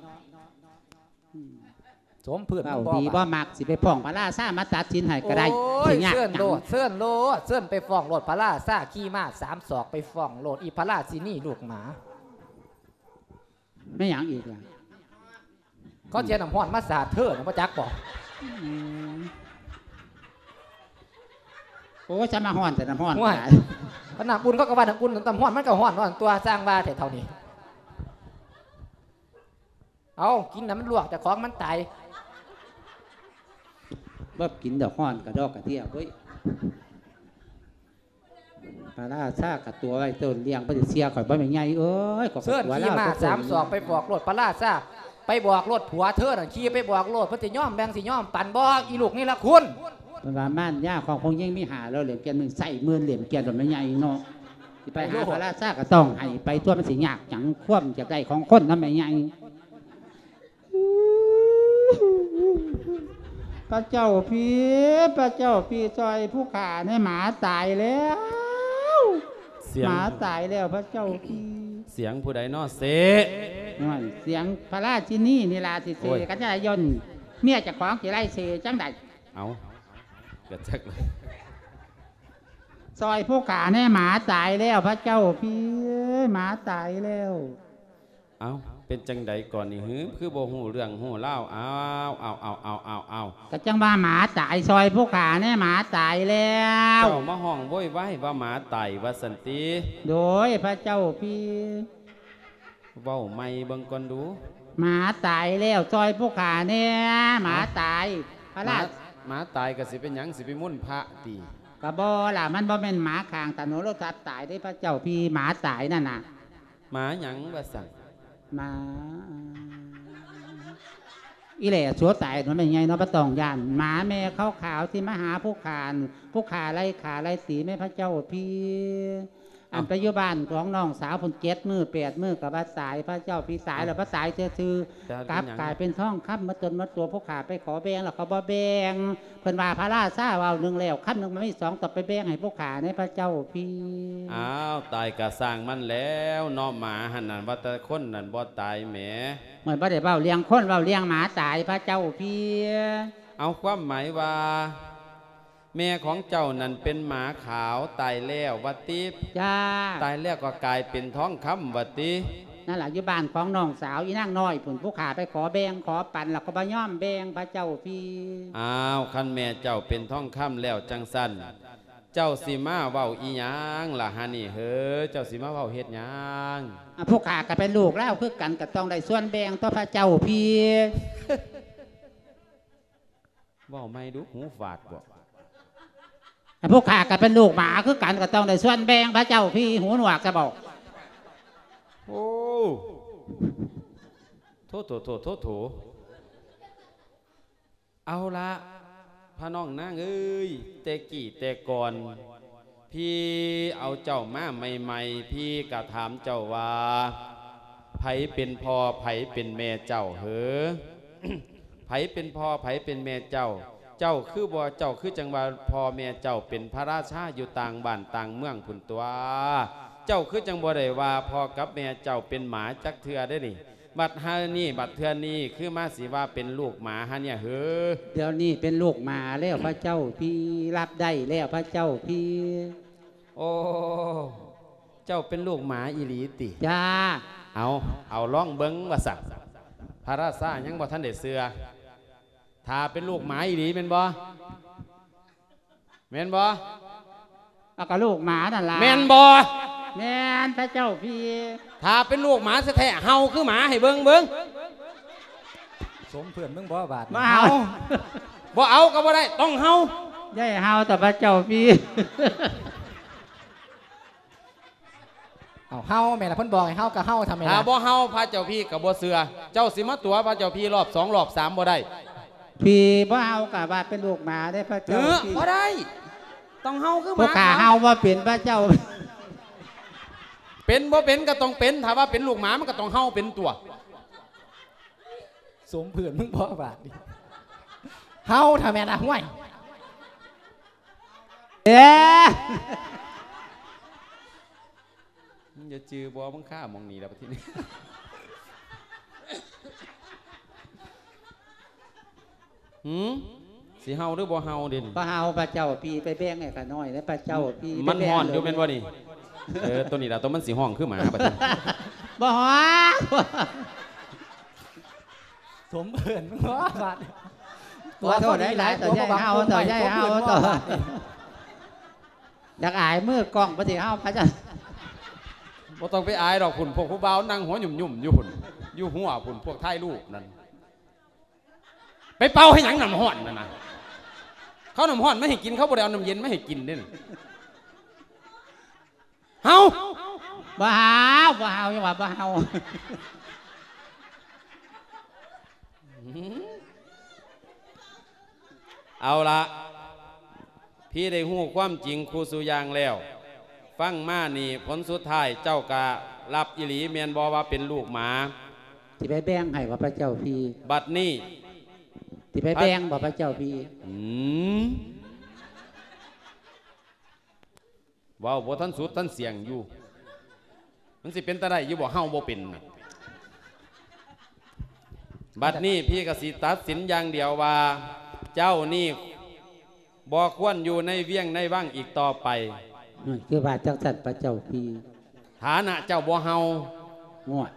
สมเพื่อนบ่ดีบ่มักสิไปฟ้องพระราชามาตัดสินให้ก็ได้สิยากเสื่อนโลดไปฟ้องโลดพระราชาขี่ม้า3 ศอกไปฟ้องโลดอีพระราชินีลูกหมาไม่หยังอีกล่ะเขาเจียน้ำห้อนมาสาดเธอนะพ่อจักบอกโอ้จะมาห้อนแต่น้ำห้อนขนาดบุญเขาก็ว่าน้ำบุญน้ำห้อนมันก็ห้อนตัวสร้างว่าแต่เท่านี้เอากินน้ำมันลวกแต่ของมันตายบ่กินดอกห้อนกระดอกกระเทียมเว้ยปลาล่าซากับตัวไว้ต้นเลี้ยงปฏิเสียข่อยบ่แม่นใหญ่เอ้ยก็เสื้อขี่มา3 ศอกไปบอกรถปลาล่าซาไปบอกรถผัวเธอน่ะขี่ไปบอกรถเพิ่นสิย่อมแบ่งสิย่อมปั่นบอกอีลูกนี่ละคุณมันว่าม่านย่าของคงยังมีหาแล้วเหรียญเกียนมึงใส่หมื่นเหรียญเกียนดอกไม่ใหญ่เนาะสิไปหาปลาล่าซาก็ต้องให้ไปตัวมันสิยากจังคว่ำจากได้ของคนนำไม่ใหญ่พระเจ้าพี่ซอยผู้ขาในหมาตายแล้วหมาตายแล้วพระเจ้าพี่เสียงผู้ใดนอเสเสียงพระราชินีนิลาสิเสกัญญายนเมียจะของสิไล่เสจังใดเอาเกิดจักเลยซอยผู้ขาในหมาตายแล้วพระเจ้าพี่หมาตายแล้วเอาเป็นจังใดก่อนนี่หือคือโบหูเรื่องหูเล่าเอาก็จังว่าหมาตายซอยผู้ขาเนี่ยหมาตายแล้วเจ้ามาห้องโว้ยไว้ว่าหมาตายว่าสันติโดยพระเจ้าพี่เว้าไม่เบิ่งก่อนดูหมาตายแล้วซอยผู้ขาเนี่ยหมาตายพระราชหมาตายก็สิเป็นหยังสิไปมุ่นพระตีกระบอล่ะมันบ่เป็นหมาคางแต่โนรทัศตายได้พระเจ้าพี่หมาตายนั่นน่ะหมาหยังว่าสั่งมาอีแหล่ชัวตายมันเป็นไงเนาะพระตองยานหมาแม่ขาวที่มาหาผู้ขาไล่ขาไล่สีแม่พระเจ้าพี่อันปัจจุบันของน้องสาวคน7 มื้อ 8 มื้อกับพระสายพระเจ้าพี่สายแล้วพระสายซื่อกลับกลายเป็นท่องคำมาจนมาตัวผู้ขาไปขอแบ่งแล้วเขาบ่แบ่งเพิ่นว่าพระราชาว่าหนึ่งแล้วคำหนึ่งมันไม่2ต่อไปแบ่งให้ผู้ขาในพระเจ้าพี่อ้าวตายกะสร้างมันแล้วเนาะหมาหันนั่นว่าแต่คนนั่นบ่ตายแหมเหมือนบ่ได้เว้าเลี้ยงคนเว้าเลี้ยงหมาตายพระเจ้าพี่เอาความหมายว่าแม่ของเจ้านั่นเป็นหมาขาวตายแล้ววัติจ้าตายแล้วก็กลายเป็นท้องคำวัตินั่นแหละอยู่บ้านของน้องสาวอีนางน้อยผุนผู้ขาไปขอแบ่งขอปั่นแล้วก็บ่ย่อมแบ่งพระเจ้าพี่อ้าวคันแม่เจ้าเป็นท้องคำแล้วจังสั้นเจ้าสิมาเว้าอีหยังล่ะฮะนี่เฮ้อเจ้าสิมาเว้าเฮ็ดหยังพวกข้าก็เป็นลูกแล้วคือกันก็ต้องได้ส่วนแบ่งต่อพระเจ้าพี่เว้าไม่ดูหูฝาดบ่พวกข้าก็เป็นลูกหมาคือกันก็ต้องได้ส่วนแบ่งพระเจ้าพี่หูหนวกจะบอกโอ้โถเอาละพระน้องนางเอ้ยแต่กี่แต่ก่อนพี่เอาเจ้ามาใหม่ๆพี่ก็ถามเจ้าว่าไผเป็นพ่อไผเป็นแม่เจ้าเหอ ไผเป็นพ่อไผเป็นแม่เจ้าเจ้าคือบ่เจ้าคือจังว่าพ่อแม่เจ้าเป็นพระราชาอยู่ต่างบ้านต่างเมืองพุ่นตัวเจ้าคือจังบ่ได้ว่าพ่อกับแม่เจ้าเป็นหมาจักเทือได้นี่บัดฮานี่บัดเทือนี่คือมาสิว่าเป็นลูกหมาฮะเนี่ยเฮ้อเดี๋ยวนี้เป็นลูกหมาแล้วพระเจ้าพี่รับได้แล้วพระเจ้าพี่โอ้เจ้าเป็นลูกหมาอีหลีติจ้าเอาล่องเบิ้งว่าสักพระราชายังบ่ท่านได้เสือถ้าเป็นลูกหมาอีหลีเป็นบ่แม่นบ่เอาก็ลูกหมานั่นล่ะแม่นบ่แม่นพระเจ้าพี่ถ้าเป็นลูกหมาแท้ๆเฮาคือหมาให้เบิ้งสมเพื่อนมึงบ่บาดมาเอาบ่เอาก็บ่ได้ต้องเฮาย่ายเฮาแต่พระเจ้าพี่เอาเฮาแม่ละเพิ่นบอกให้เฮาก็เฮาทำไมถ้าล่ะบ่เฮาพระเจ้าพี่กับบ่เสือเจ้าสิมาตัวพระเจ้าพี่รอบ2รอบ3บ่ได้พี่บ่เฮากับว่าเป็นลูกหมาได้พระเจ้าพี่บ่ได้ต้องเฮาคือหพวกมาข้าเฮาว่าเป็นพระเจ้าเป็นบ่เป็นก็ต้องเป็นถ้าว่าเป็นลูกหมามันก็ต้องเฮาเป็นตัวสมเพื่อนมึงบ่บาดดิเฮาทำไมล่ะห่วยเอ๊ะอย่าจือบ่มึงฆ่ามองนี่แล้วประเทศนี้สิเฮาหรือบ่เฮาเด่นบ่เฮาพระเจ้าพี่ไปแบ่งให้ข้าน้อยแล้วพระเจ้าพี่มันห่อนอยู่เป็นบ่นี่ตัวนี้ล่ะตัวมันสิห้องคือหมาประเทศบ่ฮ้อนสมเพื่อนมึงบ่บาดตัวโทษได้หลายต่อย่ายเฮาต่อย่ายเฮาต่ออยากอายมือกล้องบ่สิเฮาพระเจ้าบ่ต้องไปอายดอกพุ่นพวกผู้บ่าวนั่งหัวหยุ่มๆอยู่พุ่นอยู่หัวพุ่นพวกถ่ายรูปนั่นไปเป่าให้หยังน้ำห้อนนั่นน่ะเขาน้ำห้อนไม่ให้กินเขาบ่ได้เอาน้ำเย็นไม่ให้กินเด้เฮาบ่เฮายังว่าบ่เฮาเอาละพี่ได้ฮู้ความจริงครูสุยางแล้วฟังมานี่ผลสุดท้ายเจ้ากะรับอิหลีเมียนบอว่าเป็นลูกหมาที่ไปแบ่งให้ว่าพระเจ้าพี่บัดนี้ที่ไปแบ่งบ่พระเจ้าพี่ว้าวบ่ท่านสุดท่านเสียงอยู่มันสิเป็นตาได้อยู่บ่เฮาบ่เป็นน่ะบัดนี้พี่กสิตัดสินอย่างเดียวว่าเจ้านี่บ่ควรอยู่ในเวียงในว่างอีกต่อไปคือว่าจังสันพระเจ้าพี่ฐานะเจ้าบ่เฮางวด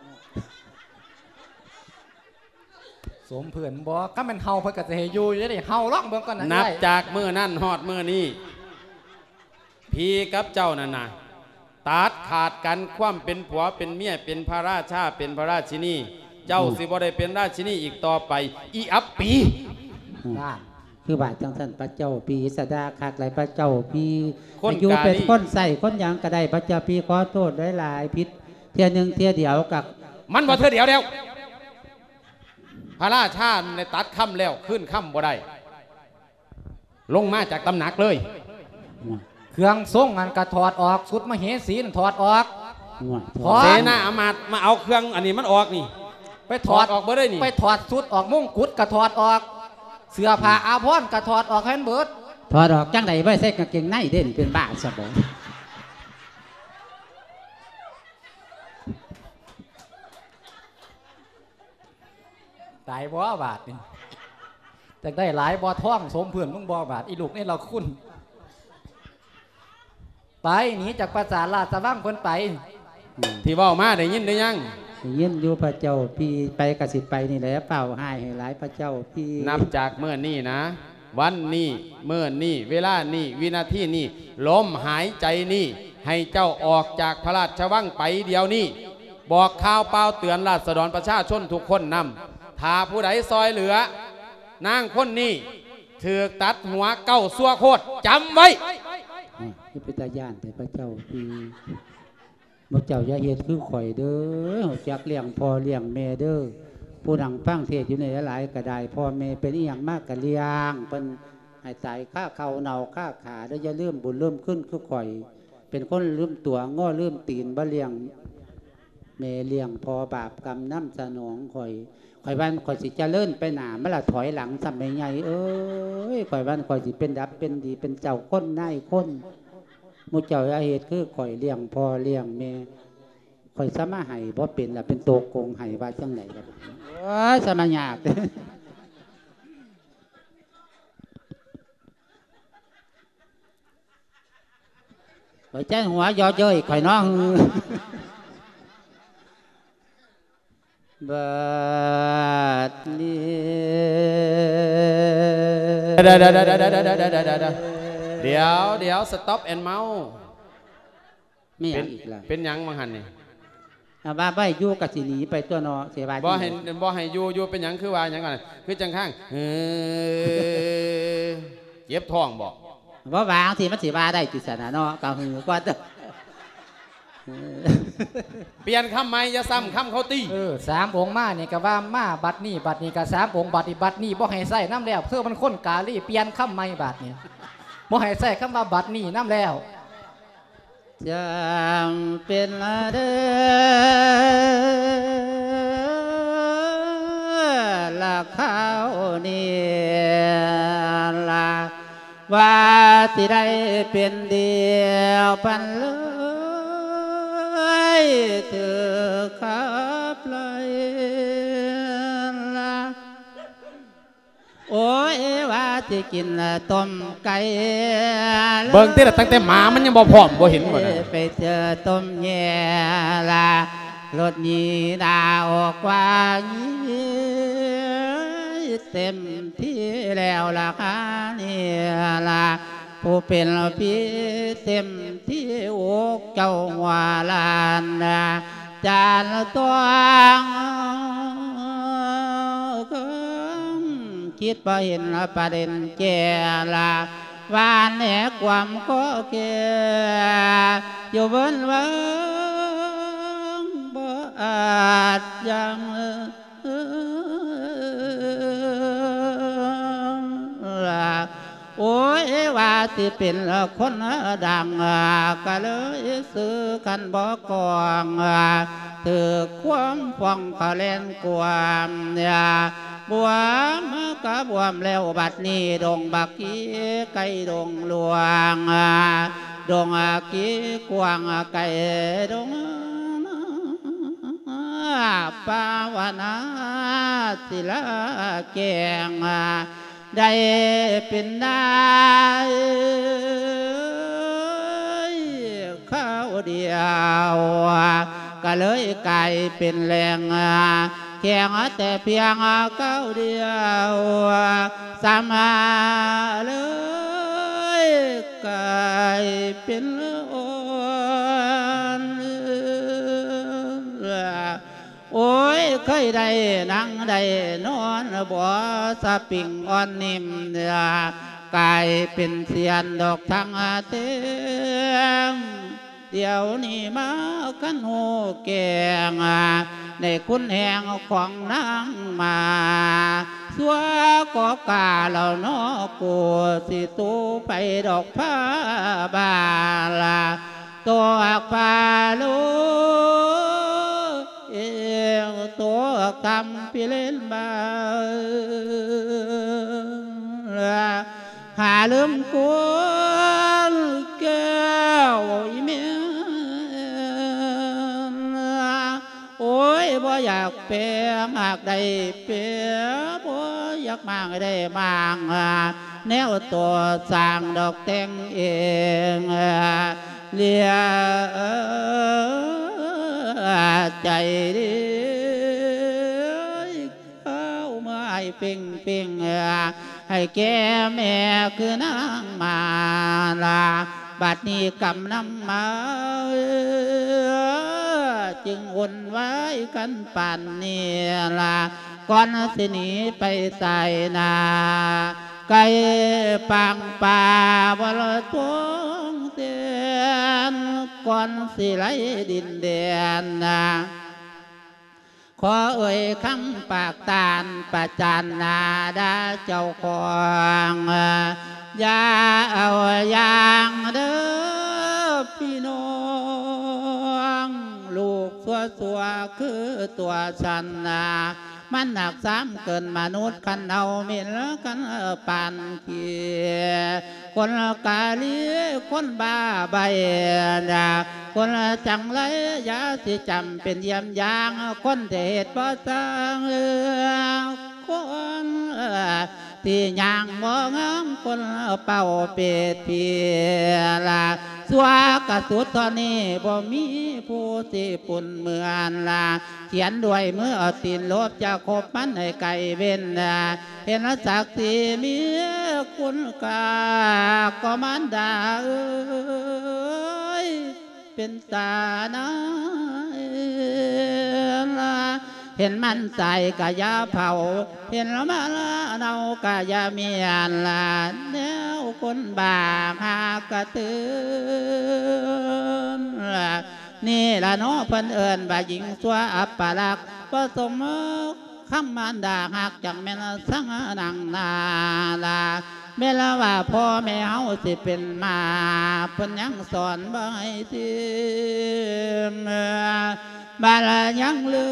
สมเพื่อนบ่ก็มันเฮาเพิ่นก็จะให้อยู่ได้เฮาลองเบิ่งก่อนนะนับได้จากมื้อนั้นฮอดมื้อนี้พี่กับเจ้านั่นน่ะตัดขาดกันความเป็นผัวเป็นเมียเป็นพระราชาเป็นพระราชินีเจ้าสิบ่ได้เป็นราชินีอีกต่อไปอีอัปปีได้คือว่าจังสันพระเจ้าพี่สดาคักหลายพระเจ้าพี่คนอยู่กาเป็นนี่คนใส่คนหยังก็ได้พระเจ้าพี่ขอโทษได้หลายพิษเที่ยหนึ่งเที่ยเดียวกับมันบ่เธอเดียวพระราชาในตัดค่ำแล้วขึ้นค่ำบ่ได้ลงมาจากตำหนักเลยเครื่องทรงอันก็ถอดออกสุดมเหสีนั่นถอดออกงวดถอดเสนาอามาตย์มาเอาเครื่องอันนี้มันออกนี่ไปถถออดดออกบ่ได้นี่ไปถอดสุดออกมงกุฎก็ถอดออก เสื้อผ้าอาภรณ์ก็ถอดออกให้มันเบิดถอดออกจังใดไว้ใส่กางเกงในเด่นเป็นบ้าสบองตายบ่บาทนี่แต่ได้หลายบ่ท่องสมเพื่อนมึงบ่บาทอีลูกนี่เราคุ้นไปหนีจากปราสาทราชวังเพิ่นไปที่เว้ามาได้ยินได้ยังยินอยู่พระเจ้าพี่ไปกสิไปนี่แหละเปล่าให้หลายพระเจ้าพี่นับจากเมื่อนี้นะวันนี้เมื่อนี้เวลานี้วินาทีนี้ลมหายใจนี้ให้เจ้าออกจากพระราชวังไปเดี๋ยวนี้บอกข่าวเปล่าเตือนราษฎรประชาชนทุกคนนำถ้าผู้ใดซอยเหลือนางคนนี้ถือตัดหัวเก้าซัวโคตรจำไว้นี่เป็นตาย่านแต่พระเจ้าที่พระเจ้าอย่าเฮ็ดคือข่อยเด้อจักเลี้ยงพ่อเลี้ยงแม่เด้อผู้นังฟังเทศอยู่ในหลายๆกระไดพ่อแม่เป็นอีหยังมากกะเลี้ยงเป็นให้ตายค่าเข่าเน่าค่าขาแล้วอย่าลืมบุญเริ่มขึ้นคือข่อยเป็นคนลืมตัวง้อลืมตีนบ่เลี้ยงแม่เลี้ยงพอบาปกรรมน้ำสนองข่อยวันข่อยสิจะเลื่อนไปหนาเมื่อละถอยหลังทำไม่ใหญ่เอ้ยข่อยวันข่อยสิเป็นดับเป็นดีเป็นเจ้าคนนายคนมุเจ้าอาเหตุคือข่อยเลี้ยงพอเลี้ยงแม่ข่อยสมาให้เพราะเป็นละเป็นโตโกงให้ว่าจังไหนครับสมาหยาบข่อยแจ้งหัวย่อเย้ยข่อยน้องบัดนี้เดี๋ยว stop and mouse ไม่อยากอีกแล้วเป็นยังมังหันนี่บ้าใบยู่กับสีหนีไปตัวนอเสียบายบ่ให้ยู่เป็นยังคือว่ายังก่อนคือจังข้างเจ็บท้องบอกว่าวางสิมันสีบาได้ติสนาเนาะกาวหือก็จะเปลี่ยนคำใหม่อย่าซ้ำคำเขาตี 3 องค์มาเนี่ยก็ว่ามาบัดนี้ก็3 องค์บัดนี้บ่ให้ใส่น้ำแล้วเพื่อมันคนกาลีเปลี่ยนคำใหม่บัดนี้บ่ให้ใส่คำว่าบัดนี้น้ำแล้วจำเป็นละเด้อละข้าวนี่ละว่าที่ได้เป็นเดียวพันเลยเธอขับเลยละโอ้ยว่าจะกินต้มไก่เบิ่งที่ละตั้งแต่หมามันยังบ่พร้อมบ่เห็นหมดไปเจอต้มแย่ละรถยีดาออกว่าเต็มที่แล้วล่ะค่ะนี่ล่ะผู้เป็นพี่เต็มที่อกเจ้าหัวลานจานตัวคิดไปเห็นประเด็นแก่ละวานแหนความก็แก่อยู่บนวังบ่อาจยังโอ้ยว่าที่เป็นคนดังก็เลยซื้อกันบอกกองถือความฟองเขาเล่นกวามบวมกับบวมแล้วบัดนี้ดงบักกี้ไก่ดงหลวงดงกี้กวางไก่ดงปาวนาศิลาแกงได้เป็นได้ข้าวเดียวก็เลยกลายเป็นแรงแข่งแต่เพียงข้าวเดียวสามาเลยกลายเป็นโอ้ยเคยได้นั่งได้นอนบ่สะปิงอ่อนนิ่มกลายเป็นเสียนดอกทางเต็มเดี๋ยวนี้มากันหูแกงในคุณแห่งของนางมาสัวก็กาเหล่าน้อกูสิตูไปดอกผ้าบาลาตัวปลาลูเอวตัวคำพิเล่นบาหาลืมกวนแก้วอีเมียโอ้ยบ่อยากเปียมากได้เปียบ่อยากมากได้มางแนวตัวสร้างดอกแต่งเองเลียใจดีเข้ามาให้ปิ้งปิ้งให้แก่แม่คือนางมาลาบัดนี้กำนำมาจึงอุ่นไว้กันป่านนี้ล่ะก่อนสิหนีไปใส่นาไก่ปังป่าบลทวงเตียนก่อนสิไหลดินเดียนนาขอเอ่ยคำปากตานประจันนาดาเจ้าของอย่าเอาอย่างเด้อพี่น้องลูกสัวคือตัวฉันนามันหนักซ้ำเกินมนุษย์คันเอาเมียนกันปานเกียคนกาลีคนบ้าใบคนจังไรยาสิจำเป็นเยี่ยมยางคนเทศบ่สร้างคนที่ย่างมองคนเป่าเป็ดเพียละสัวกระสุดตอนนี้บ่มีผู้สิปุ่นเหมือนละเขียนด้วยเมื่อตีนลบจะคบมันให้ไก่เว้นเห็นศักดิ์ศรีมีคุณกาก็มันดาเป็นตานาเห็นมันใส่กะยาเผาเห็นละมาละเนากะยาเมียนละแนวคนบาหากระตือนนี่ละน้อเพิ่นเอิญบ่าหญิงสัวอัปปลักษ์ผสมคำมันดาหักจังแม่นสังนังนาลาแม่ละว่าพ่อแม่เฮาสิเป็นมาเพิ่นยังสอนบ่ให้สิบาลยังลื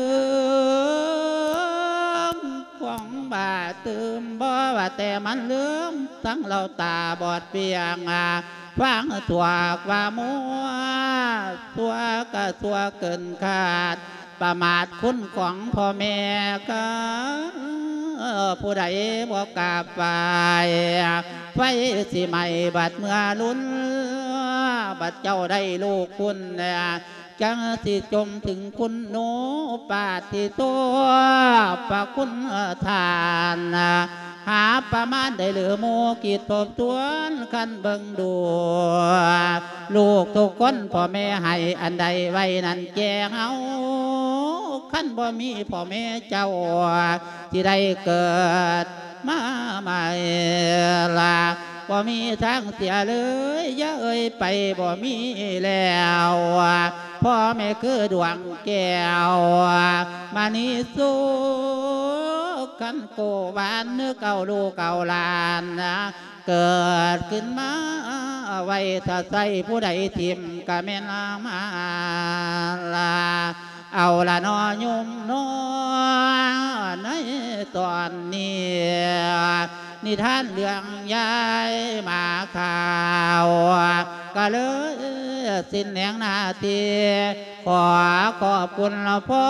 มของบาตืมบ่ว่าแต่มันลืมทั้งเราตาบอดเปียงฟังตัวกว่ามัวตัวก็ตัวเกินขาดประมาทคุณของพ่อแม่ก็ผู้ใดบอกกาไปไฟสิใหม่บัดเมื่อลุ้นบัดเจ้าได้ลูกคุณจังสิจมถึงคุณโนปาติตัวปะคุณทานหาประมาณได้เหลือโมกิจทบทวนคันเบิ่งดูลูกทุกคนพ่อแม่ให้อันใดไว้นั่นแก่เฮาคันบ่มีพ่อแม่เจ้าที่ได้เกิดมาใหม่ล่ะบ่มีทางเสียเลยอย่าเอ่ยไปบ่มีแล้วพ่อแม่คือดวงแก้วมานิสุกันโกบานเนื้อเก่าลูกเก่าลานเกิดขึ้นมาไว้ถ้าใส่ผู้ใดทิมกะแม่นมาลาเอาละนอยุ่มนอในตอนนี้นิทานเรื่องยายมาข่าวก็เลยสิ้นแหงนาทีขอขอบคุณพ่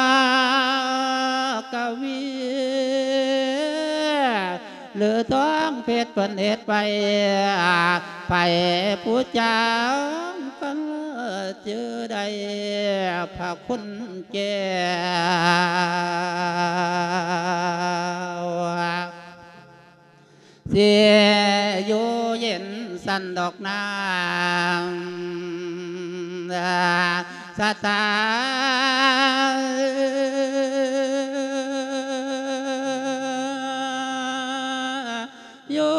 อกวีหรือท้องเพชรเป็นเอ็ดไปผู้เจ้ากันเจอได้พระคุณแก้วเสียอยู่เย็นสันดอกนางสตาอยู่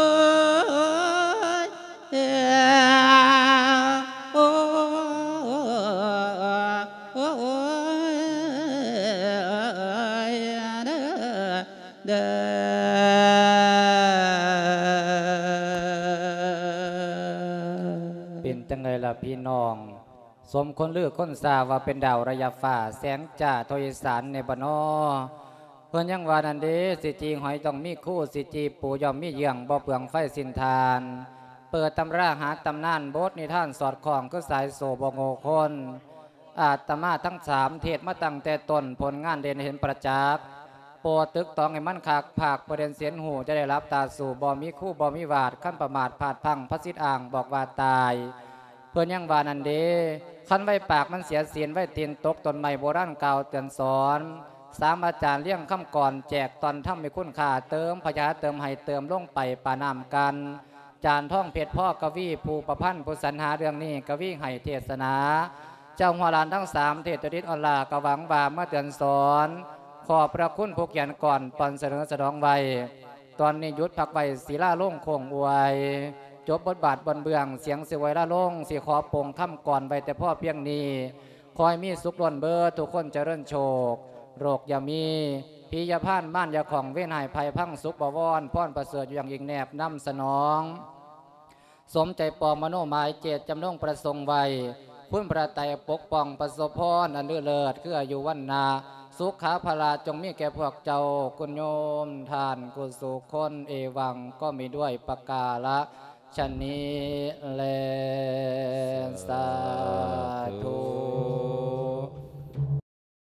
พี่น้องสมคนลือคนสาว่าเป็นดาวระยะฟ้าแสงจ่าโทยสารในบนอเพื่อนยังว่านันเดสิจีหอยต้องมีคู่สิจีปูยอมมีเยื่องบ่เปลืองไฟสินทานเปิดตำราหาตำนานบทนิทานสอดคล้องก็สายโสบโงคนอาตมาทั้งสามเทศมาตั้งแต่ต้นผลงานเด่นเห็นประจักษ์โปรดตึกตองให้มันคักผากประเด็นเสียนหูจะได้รับตาสู่บ่มีคู่บ่มีวาดขั้นประมาทพลาดพังพระสิทธิ์อ่างบอกว่าตายเพื่อนยังวานันเดคันไว้ปากมันเสียเสียนไว้ตีนตกต้นไม้โบราณเก่าเตือนสอน 3อาจารย์เลี้ยงคำก่อนแจกตอนถ้ำมีคุณค่าเติมพยาเติมให้เติมลงไปปานามกันจานท่องเพชรพ่อกวีภูประพันธ์ผู้สรรหาเรื่องนี้กวีให้เทศนาเจ้าหัวลานทั้ง3เทศดิษออนไลน์กวังบาเมื่อเตือนสอนขอบพระคุณผู้เขียนก่อนปอนเสนอสดองไว้ตอนนี้ยุดพักไว้ศิลาโล่งคงอวยจบบทบาทบนเบื้องเสียงสิไว้ละโล่งสีขอปงค่ำก่อนไว้แต่พ่อเพียงนี้คอยมีสุขล้นเบอร์ทุกคนเจริญโชคโรคอย่ามีพิยาพานม่านยาของเว้นหายภัยพังสุขบวรพ่อนประเสริฐอยู่อย่างยิ่งแนบนำสนองสมใจปองมโนหมายเจตจำนงประสงค์ไว้พุ่นประไตปกป้องประสบพรอันเลือเลิศคืออายุวันนาสุขาภลาจงมีแก่พวกเจ้าคุณโยมทานกุสุคนเอวังก็มีด้วยประกาละชนี้แลสาธุ